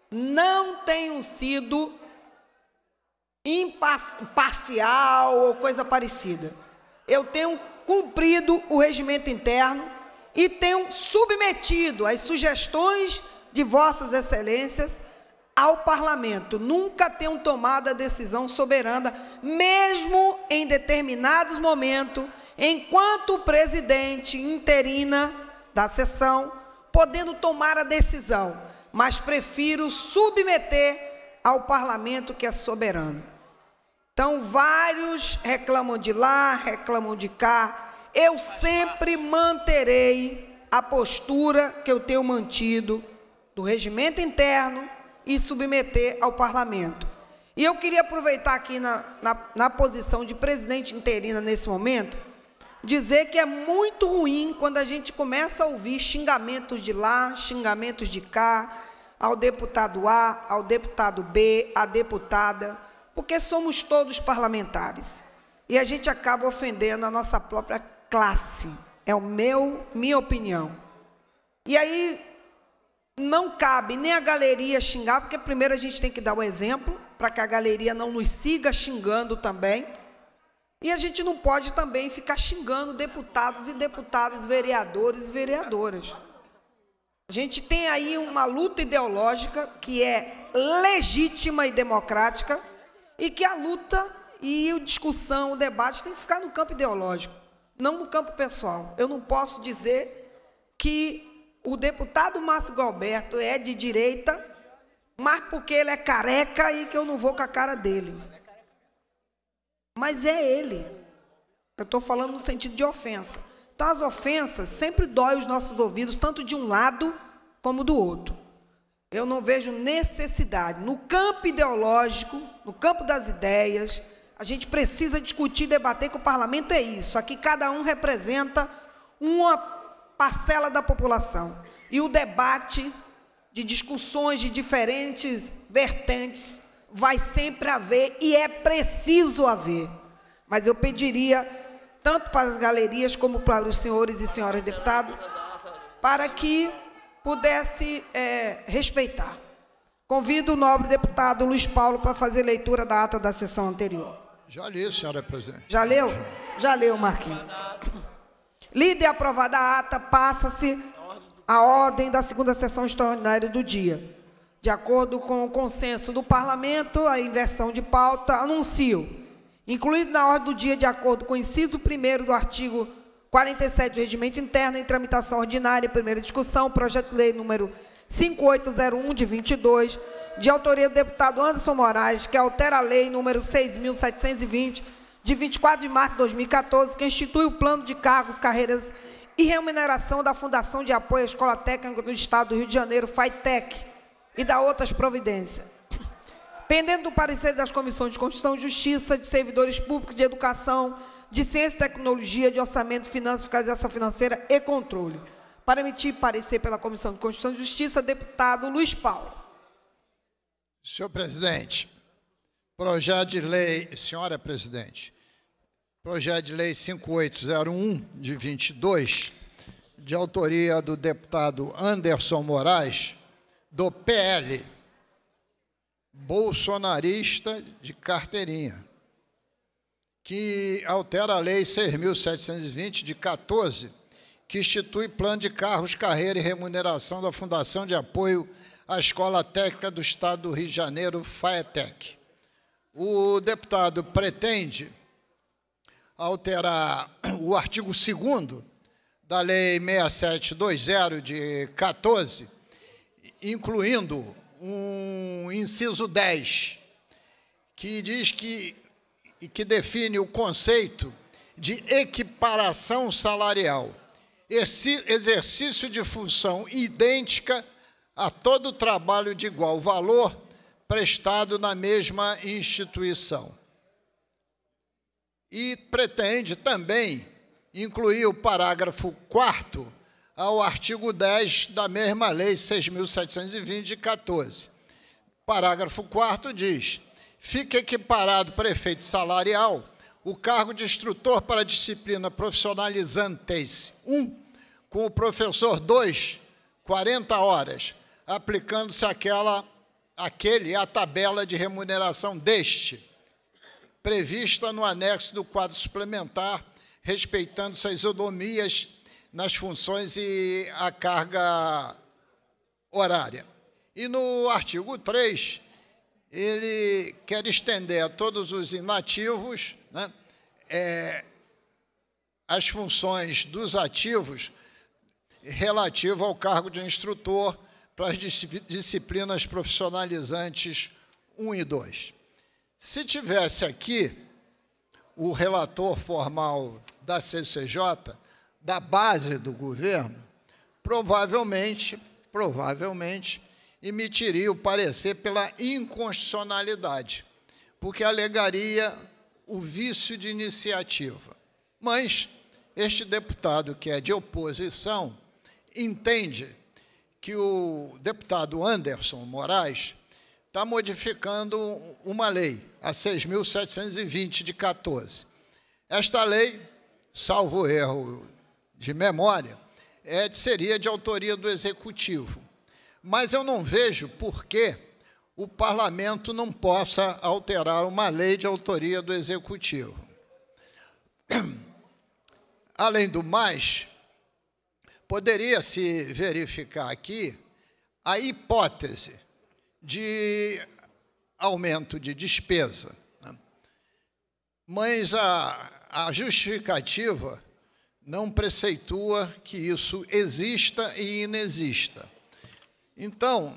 imparcial ou coisa parecida. Eu tenho cumprido o regimento interno e tenho submetido as sugestões de vossas excelências ao parlamento. Nunca tenho tomado a decisão soberana, mesmo em determinados momentos, enquanto presidente interina da sessão, podendo tomar a decisão, mas prefiro submeter ao parlamento, que é soberano. Então, vários reclamam de lá, reclamam de cá. Eu sempre manterei a postura que eu tenho mantido do regimento interno e submeter ao parlamento. E eu queria aproveitar aqui na posição de presidente interina nesse momento, dizer que é muito ruim quando a gente começa a ouvir xingamentos de lá, xingamentos de cá, ao deputado A, ao deputado B, à deputada, porque somos todos parlamentares. E a gente acaba ofendendo a nossa própria classe. É minha opinião. E aí não cabe nem a galeria xingar, porque primeiro a gente tem que dar o exemplo, para que a galeria não nos siga xingando também. E a gente não pode também ficar xingando deputados e deputadas, vereadores e vereadoras. A gente tem aí uma luta ideológica que é legítima e democrática, e que a luta e a discussão, o debate tem que ficar no campo ideológico, não no campo pessoal. Eu não posso dizer que o deputado Márcio Galberto é de direita, mas porque ele é careca e que eu não vou com a cara dele. Mas é ele. Eu estou falando no sentido de ofensa. Então, as ofensas sempre doem os nossos ouvidos, tanto de um lado como do outro. Eu não vejo necessidade. No campo ideológico, no campo das ideias, A gente precisa discutir, debater, que o parlamento é isso. Aqui cada um representa uma parcela da população. E o debate de discussões de diferentes vertentes vai sempre haver e é preciso haver. Mas eu pediria, tanto para as galerias como para os senhores e senhoras deputados, para que pudesse respeitar. Convido o nobre deputado Luiz Paulo para fazer leitura da ata da sessão anterior. Já li, senhora presidente. Já leu? Já leu, Marquinhos. Lida e aprovada a ata, passa-se a ordem da segunda sessão extraordinária do dia. De acordo com o consenso do parlamento, a inversão de pauta, anuncio, incluído na ordem do dia, de acordo com o inciso 1º do artigo 47 do Regimento Interno, em tramitação ordinária, primeira discussão, projeto de lei número 5801, de 22, de autoria do deputado Anderson Moraes, que altera a lei número 6.720, de 24 de março de 2014, que institui o plano de cargos, carreiras e remuneração da Fundação de Apoio à Escola Técnica do Estado do Rio de Janeiro, FATEC, e da outras providências. Pendendo do parecer das comissões de Constituição e Justiça, de servidores públicos, de educação, de ciência e tecnologia, de orçamento, finanças, fiscalização financeira e controle. Para emitir parecer pela Comissão de Constituição e Justiça, deputado Luiz Paulo. Senhor presidente, projeto de lei, senhora presidente, projeto de lei 5801, de 22, de autoria do deputado Anderson Moraes, do PL, bolsonarista de carteirinha, que altera a lei 6.720, de 14, que institui plano de cargos, carreira e remuneração da Fundação de Apoio à Escola Técnica do Estado do Rio de Janeiro, FATEC. O deputado pretende alterar o artigo 2º da Lei 6720, de 14, incluindo um inciso 10, que diz que define o conceito de equiparação salarial, exercício de função idêntica a todo trabalho de igual valor prestado na mesma instituição. E pretende também incluir o parágrafo 4º ao artigo 10 da mesma lei 6.720, de 14. Parágrafo 4º diz: fica equiparado para efeito salarial o cargo de instrutor para disciplina profissionalizantes 1, com o professor 2, 40 horas, aplicando-se a tabela de remuneração deste, prevista no anexo do quadro suplementar, respeitando-se as isonomias nas funções e a carga horária. E no artigo 3, ele quer estender a todos os inativos, né, as funções dos ativos relativas ao cargo de instrutor para as disciplinas profissionalizantes 1 e 2. Se tivesse aqui o relator formal da CCJ, da base do governo, provavelmente emitiria o parecer pela inconstitucionalidade, porque alegaria o vício de iniciativa. Mas este deputado, que é de oposição, entende que o deputado Anderson Moraes está modificando uma lei, a 6.720, de 14. Esta lei, salvo erro de memória, seria de autoria do Executivo. Mas eu não vejo por que o parlamento não possa alterar uma lei de autoria do Executivo. Além do mais, poderia-se verificar aqui a hipótese de aumento de despesa, né? Mas a justificativa não preceitua que isso exista e inexista. Então,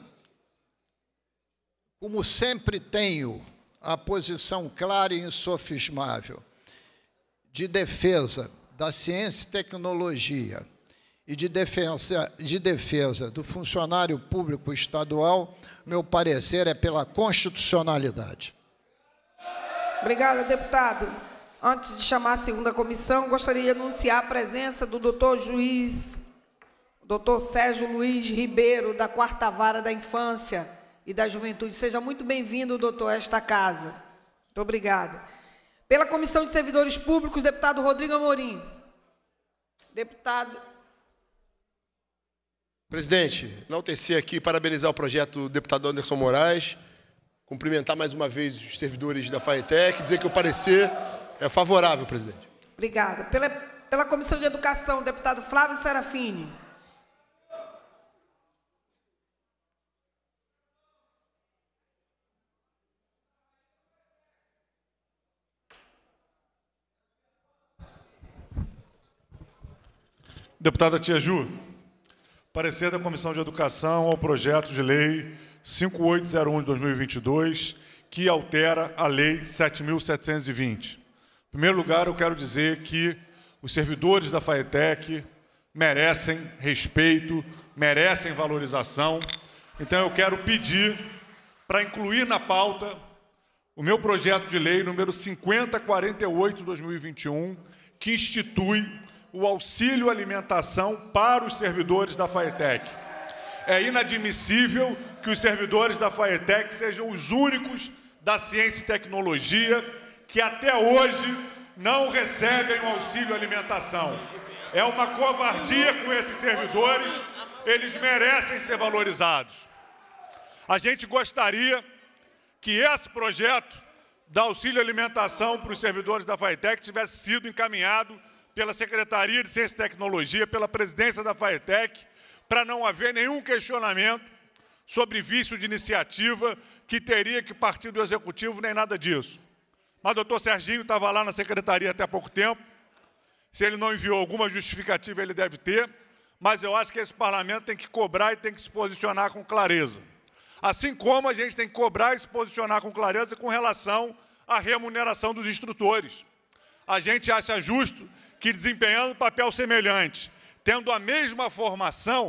como sempre tenho a posição clara e insofismável de defesa da ciência e tecnologia e de defesa do funcionário público estadual, meu parecer é pela constitucionalidade. Obrigada, deputado. Antes de chamar a segunda comissão, gostaria de anunciar a presença do doutor Sérgio Luiz Ribeiro, da 4ª Vara da Infância e da Juventude. Seja muito bem-vindo, doutor, a esta casa. Muito obrigada. Pela Comissão de Servidores Públicos, deputado Rodrigo Amorim. Deputado. Presidente, enaltecer aqui, parabenizar o projeto do deputado Anderson Moraes, cumprimentar mais uma vez os servidores da FAETEC, dizer que o parecer é favorável, presidente. Obrigada. Pela Comissão de Educação, deputado Flávio Serafini. Deputada Tia Ju, parecer da Comissão de Educação ao projeto de lei 5801 de 2022, que altera a Lei 7.720. Em primeiro lugar, eu quero dizer que os servidores da FAETEC merecem respeito, merecem valorização. Então, eu quero pedir para incluir na pauta o meu projeto de lei número 5048 de 2021, que institui o auxílio alimentação para os servidores da FAETEC. É inadmissível que os servidores da FAETEC sejam os únicos da ciência e tecnologia que até hoje não recebem o auxílio alimentação. É uma covardia com esses servidores, eles merecem ser valorizados. A gente gostaria que esse projeto da auxílio alimentação para os servidores da FAETEC tivesse sido encaminhado pela Secretaria de Ciência e Tecnologia, pela presidência da FAETEC, para não haver nenhum questionamento sobre vício de iniciativa que teria que partir do Executivo, nem nada disso. Mas o doutor Serginho estava lá na Secretaria até há pouco tempo. Se ele não enviou alguma justificativa, ele deve ter. Mas eu acho que esse parlamento tem que cobrar e tem que se posicionar com clareza. Assim como a gente tem que cobrar e se posicionar com clareza com relação à remuneração dos instrutores. A gente acha justo que, desempenhando papel semelhante, tendo a mesma formação,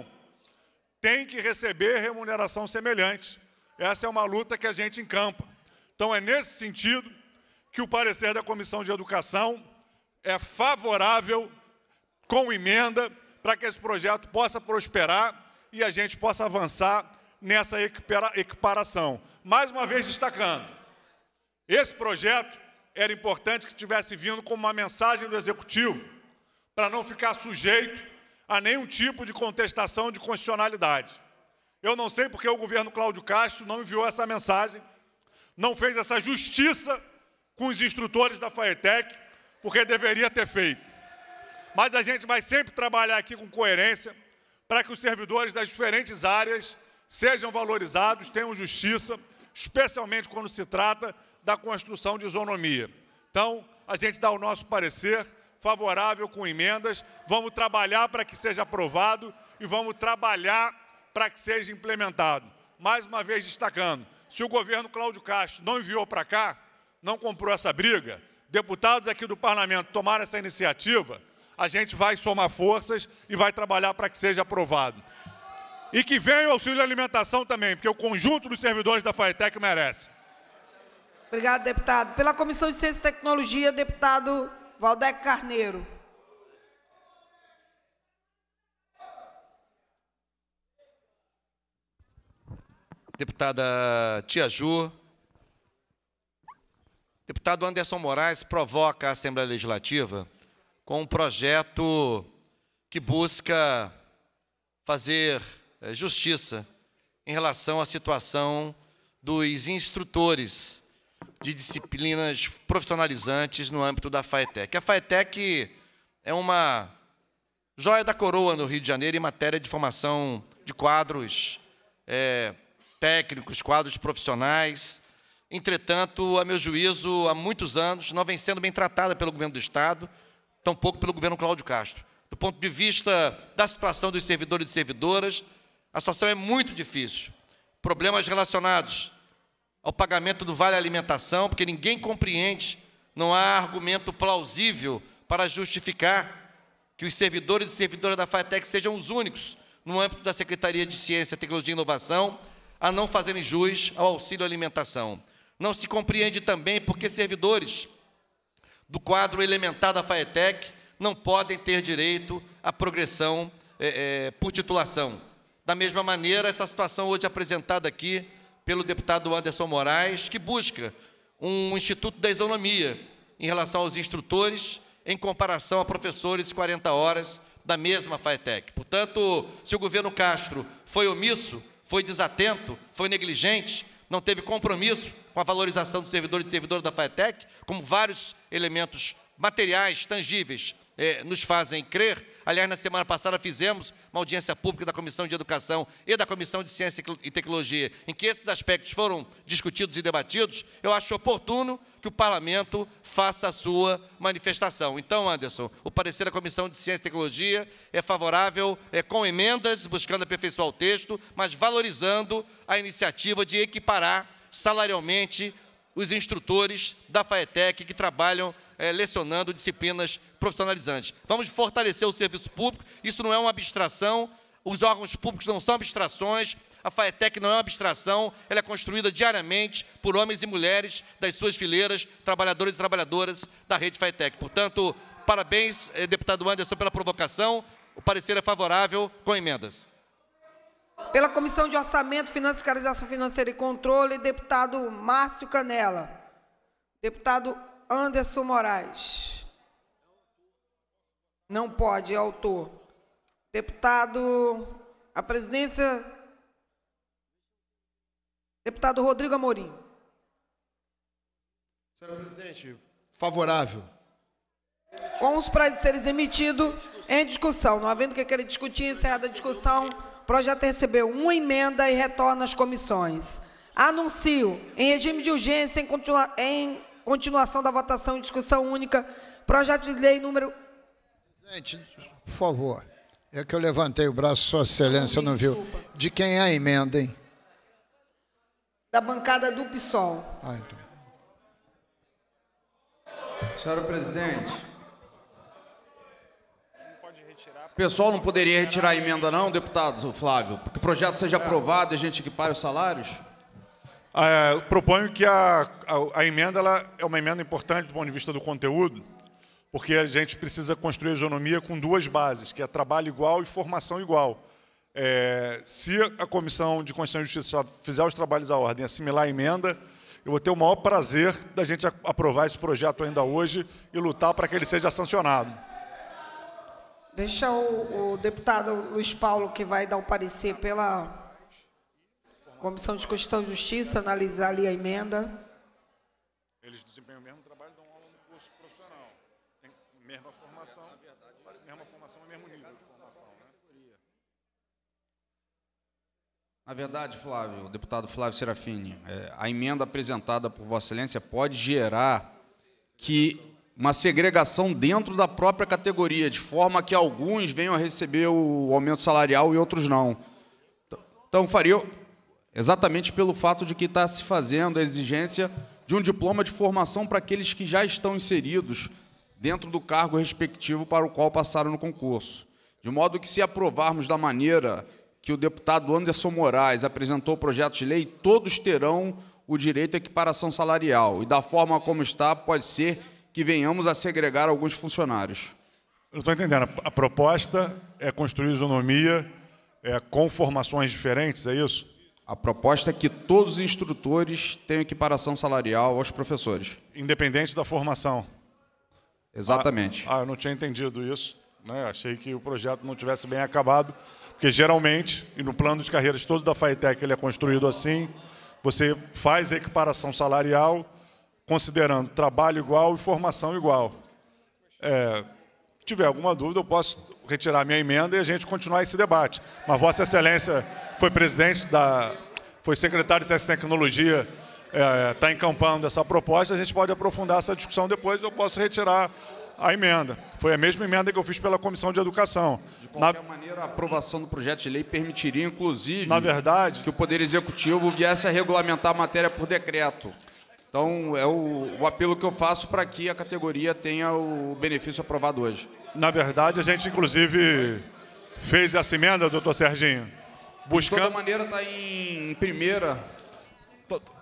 tem que receber remuneração semelhante. Essa é uma luta que a gente encampa. Então, é nesse sentido que o parecer da Comissão de Educação é favorável, com emenda, para que esse projeto possa prosperar e a gente possa avançar nessa equiparação. Mais uma vez destacando, esse projeto era importante que tivesse vindo como uma mensagem do Executivo, para não ficar sujeito a nenhum tipo de contestação de constitucionalidade. Eu não sei porque o governo Cláudio Castro não enviou essa mensagem, não fez essa justiça com os instrutores da FAETEC, porque deveria ter feito. Mas a gente vai sempre trabalhar aqui com coerência para que os servidores das diferentes áreas sejam valorizados, tenham justiça, especialmente quando se trata da construção de isonomia. Então, a gente dá o nosso parecer favorável com emendas, vamos trabalhar para que seja aprovado e vamos trabalhar para que seja implementado. Mais uma vez destacando, se o governo Cláudio Castro não enviou para cá, não comprou essa briga, deputados aqui do parlamento tomaram essa iniciativa, a gente vai somar forças e vai trabalhar para que seja aprovado. E que venha o auxílio alimentação também, porque o conjunto dos servidores da FAETEC merece. Obrigado, deputado. Pela Comissão de Ciência e Tecnologia, deputado Valdec Carneiro. Deputada Tia Ju. Deputado Anderson Moraes provoca a Assembleia Legislativa com um projeto que busca fazer justiça em relação à situação dos instrutores de disciplinas profissionalizantes no âmbito da FAETEC. A FAETEC é uma joia da coroa no Rio de Janeiro em matéria de formação de quadros técnicos, quadros profissionais. Entretanto, a meu juízo, há muitos anos, não vem sendo bem tratada pelo governo do Estado, tampouco pelo governo Cláudio Castro. Do ponto de vista da situação dos servidores e servidoras, a situação é muito difícil. Problemas relacionados ao pagamento do vale alimentação, porque ninguém compreende, não há argumento plausível para justificar que os servidores e servidoras da FAETEC sejam os únicos, no âmbito da Secretaria de Ciência, Tecnologia e Inovação, a não fazerem jus ao auxílio alimentação. Não se compreende também porque servidores do quadro elementar da FAETEC não podem ter direito à progressão por titulação. Da mesma maneira, essa situação hoje apresentada aqui pelo deputado Anderson Moraes, que busca um Instituto da Isonomia em relação aos instrutores, em comparação a professores 40 horas da mesma FAETEC. Portanto, se o governo Castro foi omisso, foi desatento, foi negligente, não teve compromisso com a valorização dos servidores e servidoras da FAETEC, como vários elementos materiais, tangíveis, nos fazem crer. Aliás, na semana passada fizemos uma audiência pública da Comissão de Educação e da Comissão de Ciência e Tecnologia, em que esses aspectos foram discutidos e debatidos. Eu acho oportuno que o Parlamento faça a sua manifestação. Então, Anderson, o parecer da Comissão de Ciência e Tecnologia é favorável, com emendas, buscando aperfeiçoar o texto, mas valorizando a iniciativa de equiparar salarialmente os instrutores da FAETEC que trabalham lecionando disciplinas profissionalizantes. Vamos fortalecer o serviço público, isso não é uma abstração, os órgãos públicos não são abstrações, a FAETEC não é uma abstração, ela é construída diariamente por homens e mulheres das suas fileiras, trabalhadores e trabalhadoras da rede FAETEC. Portanto, parabéns, deputado Anderson, pela provocação, o parecer é favorável com emendas. Pela Comissão de Orçamento, Fiscalização Financeira e Controle, deputado Márcio Canela. Deputado Anderson Moraes. Não pode, é autor. Deputado, a presidência, deputado Rodrigo Amorim. Senhor presidente, favorável. Com os pareceres emitidos em discussão, não havendo que querer discutir, encerrada a discussão, o projeto recebeu uma emenda e retorna às comissões. Anuncio, em regime de urgência, em continuação da votação em discussão única, projeto de lei número... Presidente, por favor, é que eu levantei o braço, Sua Excelência não viu. De quem é a emenda, hein? Da bancada do PSOL. Então. Senhora presidente, o pessoal não poderia retirar a emenda não, deputado Flávio? Porque o projeto seja aprovado e a gente equipare os salários? Proponho que a emenda ela é uma emenda importante do ponto de vista do conteúdo, porque a gente precisa construir a isonomia com duas bases, que é trabalho igual e formação igual. Se a Comissão de Constituição e Justiça fizer os trabalhos à ordem e assimilar a emenda, eu vou ter o maior prazer da gente aprovar esse projeto ainda hoje e lutar para que ele seja sancionado. Deixa o deputado Luiz Paulo, que vai dar o parecer pela Comissão de Constituição e Justiça, analisar ali a emenda. Eles desempenham o mesmo trabalho, dão aula no curso profissional. Tem mesma formação, é mesmo nível de formação, né? Na verdade, Flávio, o deputado Flávio Serafini, a emenda apresentada por Vossa Excelência pode gerar uma segregação dentro da própria categoria, de forma que alguns venham a receber o aumento salarial e outros não. Então, faria exatamente pelo fato de que está se fazendo a exigência de um diploma de formação para aqueles que já estão inseridos dentro do cargo respectivo para o qual passaram no concurso. De modo que, se aprovarmos da maneira que o deputado Anderson Moraes apresentou o projeto de lei, todos terão o direito à equiparação salarial. E, da forma como está, pode ser que venhamos a segregar alguns funcionários. Eu estou entendendo. A proposta é construir isonomia com formações diferentes, é isso? A proposta é que todos os instrutores tenham equiparação salarial aos professores. Independente da formação. Exatamente. Eu não tinha entendido isso, né? Achei que o projeto não tivesse bem acabado, porque geralmente, e no plano de carreiras todos da FAETEC, ele é construído assim, você faz a equiparação salarial considerando trabalho igual e formação igual. Se tiver alguma dúvida, eu posso retirar minha emenda e a gente continuar esse debate. Mas Vossa Excelência foi foi secretário de Ciência e Tecnologia, está encampando essa proposta, a gente pode aprofundar essa discussão depois, eu posso retirar a emenda. Foi a mesma emenda que eu fiz pela Comissão de Educação. De qualquer maneira, a aprovação do projeto de lei permitiria, inclusive, na verdade, que o Poder Executivo viesse a regulamentar a matéria por decreto. Então, é o apelo que eu faço para que a categoria tenha o benefício aprovado hoje. Na verdade, a gente, inclusive, fez essa emenda, doutor Serginho, buscando... De toda maneira, está em primeira.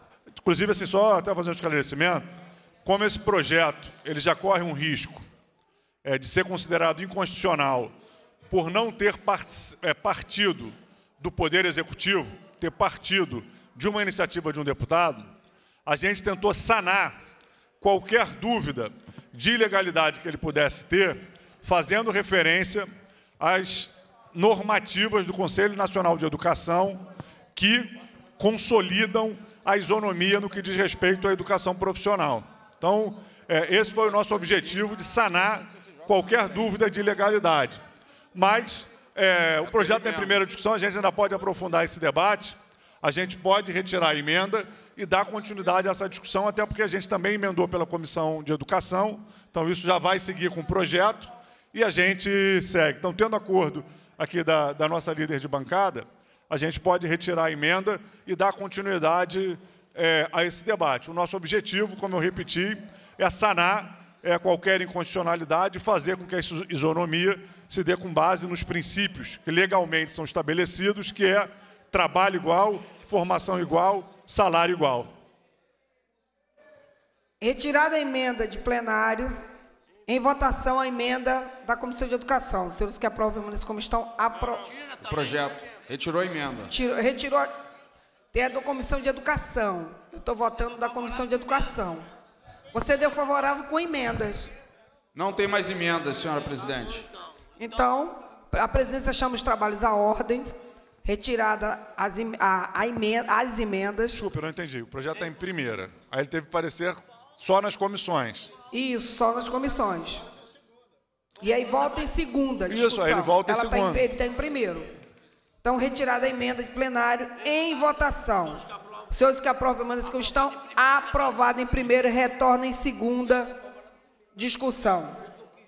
Inclusive, assim, só até fazer um esclarecimento, como esse projeto ele já corre um risco de ser considerado inconstitucional por não ter partido do Poder Executivo, ter partido de uma iniciativa de um deputado, a gente tentou sanar qualquer dúvida de ilegalidade que ele pudesse ter, fazendo referência às normativas do Conselho Nacional de Educação que consolidam a isonomia no que diz respeito à educação profissional. Então, esse foi o nosso objetivo, de sanar qualquer dúvida de ilegalidade. Mas o projeto em primeira discussão, a gente ainda pode aprofundar esse debate, a gente pode retirar a emenda e dar continuidade a essa discussão, até porque a gente também emendou pela Comissão de Educação, então isso já vai seguir com o projeto e a gente segue. Então, tendo acordo aqui da nossa líder de bancada, a gente pode retirar a emenda e dar continuidade a esse debate. O nosso objetivo, como eu repeti, é sanar qualquer inconstitucionalidade e fazer com que a isonomia se dê com base nos princípios que legalmente são estabelecidos, que é trabalho igual, formação igual, salário igual. Retirada a emenda de plenário, em votação a emenda da Comissão de Educação. Os senhores que aprovam permaneçam como estão. O projeto. Retirou a emenda. Retirou. Tem a da Comissão de Educação. Eu estou votando da Comissão de Educação. Você deu favorável com emendas. Não tem mais emendas, senhora presidente. Então, a presidência chama os trabalhos à ordem, retirada as emendas. Desculpa, eu não entendi. O projeto está em primeira. Aí ele teve que parecer só nas comissões. Isso, só nas comissões. E aí volta em segunda discussão. Isso, aí ele volta em segunda. Ele está em primeiro. Então, retirada a emenda de plenário em votação. Os senhores que aprovam a emenda que estão, aprovada em primeira, retorna em segunda discussão.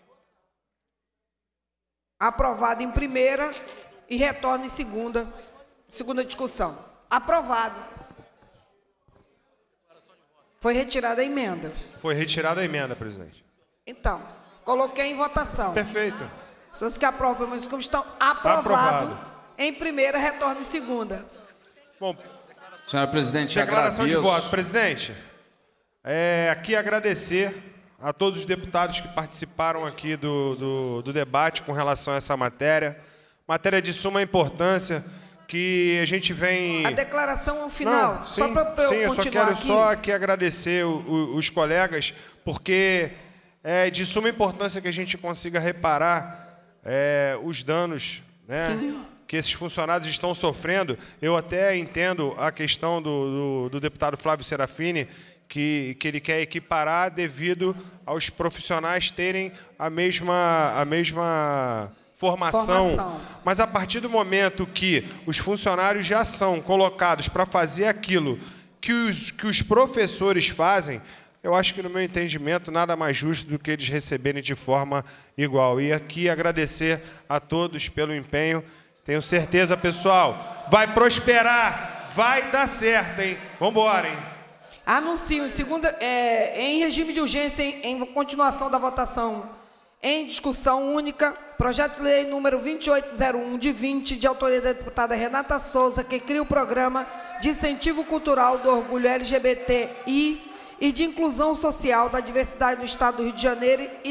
Aprovado em primeira e retorna em segunda discussão. Aprovado. Foi retirada a emenda. Foi retirada a emenda, presidente. Então, coloquei em votação. Perfeito. Os senhores que aprovam, mas como estão, aprovado em primeira, retorna em segunda. Bom, senhora presidente, declaração agradeço. de voto. Presidente, aqui agradecer a todos os deputados que participaram aqui do debate com relação a essa matéria. Matéria de suma importância, que a gente vem... A declaração final, não, só para eu continuar eu só quero aqui. só aqui agradecer os colegas, porque é de suma importância que a gente consiga reparar os danos, né, que esses funcionários estão sofrendo. Eu até entendo a questão do deputado Flávio Serafini, que ele quer equiparar devido aos profissionais terem a mesma formação. Mas a partir do momento que os funcionários já são colocados para fazer aquilo que os professores fazem, eu acho que, no meu entendimento, nada mais justo do que eles receberem de forma igual. E aqui agradecer a todos pelo empenho. Tenho certeza, pessoal, vai prosperar, vai dar certo, hein? Vamos embora, hein? Anuncio em regime de urgência, em continuação da votação, em discussão única, projeto de lei número 2801 de 20, de autoria da deputada Renata Souza, que cria o programa de incentivo cultural do orgulho LGBTI e de inclusão social da diversidade no Estado do Rio de Janeiro e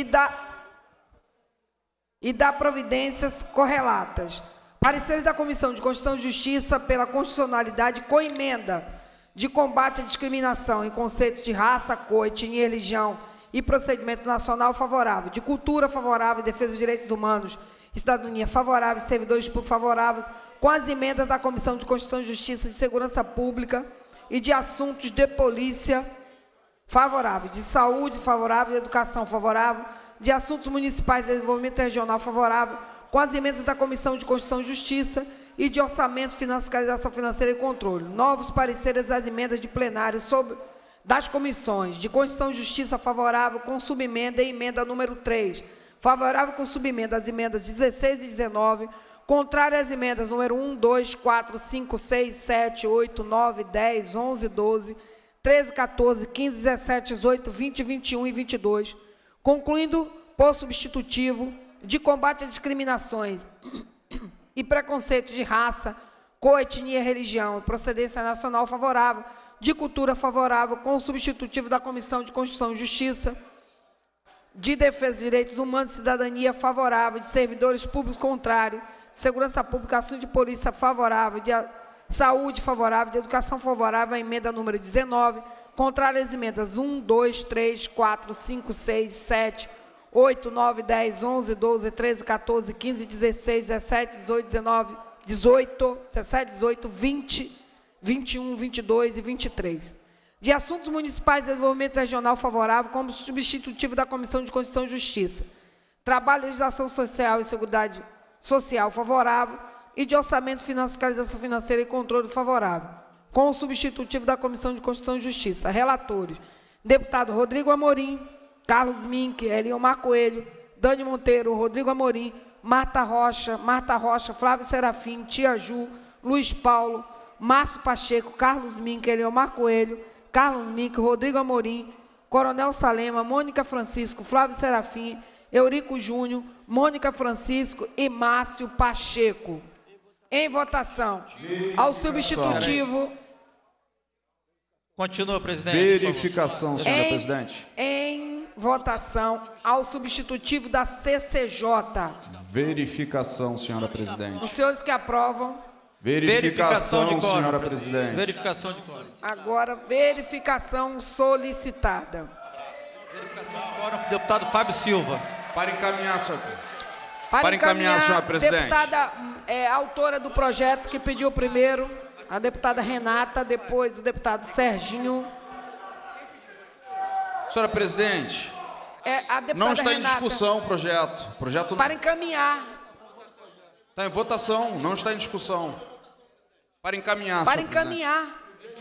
da providências correlatas. Pareceres da Comissão de Constituição e Justiça pela constitucionalidade com emenda de combate à discriminação em conceito de raça, cor, etnia, religião e procedimento nacional favorável, de cultura favorável, defesa dos direitos humanos, cidadania favorável, servidores públicos favoráveis, com as emendas da Comissão de Constituição e Justiça, de Segurança Pública e de Assuntos de Polícia favorável, de Saúde favorável, de Educação favorável, de Assuntos Municipais e Desenvolvimento Regional favorável, com as emendas da Comissão de Constituição e Justiça e de Orçamento, Fiscalização Financeira e Controle. Novos pareceres às emendas de plenário sobre das comissões de Constituição e Justiça favorável com subemenda e emenda número 3. Favorável com subemenda às emendas 16 e 19. Contrária às emendas número 1, 2, 4, 5, 6, 7, 8, 9, 10, 11, 12, 13, 14, 15, 17, 18, 20, 21 e 22. Concluindo por substitutivo de combate a discriminações e preconceito de raça, cor, etnia, religião e procedência nacional favorável, de Cultura favorável, com o substitutivo da Comissão de Constituição e Justiça, de Defesa dos Direitos Humanos e Cidadania favorável, de Servidores Públicos contrário, de Segurança Pública, Assunto de Polícia favorável, de Saúde favorável, de Educação favorável, a emenda número 19, contrário às emendas 1, 2, 3, 4, 5, 6, 7, 8, 9, 10, 11, 12, 13, 14, 15, 16, 17, 18, 19, 18, 17, 18, 20, 21, 22 e 23. De Assuntos Municipais e Desenvolvimento Regional favorável, como substitutivo da Comissão de Constituição e Justiça. Trabalho, Legislação Social e Seguridade Social favorável e de Orçamento, Fiscalização Financeira e Controle favorável, com o substitutivo da Comissão de Constituição e Justiça. Relatores: deputado Rodrigo Amorim, Carlos Mink, Eliomar Coelho, Dani Monteiro, Rodrigo Amorim, Marta Rocha, Flávio Serafim, Tia Ju, Luiz Paulo, Márcio Pacheco, Carlos Mink, Eliomar Coelho, Carlos Mink, Rodrigo Amorim, Coronel Salema, Mônica Francisco, Flávio Serafim, Eurico Júnior, Mônica Francisco e Márcio Pacheco. Em votação. Ao substitutivo. Continua, presidente. Verificação, senhora presidente. Em votação, ao substitutivo da CCJ. Verificação, senhora presidente. Os senhores que aprovam. Verificação de quórum, senhora presidente. Verificação de quórum. Agora, verificação solicitada. Verificação de quórum, deputado Fábio Silva. Para encaminhar, senhor. Para encaminhar, senhora presidente. Deputada autora do projeto que pediu primeiro, a deputada Renata, depois o deputado Serginho. Senhora presidente, a deputada não está Renata, em discussão o projeto. Para encaminhar. Está em votação, não está em discussão. Para encaminhar, Para senhora encaminhar.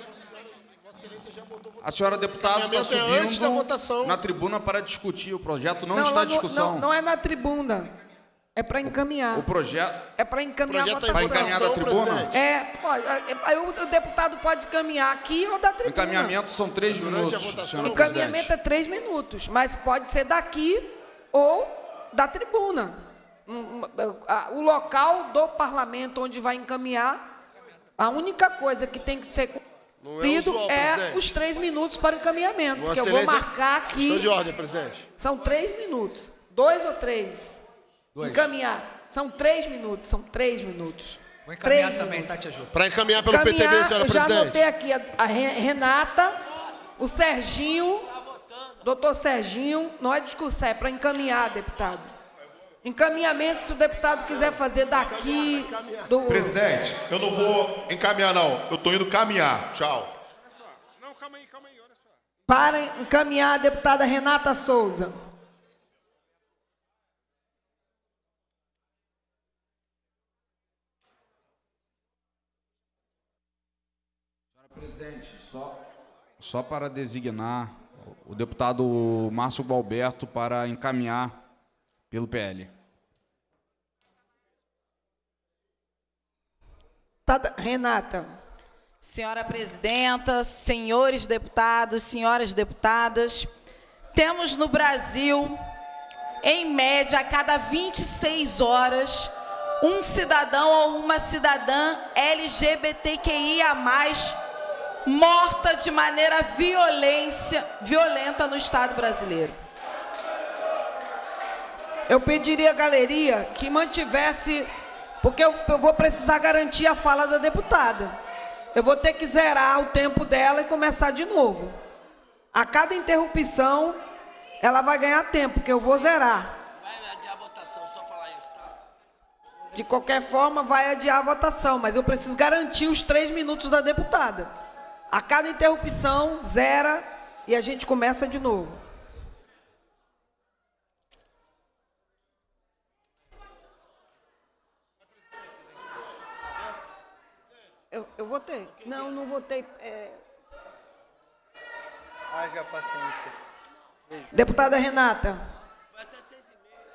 A senhora deputada está subindo na tribuna para discutir. O projeto não está em discussão. Não é na tribuna. É para encaminhar. O projeto... É para encaminhar a votação. Para encaminhar da tribuna? Aí o deputado pode encaminhar aqui ou da tribuna. Encaminhamento são 3 minutos, senhora encaminhamento presidente. é 3 minutos, mas pode ser daqui ou da tribuna. O local do parlamento onde vai encaminhar, a única coisa que tem que ser cumprido é os 3 minutos para encaminhamento. Porque eu vou marcar aqui. Questão de ordem, presidente. São 3 minutos. 2 ou 3? Encaminhar. São 3 minutos. São 3 minutos. Vou encaminhar também, tá, Tia Ju? Para encaminhar pelo PTB, senhora presidente. Eu já anotei aqui a Renata, o Serginho, doutor Serginho. Não é discussão, é para encaminhar, deputado. Encaminhamento, se o deputado quiser fazer daqui... Presidente, eu não vou encaminhar, não. Eu estou indo caminhar. Tchau. Não, calma aí, olha só. Para encaminhar a deputada Renata Souza. Presidente, só para designar o deputado Márcio Valberto para encaminhar pelo PL. Renata. Senhora presidenta, senhores deputados, senhoras deputadas, temos no Brasil, em média, a cada 26 horas, um cidadão ou uma cidadã LGBTQIA+, morta de maneira violenta no Estado brasileiro. Eu pediria à galeria que mantivesse, porque eu vou precisar garantir a fala da deputada. Eu vou ter que zerar o tempo dela e começar de novo. A cada interrupção, ela vai ganhar tempo, porque eu vou zerar. Vai adiar a votação, só falar isso, tá? De qualquer forma, vai adiar a votação, mas eu preciso garantir os 3 minutos da deputada. A cada interrupção, zera e a gente começa de novo. Eu votei. Não votei. Haja paciência. Deputada Renata. Vai até 6h30.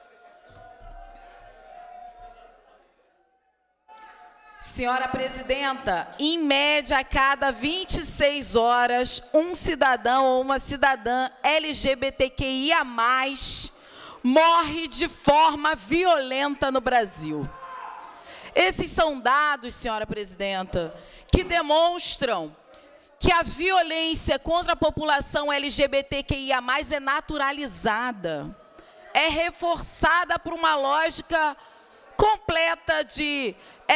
Senhora presidenta, em média, a cada 26 horas, um cidadão ou uma cidadã LGBTQIA+, morre de forma violenta no Brasil. Esses são dados, senhora presidenta, que demonstram que a violência contra a população LGBTQIA+, é naturalizada, é reforçada por uma lógica completa de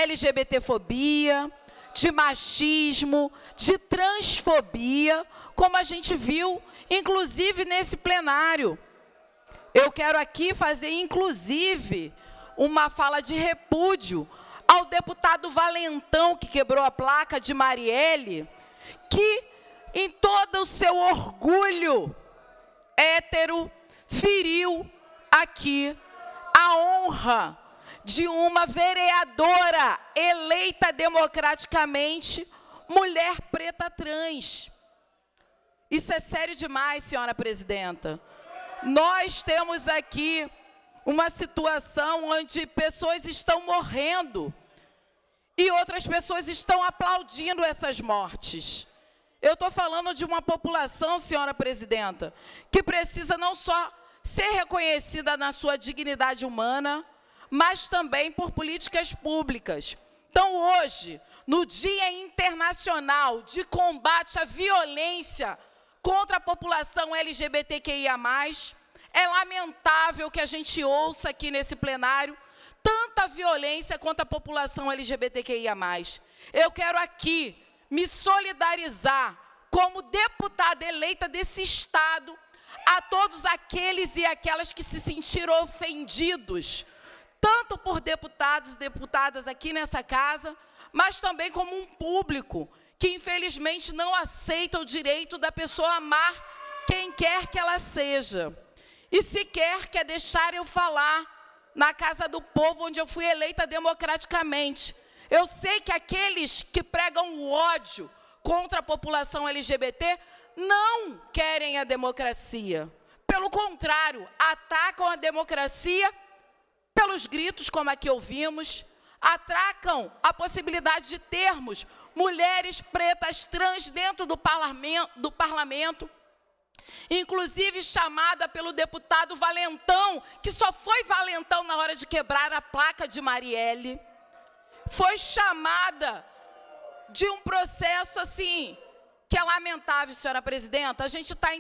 LGBTfobia, de machismo, de transfobia, como a gente viu, inclusive, nesse plenário. Eu quero aqui fazer, inclusive, uma fala de repúdio ao deputado Valentão, que quebrou a placa de Marielle, que, em todo o seu orgulho hétero, feriu aqui a honra de uma vereadora eleita democraticamente, mulher preta trans. Isso é sério demais, senhora presidenta. Nós temos aqui uma situação onde pessoas estão morrendo e outras pessoas estão aplaudindo essas mortes. Eu estou falando de uma população, senhora presidenta, que precisa não só ser reconhecida na sua dignidade humana, mas também por políticas públicas. Então, hoje, no Dia Internacional de Combate à Violência contra a população LGBTQIA+, é lamentável que a gente ouça aqui nesse plenário tanta violência contra a população LGBTQIA+. Eu quero aqui me solidarizar como deputada eleita desse Estado a todos aqueles e aquelas que se sentiram ofendidos, tanto por deputados e deputadas aqui nessa casa, mas também como um público que, infelizmente, não aceita o direito da pessoa amar quem quer que ela seja. E sequer quer deixar eu falar na Casa do Povo, onde eu fui eleita democraticamente. Eu sei que aqueles que pregam o ódio contra a população LGBT não querem a democracia. Pelo contrário, atacam a democracia pelos gritos, como aqui ouvimos, atacam a possibilidade de termos mulheres pretas trans dentro do parlamento, inclusive chamada pelo deputado Valentão, que só foi Valentão na hora de quebrar a placa de Marielle, foi chamada de um processo assim, que é lamentável, senhora presidenta. A gente está em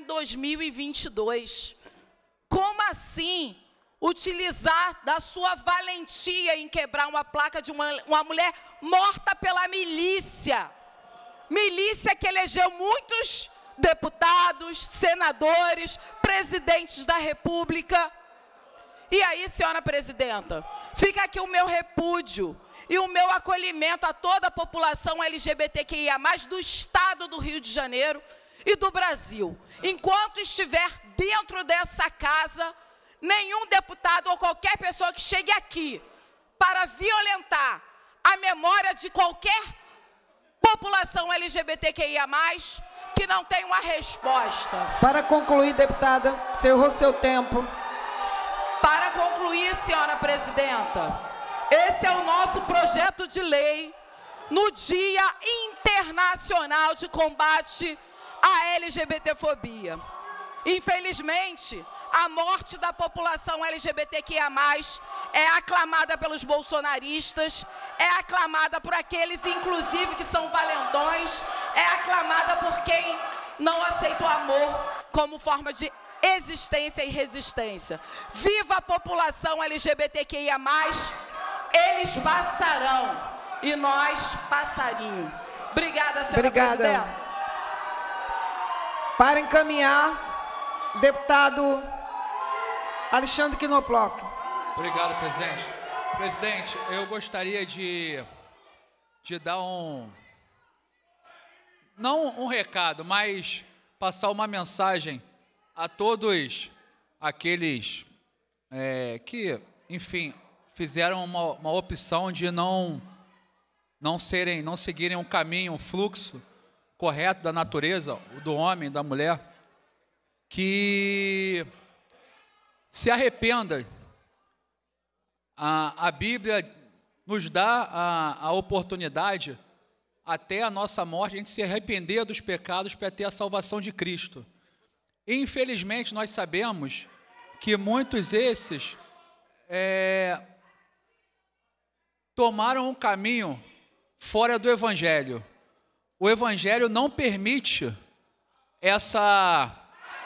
2022. Como assim utilizar da sua valentia em quebrar uma placa de uma mulher morta pela milícia? Milícia que elegeu muitos deputados, senadores, presidentes da República. E aí, senhora presidenta, fica aqui o meu repúdio e o meu acolhimento a toda a população LGBTQIA+, do Estado do Rio de Janeiro e do Brasil. Enquanto estiver dentro dessa casa, nenhum deputado ou qualquer pessoa que chegue aqui para violentar a memória de qualquer população LGBTQIA+, que não tem uma resposta. Para concluir, deputada, encerrou seu tempo. Para concluir, senhora presidenta, esse é o nosso projeto de lei no Dia Internacional de Combate à LGBTfobia. Infelizmente, a morte da população LGBTQIA+, é aclamada pelos bolsonaristas, é aclamada por aqueles, inclusive, que são valentões, é aclamada por quem não aceita o amor como forma de existência e resistência. Viva a população LGBTQIA+, eles passarão e nós passarinho. Obrigada, senhora presidenta. Para encaminhar, deputado Alexandre Knoploch. Obrigado, presidente. Presidente, eu gostaria de dar não um recado, mas passar uma mensagem a todos aqueles que, enfim, fizeram uma opção de não seguirem um caminho, um fluxo correto da natureza, do homem, da mulher, que se arrependa. A Bíblia nos dá a oportunidade, até a nossa morte, a gente se arrepender dos pecados para ter a salvação de Cristo. E, infelizmente, nós sabemos que muitos desses tomaram um caminho fora do Evangelho. o Evangelho não permite essa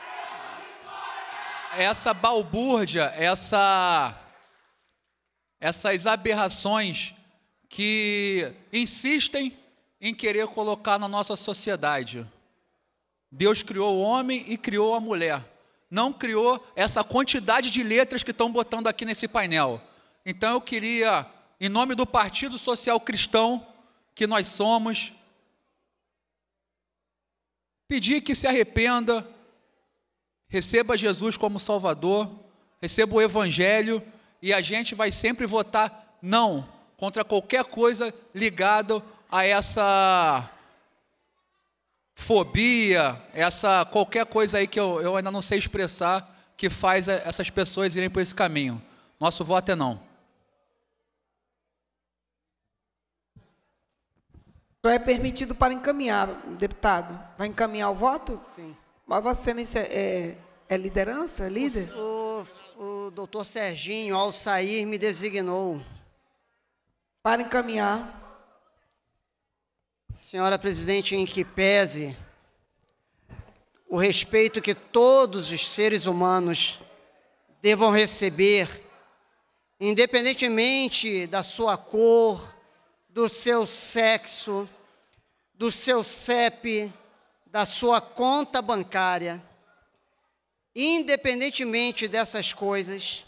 balbúrdia, essas aberrações que insistem em querer colocar na nossa sociedade. Deus criou o homem e criou a mulher. Não criou essa quantidade de letras que estão botando aqui nesse painel. Então eu queria, em nome do Partido Social Cristão, que nós somos, pedir que se arrependa, receba Jesus como Salvador, receba o Evangelho, e a gente vai sempre votar não contra qualquer coisa ligada a essa fobia, qualquer coisa aí que eu ainda não sei expressar, que faz essas pessoas irem por esse caminho. Nosso voto é não. Então é permitido para encaminhar, deputado. Vai encaminhar o voto? Sim. Mas Vossa Excelência é liderança, é líder? O doutor Serginho, ao sair, me designou. Para encaminhar. Senhora presidente, em que pese o respeito que todos os seres humanos devam receber, independentemente da sua cor, do seu sexo, do seu CEP, da sua conta bancária, independentemente dessas coisas.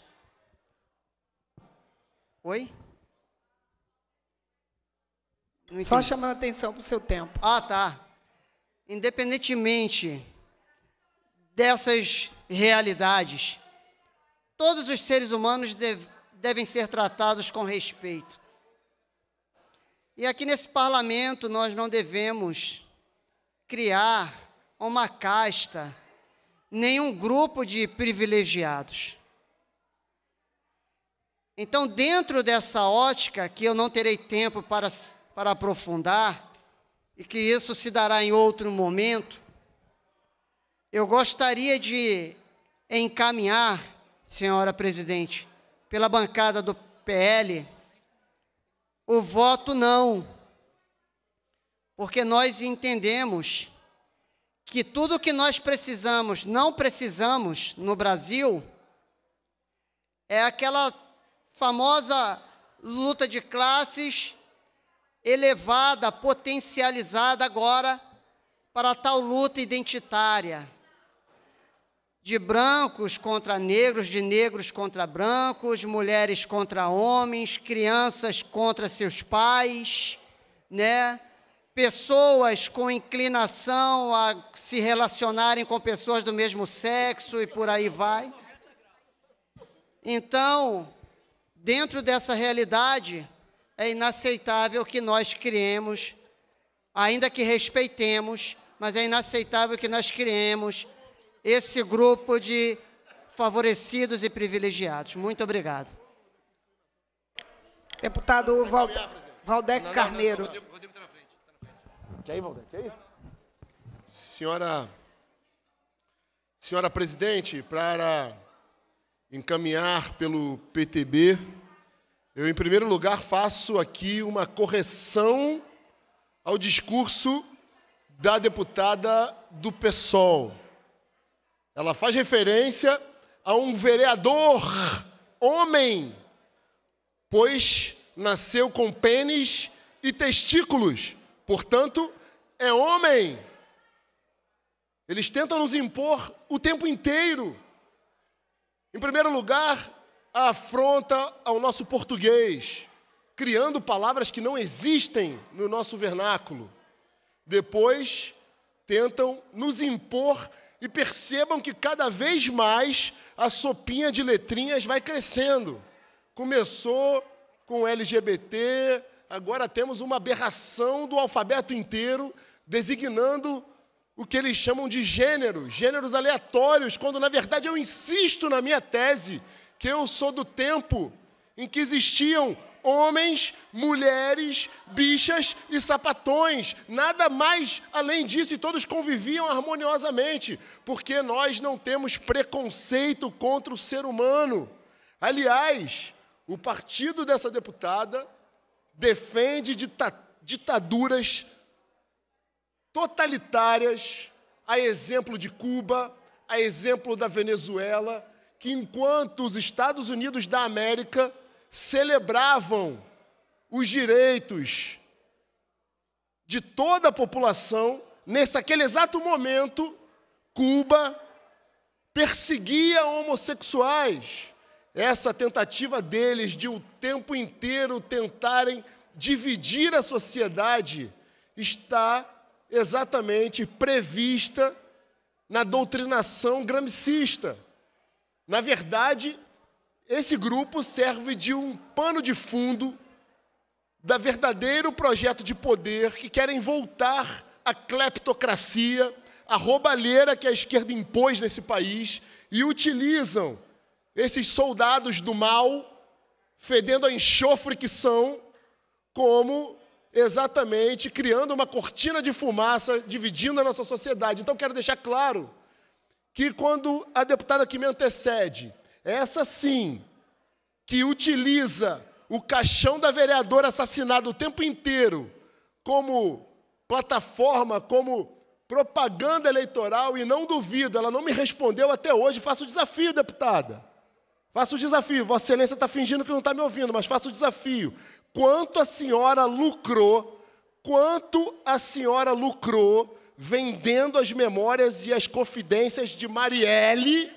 Oi? Só chamando a atenção para o seu tempo. Ah, tá. Independentemente dessas realidades, todos os seres humanos devem ser tratados com respeito. E aqui nesse parlamento nós não devemos criar uma casta, nenhum grupo de privilegiados. Então, dentro dessa ótica, que eu não terei tempo para aprofundar, e que isso se dará em outro momento, eu gostaria de encaminhar, senhora presidente, pela bancada do PL, o voto não, porque nós entendemos que tudo que nós precisamos, não precisamos no Brasil, é aquela famosa luta de classes elevada, potencializada agora para tal luta identitária, de brancos contra negros, de negros contra brancos, mulheres contra homens, crianças contra seus pais, né? Pessoas com inclinação a se relacionarem com pessoas do mesmo sexo e por aí vai. Então, dentro dessa realidade, é inaceitável que nós criemos, ainda que respeitemos, mas é inaceitável que nós criemos esse grupo de favorecidos e privilegiados. Muito obrigado. Deputado Valdec Carneiro. Quer ir, Valdec? Quer ir? Senhora presidente, para encaminhar pelo PTB, eu, em primeiro lugar, faço aqui uma correção ao discurso da deputada do PSOL. Ela faz referência a um vereador homem, pois nasceu com pênis e testículos, portanto, é homem. Eles tentam nos impor o tempo inteiro. Em primeiro lugar, a afronta ao nosso português, criando palavras que não existem no nosso vernáculo. Depois, tentam nos impor e percebam que cada vez mais a sopinha de letrinhas vai crescendo. Começou com LGBT, agora temos uma aberração do alfabeto inteiro, designando o que eles chamam de gêneros aleatórios, quando, na verdade, eu insisto na minha tese que eu sou do tempo em que existiam homens, mulheres, bichas e sapatões, nada mais além disso, e todos conviviam harmoniosamente, porque nós não temos preconceito contra o ser humano. Aliás, o partido dessa deputada defende ditaduras totalitárias, a exemplo de Cuba, a exemplo da Venezuela, que enquanto os Estados Unidos da América celebravam os direitos de toda a população, naquele exato momento, Cuba perseguia homossexuais. Essa tentativa deles de o tempo inteiro tentarem dividir a sociedade está exatamente prevista na doutrinação gramscista. Na verdade, esse grupo serve de um pano de fundo da verdadeiro projeto de poder que querem voltar à cleptocracia, a roubalheira que a esquerda impôs nesse país, e utilizam esses soldados do mal, fedendo a enxofre que são, como exatamente criando uma cortina de fumaça, dividindo a nossa sociedade. Então, quero deixar claro que quando a deputada que me antecede, essa sim, que utiliza o caixão da vereadora assassinada o tempo inteiro como plataforma, como propaganda eleitoral, e não duvido, ela não me respondeu até hoje, faço o desafio, deputada. Faço o desafio, Vossa Excelência está fingindo que não está me ouvindo, mas faço o desafio. Quanto a senhora lucrou vendendo as memórias e as confidências de Marielle,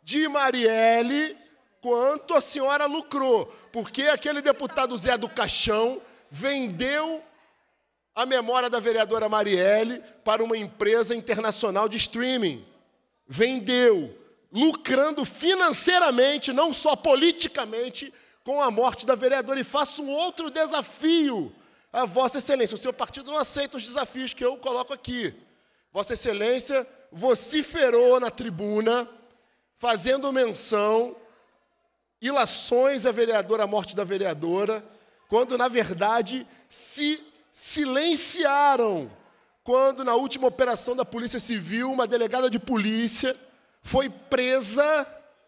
quanto a senhora lucrou? Porque aquele deputado Zé do Caixão vendeu a memória da vereadora Marielle para uma empresa internacional de streaming. Vendeu, lucrando financeiramente, não só politicamente, com a morte da vereadora. E faço um outro desafio a Vossa Excelência. O seu partido não aceita os desafios que eu coloco aqui. Vossa Excelência vociferou na tribuna, fazendo menção, ilações à vereadora, à morte da vereadora, quando, na verdade, se silenciaram. Quando, na última operação da Polícia Civil, uma delegada de polícia foi presa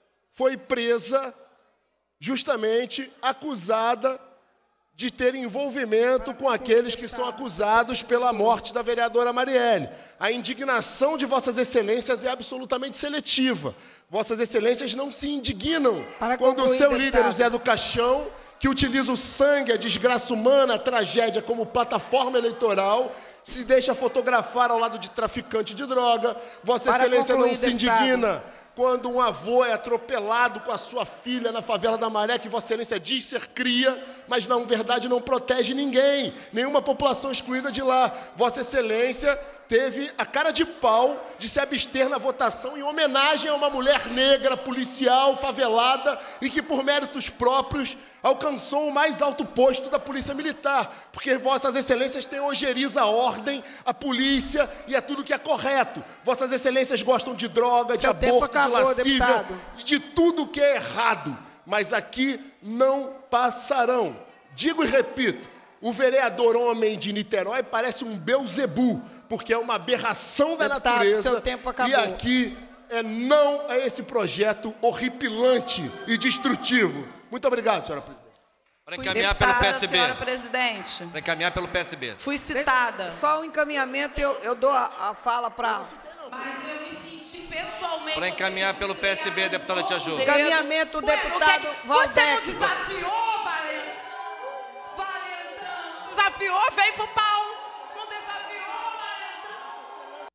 justamente acusada de ter envolvimento com aqueles que são acusados pela morte da vereadora Marielle. A indignação de Vossas Excelências é absolutamente seletiva. Vossas Excelências não se indignam quando o seu líder, o Zé do Caixão, que utiliza o sangue, a desgraça humana, a tragédia como plataforma eleitoral, se deixa fotografar ao lado de traficante de droga. Vossa Excelência não se indigna quando um avô é atropelado com a sua filha na favela da Maré, que Vossa Excelência diz ser cria, mas na verdade não protege ninguém, nenhuma população excluída de lá. Vossa Excelência teve a cara de pau de se abster na votação em homenagem a uma mulher negra, policial, favelada, e que por méritos próprios alcançou o mais alto posto da Polícia Militar, porque Vossas Excelências têm ojeriza a ordem, a polícia e a tudo que é correto. Vossas Excelências gostam de droga, de aborto, de lascívia, de tudo que é errado, mas aqui não passarão. Digo e repito, o vereador homem de Niterói parece um Beuzebu, porque é uma aberração da natureza, seu tempo acabou. E aqui é não a esse projeto horripilante e destrutivo. Muito obrigado, senhora presidente. Para encaminhar pelo PSB. Senhora presidente. Para encaminhar pelo PSB. Fui citada. Só o encaminhamento, eu dou a fala para... Mas eu me senti pessoalmente... Para encaminhar pelo PSB, deputada Tia Ju. Encaminhamento, deputado Valdec. Você não desafiou, Valentão? Desafiou, veio pro pau. Não desafiou, Valentão?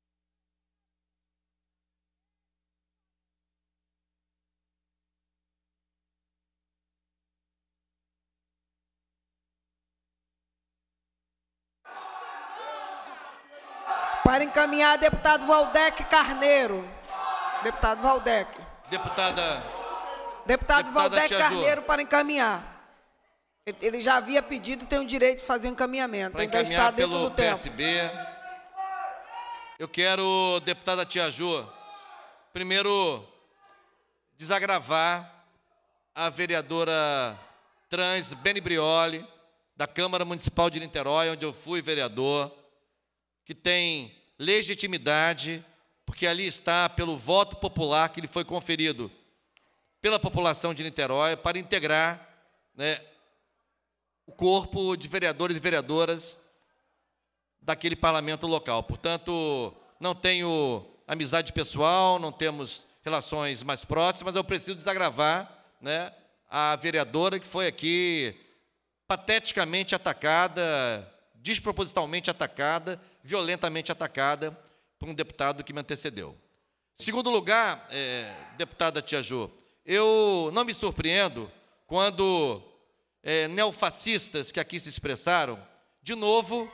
Para encaminhar, deputado Valdec Carneiro. Deputado Valdec. Deputado Valdec Carneiro para encaminhar. Ele já havia pedido e tem o direito de fazer um encaminhamento. Para ainda encaminhar está dentro pelo do tempo. PSB. Eu quero, deputada Tia Ju, primeiro desagravar a vereadora trans Beni Brioli, da Câmara Municipal de Niterói, onde eu fui vereador, que tem legitimidade, porque ali está pelo voto popular que lhe foi conferido pela população de Niterói para integrar, né, o corpo de vereadores e vereadoras daquele parlamento local. Portanto, não tenho amizade pessoal, não temos relações mais próximas, eu preciso desagravar, né, a vereadora que foi aqui pateticamente atacada, despropositalmente atacada, violentamente atacada por um deputado que me antecedeu. Segundo lugar, deputada Tia Jo, eu não me surpreendo quando neofascistas que aqui se expressaram, de novo,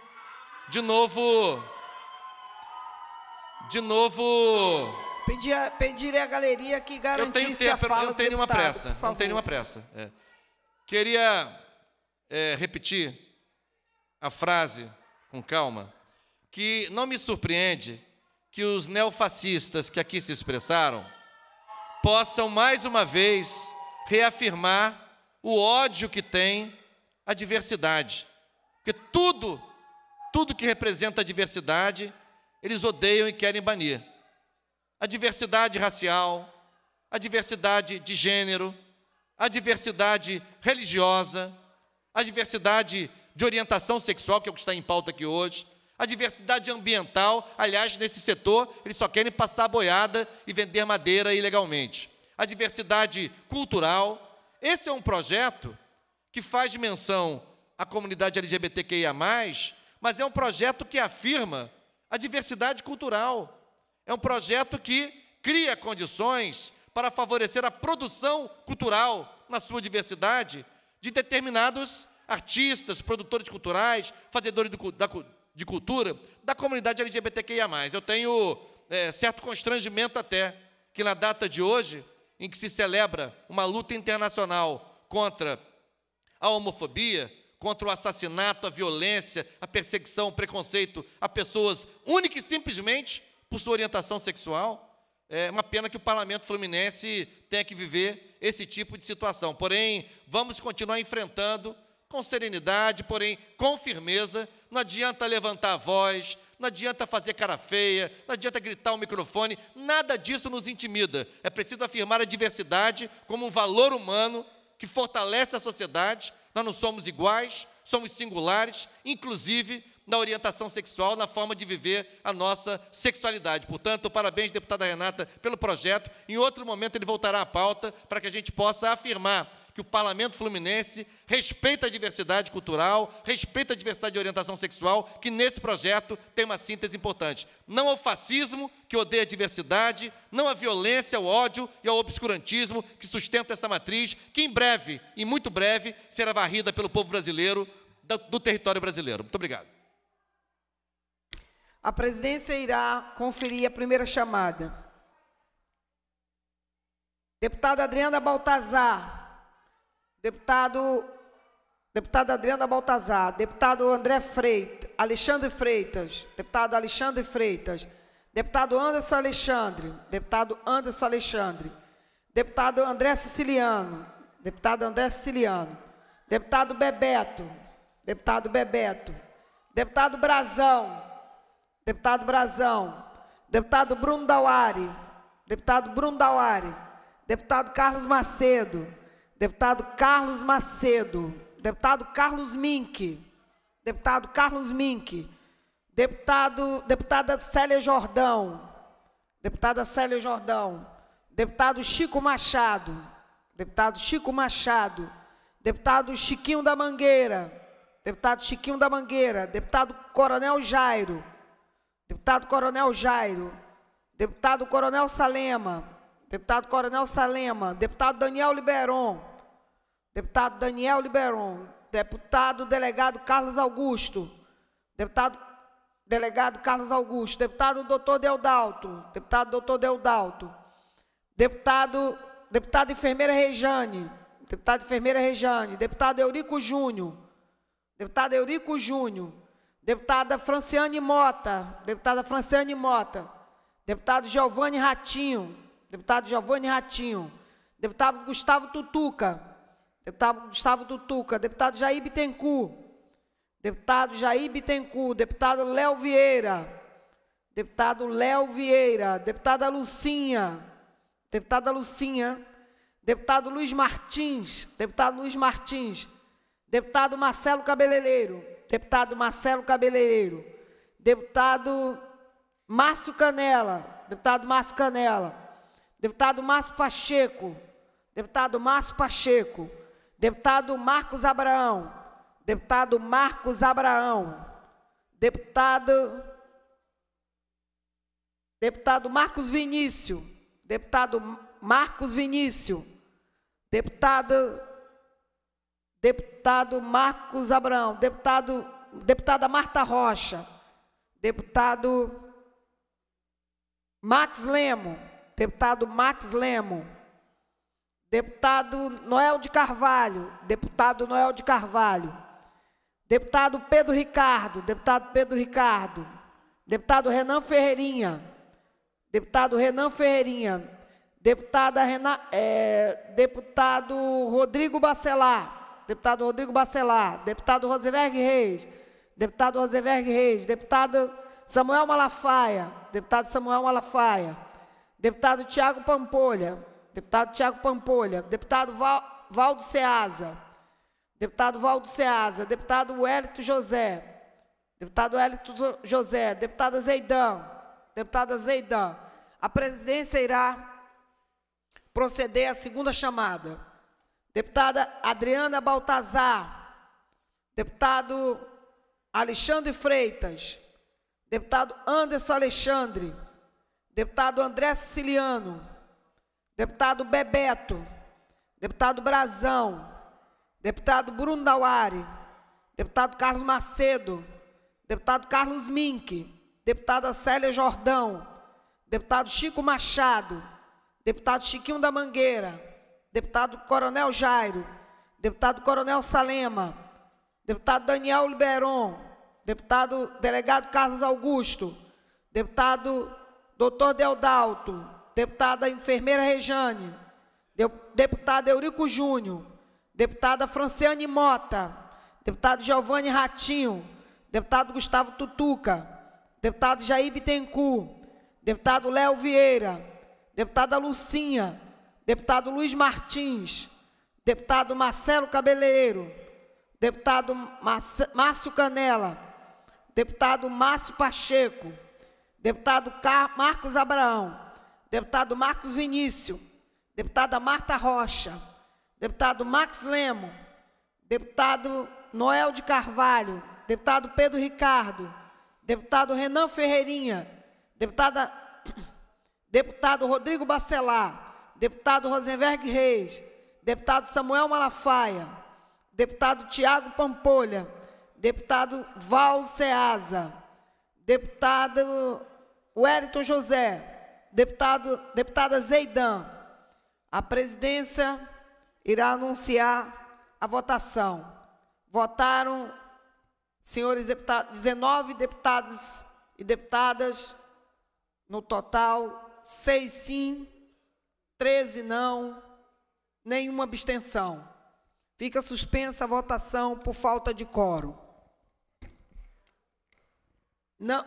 Pedir à galeria que garantisse a fala eu não tenho nenhuma deputado, pressa, por favor. não tenho nenhuma pressa. Queria repetir a frase com calma, que não me surpreende que os neofascistas que aqui se expressaram possam mais uma vez reafirmar o ódio que tem a diversidade. Porque tudo que representa a diversidade, eles odeiam e querem banir. A diversidade racial, a diversidade de gênero, a diversidade religiosa, a diversidade de orientação sexual, que é o que está em pauta aqui hoje, a diversidade ambiental, aliás, nesse setor, eles só querem passar a boiada e vender madeira ilegalmente. A diversidade cultural, esse é um projeto que faz menção à comunidade LGBTQIA+, mas é um projeto que afirma a diversidade cultural. É um projeto que cria condições para favorecer a produção cultural na sua diversidade de determinados artistas, produtores culturais, fazedores de cultura da comunidade LGBTQIA+. Eu tenho certo constrangimento até que na data de hoje, em que se celebra uma luta internacional contra a homofobia, contra o assassinato, a violência, a perseguição, o preconceito a pessoas única e simplesmente por sua orientação sexual, é uma pena que o Parlamento Fluminense tenha que viver esse tipo de situação. Porém, vamos continuar enfrentando com serenidade, porém com firmeza. Não adianta levantar a voz, não adianta fazer cara feia, não adianta gritar o microfone, nada disso nos intimida. É preciso afirmar a diversidade como um valor humano que fortalece a sociedade. Nós não somos iguais, somos singulares, inclusive na orientação sexual, na forma de viver a nossa sexualidade. Portanto, parabéns, deputada Renata, pelo projeto. Em outro momento ele voltará à pauta para que a gente possa afirmar que o Parlamento Fluminense respeita a diversidade cultural, respeita a diversidade de orientação sexual, que nesse projeto tem uma síntese importante. Não ao fascismo, que odeia a diversidade, não à violência, ao ódio e ao obscurantismo que sustenta essa matriz, que em breve, e muito breve, será varrida pelo povo brasileiro, do território brasileiro. Muito obrigado. A presidência irá conferir a primeira chamada. Deputada Adriana Baltazar. Deputada Adriana Baltazar. Deputado Alexandre Freitas. Deputado Alexandre Freitas. Deputado Anderson Alexandre. Deputado Anderson Alexandre. Deputado André Siciliano. Deputado André Siciliano. Deputado Bebeto. Deputado Bebeto. Deputado Brazão. Deputado Brazão. Deputado Bruno Dauari. Deputado Bruno Dauari. Deputado Carlos Macedo. Deputado Carlos Macedo. Deputado Carlos Mink. Deputado Carlos Mink. Deputada Célia Jordão. Deputada Célia Jordão. Deputado Chico Machado. Deputado Chico Machado. Deputado Chiquinho da Mangueira. Deputado Chiquinho da Mangueira. Deputado Coronel Jairo. Deputado Coronel Jairo. Deputado Coronel Salema. Deputado Coronel Salema. Deputado Daniel Liberon. Deputado Daniel Liberon. Deputado Delegado Carlos Augusto. Deputado Delegado Carlos Augusto. Deputado Doutor Deodalto. Deputado Doutor Deodalto. Deputada Enfermeira Rejane. Deputada Enfermeira Rejane. Deputado Eurico Júnior. Deputado Eurico Júnior. Deputada Franciane Mota. Deputada Franciane Mota. Deputado Giovanni Ratinho. Deputado Giovanni Ratinho. Deputado Gustavo Tutuca. Deputado Gustavo Tutuca. Deputado Jair Bittencourt. Deputado Jair Bittencourt. Deputado Léo Vieira. Deputado Léo Vieira. Deputada Lucinha. Deputada Lucinha. Deputado Luiz Martins. Deputado Luiz Martins. Deputado Marcelo Cabeleireiro. Deputado Marcelo Cabeleireiro. Deputado Márcio Canela. Deputado Márcio Canela. Deputado Márcio Pacheco. Deputado Márcio Pacheco. Deputado Marcos Abraão. Deputado Marcos Abraão. Deputado Marcos Vinícius. Deputado Marcos Vinícius. Deputada Marcos Abraão. Deputada Marta Rocha. Deputado Max Lemo. Deputado Max Lemo. Deputado Noel de Carvalho. Deputado Noel de Carvalho. Deputado Pedro Ricardo. Deputado Pedro Ricardo. Deputado Renan Ferreirinha. Deputado Renan Ferreirinha. Deputado Rodrigo Bacelar. Deputado Rodrigo Bacelar. Deputado Rosenberg Reis. Deputado Rosenberg Reis. Deputado Samuel Malafaia. Deputado Samuel Malafaia. Deputado Tiago Pampolha. Deputado Tiago Pampolha. Deputado Valdo Ceasa. Deputado Valdo Ceasa. Deputado Wellington José. Deputado Wellington José. Deputada Zeidan. Deputada Zeidan. A presidência irá proceder à segunda chamada. Deputada Adriana Baltazar. Deputado Alexandre Freitas. Deputado Anderson Alexandre. Deputado André Siciliano. Deputado Bebeto. Deputado Brazão. Deputado Bruno Dauari. Deputado Carlos Macedo. Deputado Carlos Mink. Deputada Célia Jordão. Deputado Chico Machado. Deputado Chiquinho da Mangueira. Deputado Coronel Jairo. Deputado Coronel Salema. Deputado Daniel Liberon. Deputado Delegado Carlos Augusto. Deputado Dr. Deodalto. Deputada Enfermeira Rejane. Deputado Eurico Júnior. Deputada Franciane Mota. Deputado Giovanni Ratinho. Deputado Gustavo Tutuca. Deputado Jair Bittencourt. Deputado Léo Vieira. Deputada Lucinha. Deputado Luiz Martins. Deputado Marcelo Cabeleiro. Deputado Márcio Canela. Deputado Márcio Pacheco. Deputado Marcos Abraão. Deputado Marcos Vinícius. Deputada Marta Rocha. Deputado Max Lemo. Deputado Noel de Carvalho. Deputado Pedro Ricardo. Deputado Renan Ferreirinha. Deputado Rodrigo Bacelar. Deputado Rosenberg Reis. Deputado Samuel Malafaia. Deputado Tiago Pampolha. Deputado Val Ceasa. Deputado Wellington José. Deputada Zeidan. A presidência irá anunciar a votação. Votaram, senhores deputados, 19 deputados e deputadas, no total, 6 sim, 13 não, nenhuma abstenção. Fica suspensa a votação por falta de quórum. Não.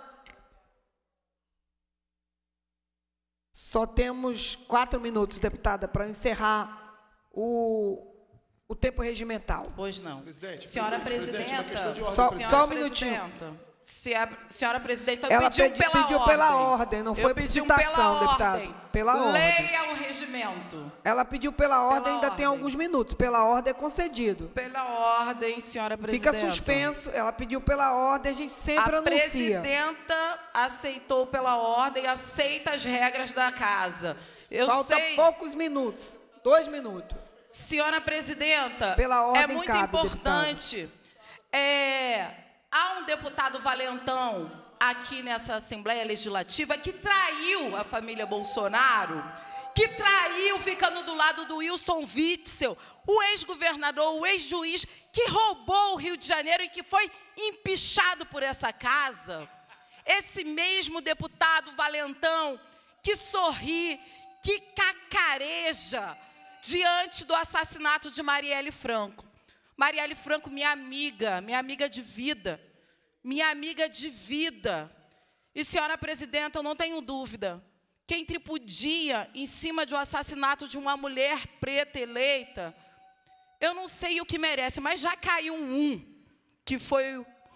Só temos 4 minutos, deputada, para encerrar o tempo regimental. Pois não. Senhora presidenta, só um minutinho. Senhora presidenta, ela pediu pela ordem, não foi por citação, deputada. Pela ordem. Leia o regimento. Ela pediu pela ordem, ainda tem alguns minutos. Pela ordem é concedido. Pela ordem, senhora presidenta. Fica suspenso, ela pediu pela ordem, a gente sempre anuncia. A presidenta aceitou pela ordem, aceita as regras da casa. Falta poucos minutos, 2 minutos. Senhora presidenta, pela ordem, é muito importante. Há um deputado valentão aqui nessa Assembleia Legislativa que traiu a família Bolsonaro, que traiu ficando do lado do Wilson Witzel, o ex-governador, o ex-juiz, que roubou o Rio de Janeiro e que foi empichado por essa casa. Esse mesmo deputado valentão que sorri, que cacareja diante do assassinato de Marielle Franco. Marielle Franco, minha amiga de vida, minha amiga de vida. E, senhora presidenta, eu não tenho dúvida, quem tripudia em cima de um assassinato de uma mulher preta eleita, eu não sei o que merece, mas já caiu que foi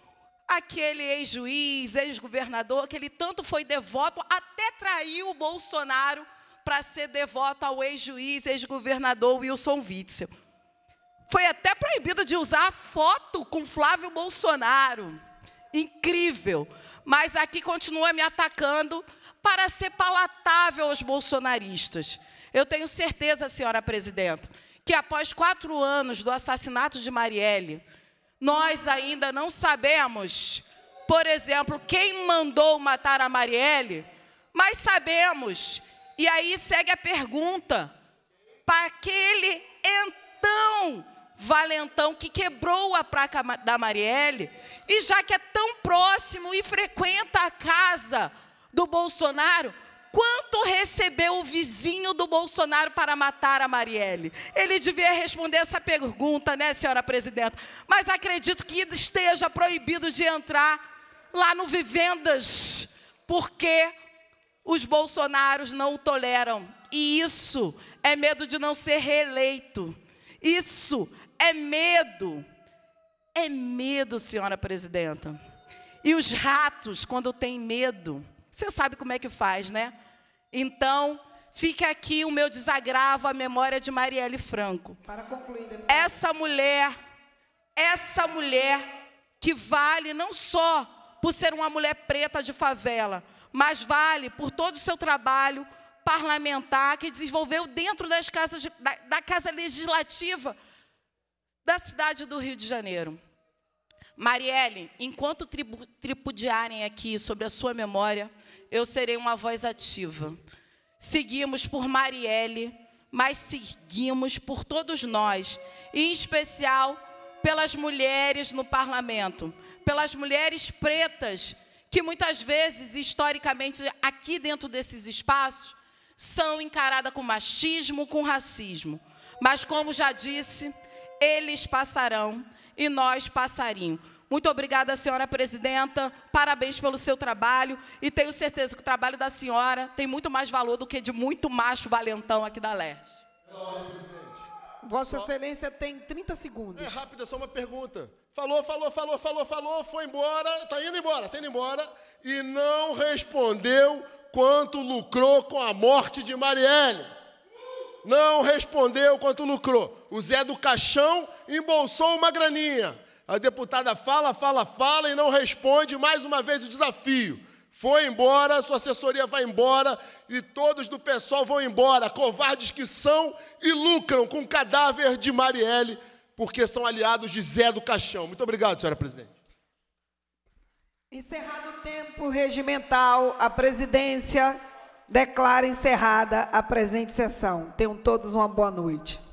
aquele ex-juiz, ex-governador, que ele tanto foi devoto, até traiu o Bolsonaro para ser devoto ao ex-juiz, ex-governador Wilson Witzel. Foi até proibido de usar foto com Flávio Bolsonaro. Incrível. Mas aqui continua me atacando para ser palatável aos bolsonaristas. Eu tenho certeza, senhora presidenta, que após 4 anos do assassinato de Marielle, nós ainda não sabemos, por exemplo, quem mandou matar a Marielle, mas sabemos. E aí segue a pergunta, para aquele então valentão que quebrou a placa da Marielle, e já que é tão próximo e frequenta a casa do Bolsonaro, quanto recebeu o vizinho do Bolsonaro para matar a Marielle? Ele devia responder essa pergunta, né, senhora presidenta? Mas acredito que esteja proibido de entrar lá no Vivendas, porque os bolsonaros não o toleram. E isso é medo de não ser reeleito. Isso é medo. É medo, senhora presidenta. E os ratos, quando têm medo, você sabe como é que faz, né? Então, fica aqui o meu desagravo à memória de Marielle Franco. Para concluir, deputado. Essa mulher que vale não só por ser uma mulher preta de favela, mas vale por todo o seu trabalho parlamentar que desenvolveu dentro das casas da Casa Legislativa da cidade do Rio de Janeiro. Marielle, enquanto tripudiarem aqui sobre a sua memória, eu serei uma voz ativa. Seguimos por Marielle, mas seguimos por todos nós, e em especial pelas mulheres no parlamento, pelas mulheres pretas, que muitas vezes, historicamente, aqui dentro desses espaços, são encaradas com machismo, com racismo. Mas, como já disse, eles passarão e nós passaríamos. Muito obrigada, senhora presidenta, parabéns pelo seu trabalho, e tenho certeza que o trabalho da senhora tem muito mais valor do que de muito macho valentão aqui da Leste. Vossa Excelência tem 30 segundos. É rápido, é só uma pergunta. Falou, foi embora, está indo embora, e não respondeu quanto lucrou com a morte de Marielle. Não respondeu quanto lucrou. O Zé do Caixão embolsou uma graninha. A deputada fala e não responde. Mais uma vez o desafio. Foi embora, sua assessoria vai embora e todos do PSOL vão embora. Covardes que são e lucram com o cadáver de Marielle, porque são aliados de Zé do Caixão. Muito obrigado, senhora presidente. Encerrado o tempo regimental, a presidência declara encerrada a presente sessão. Tenham todos uma boa noite.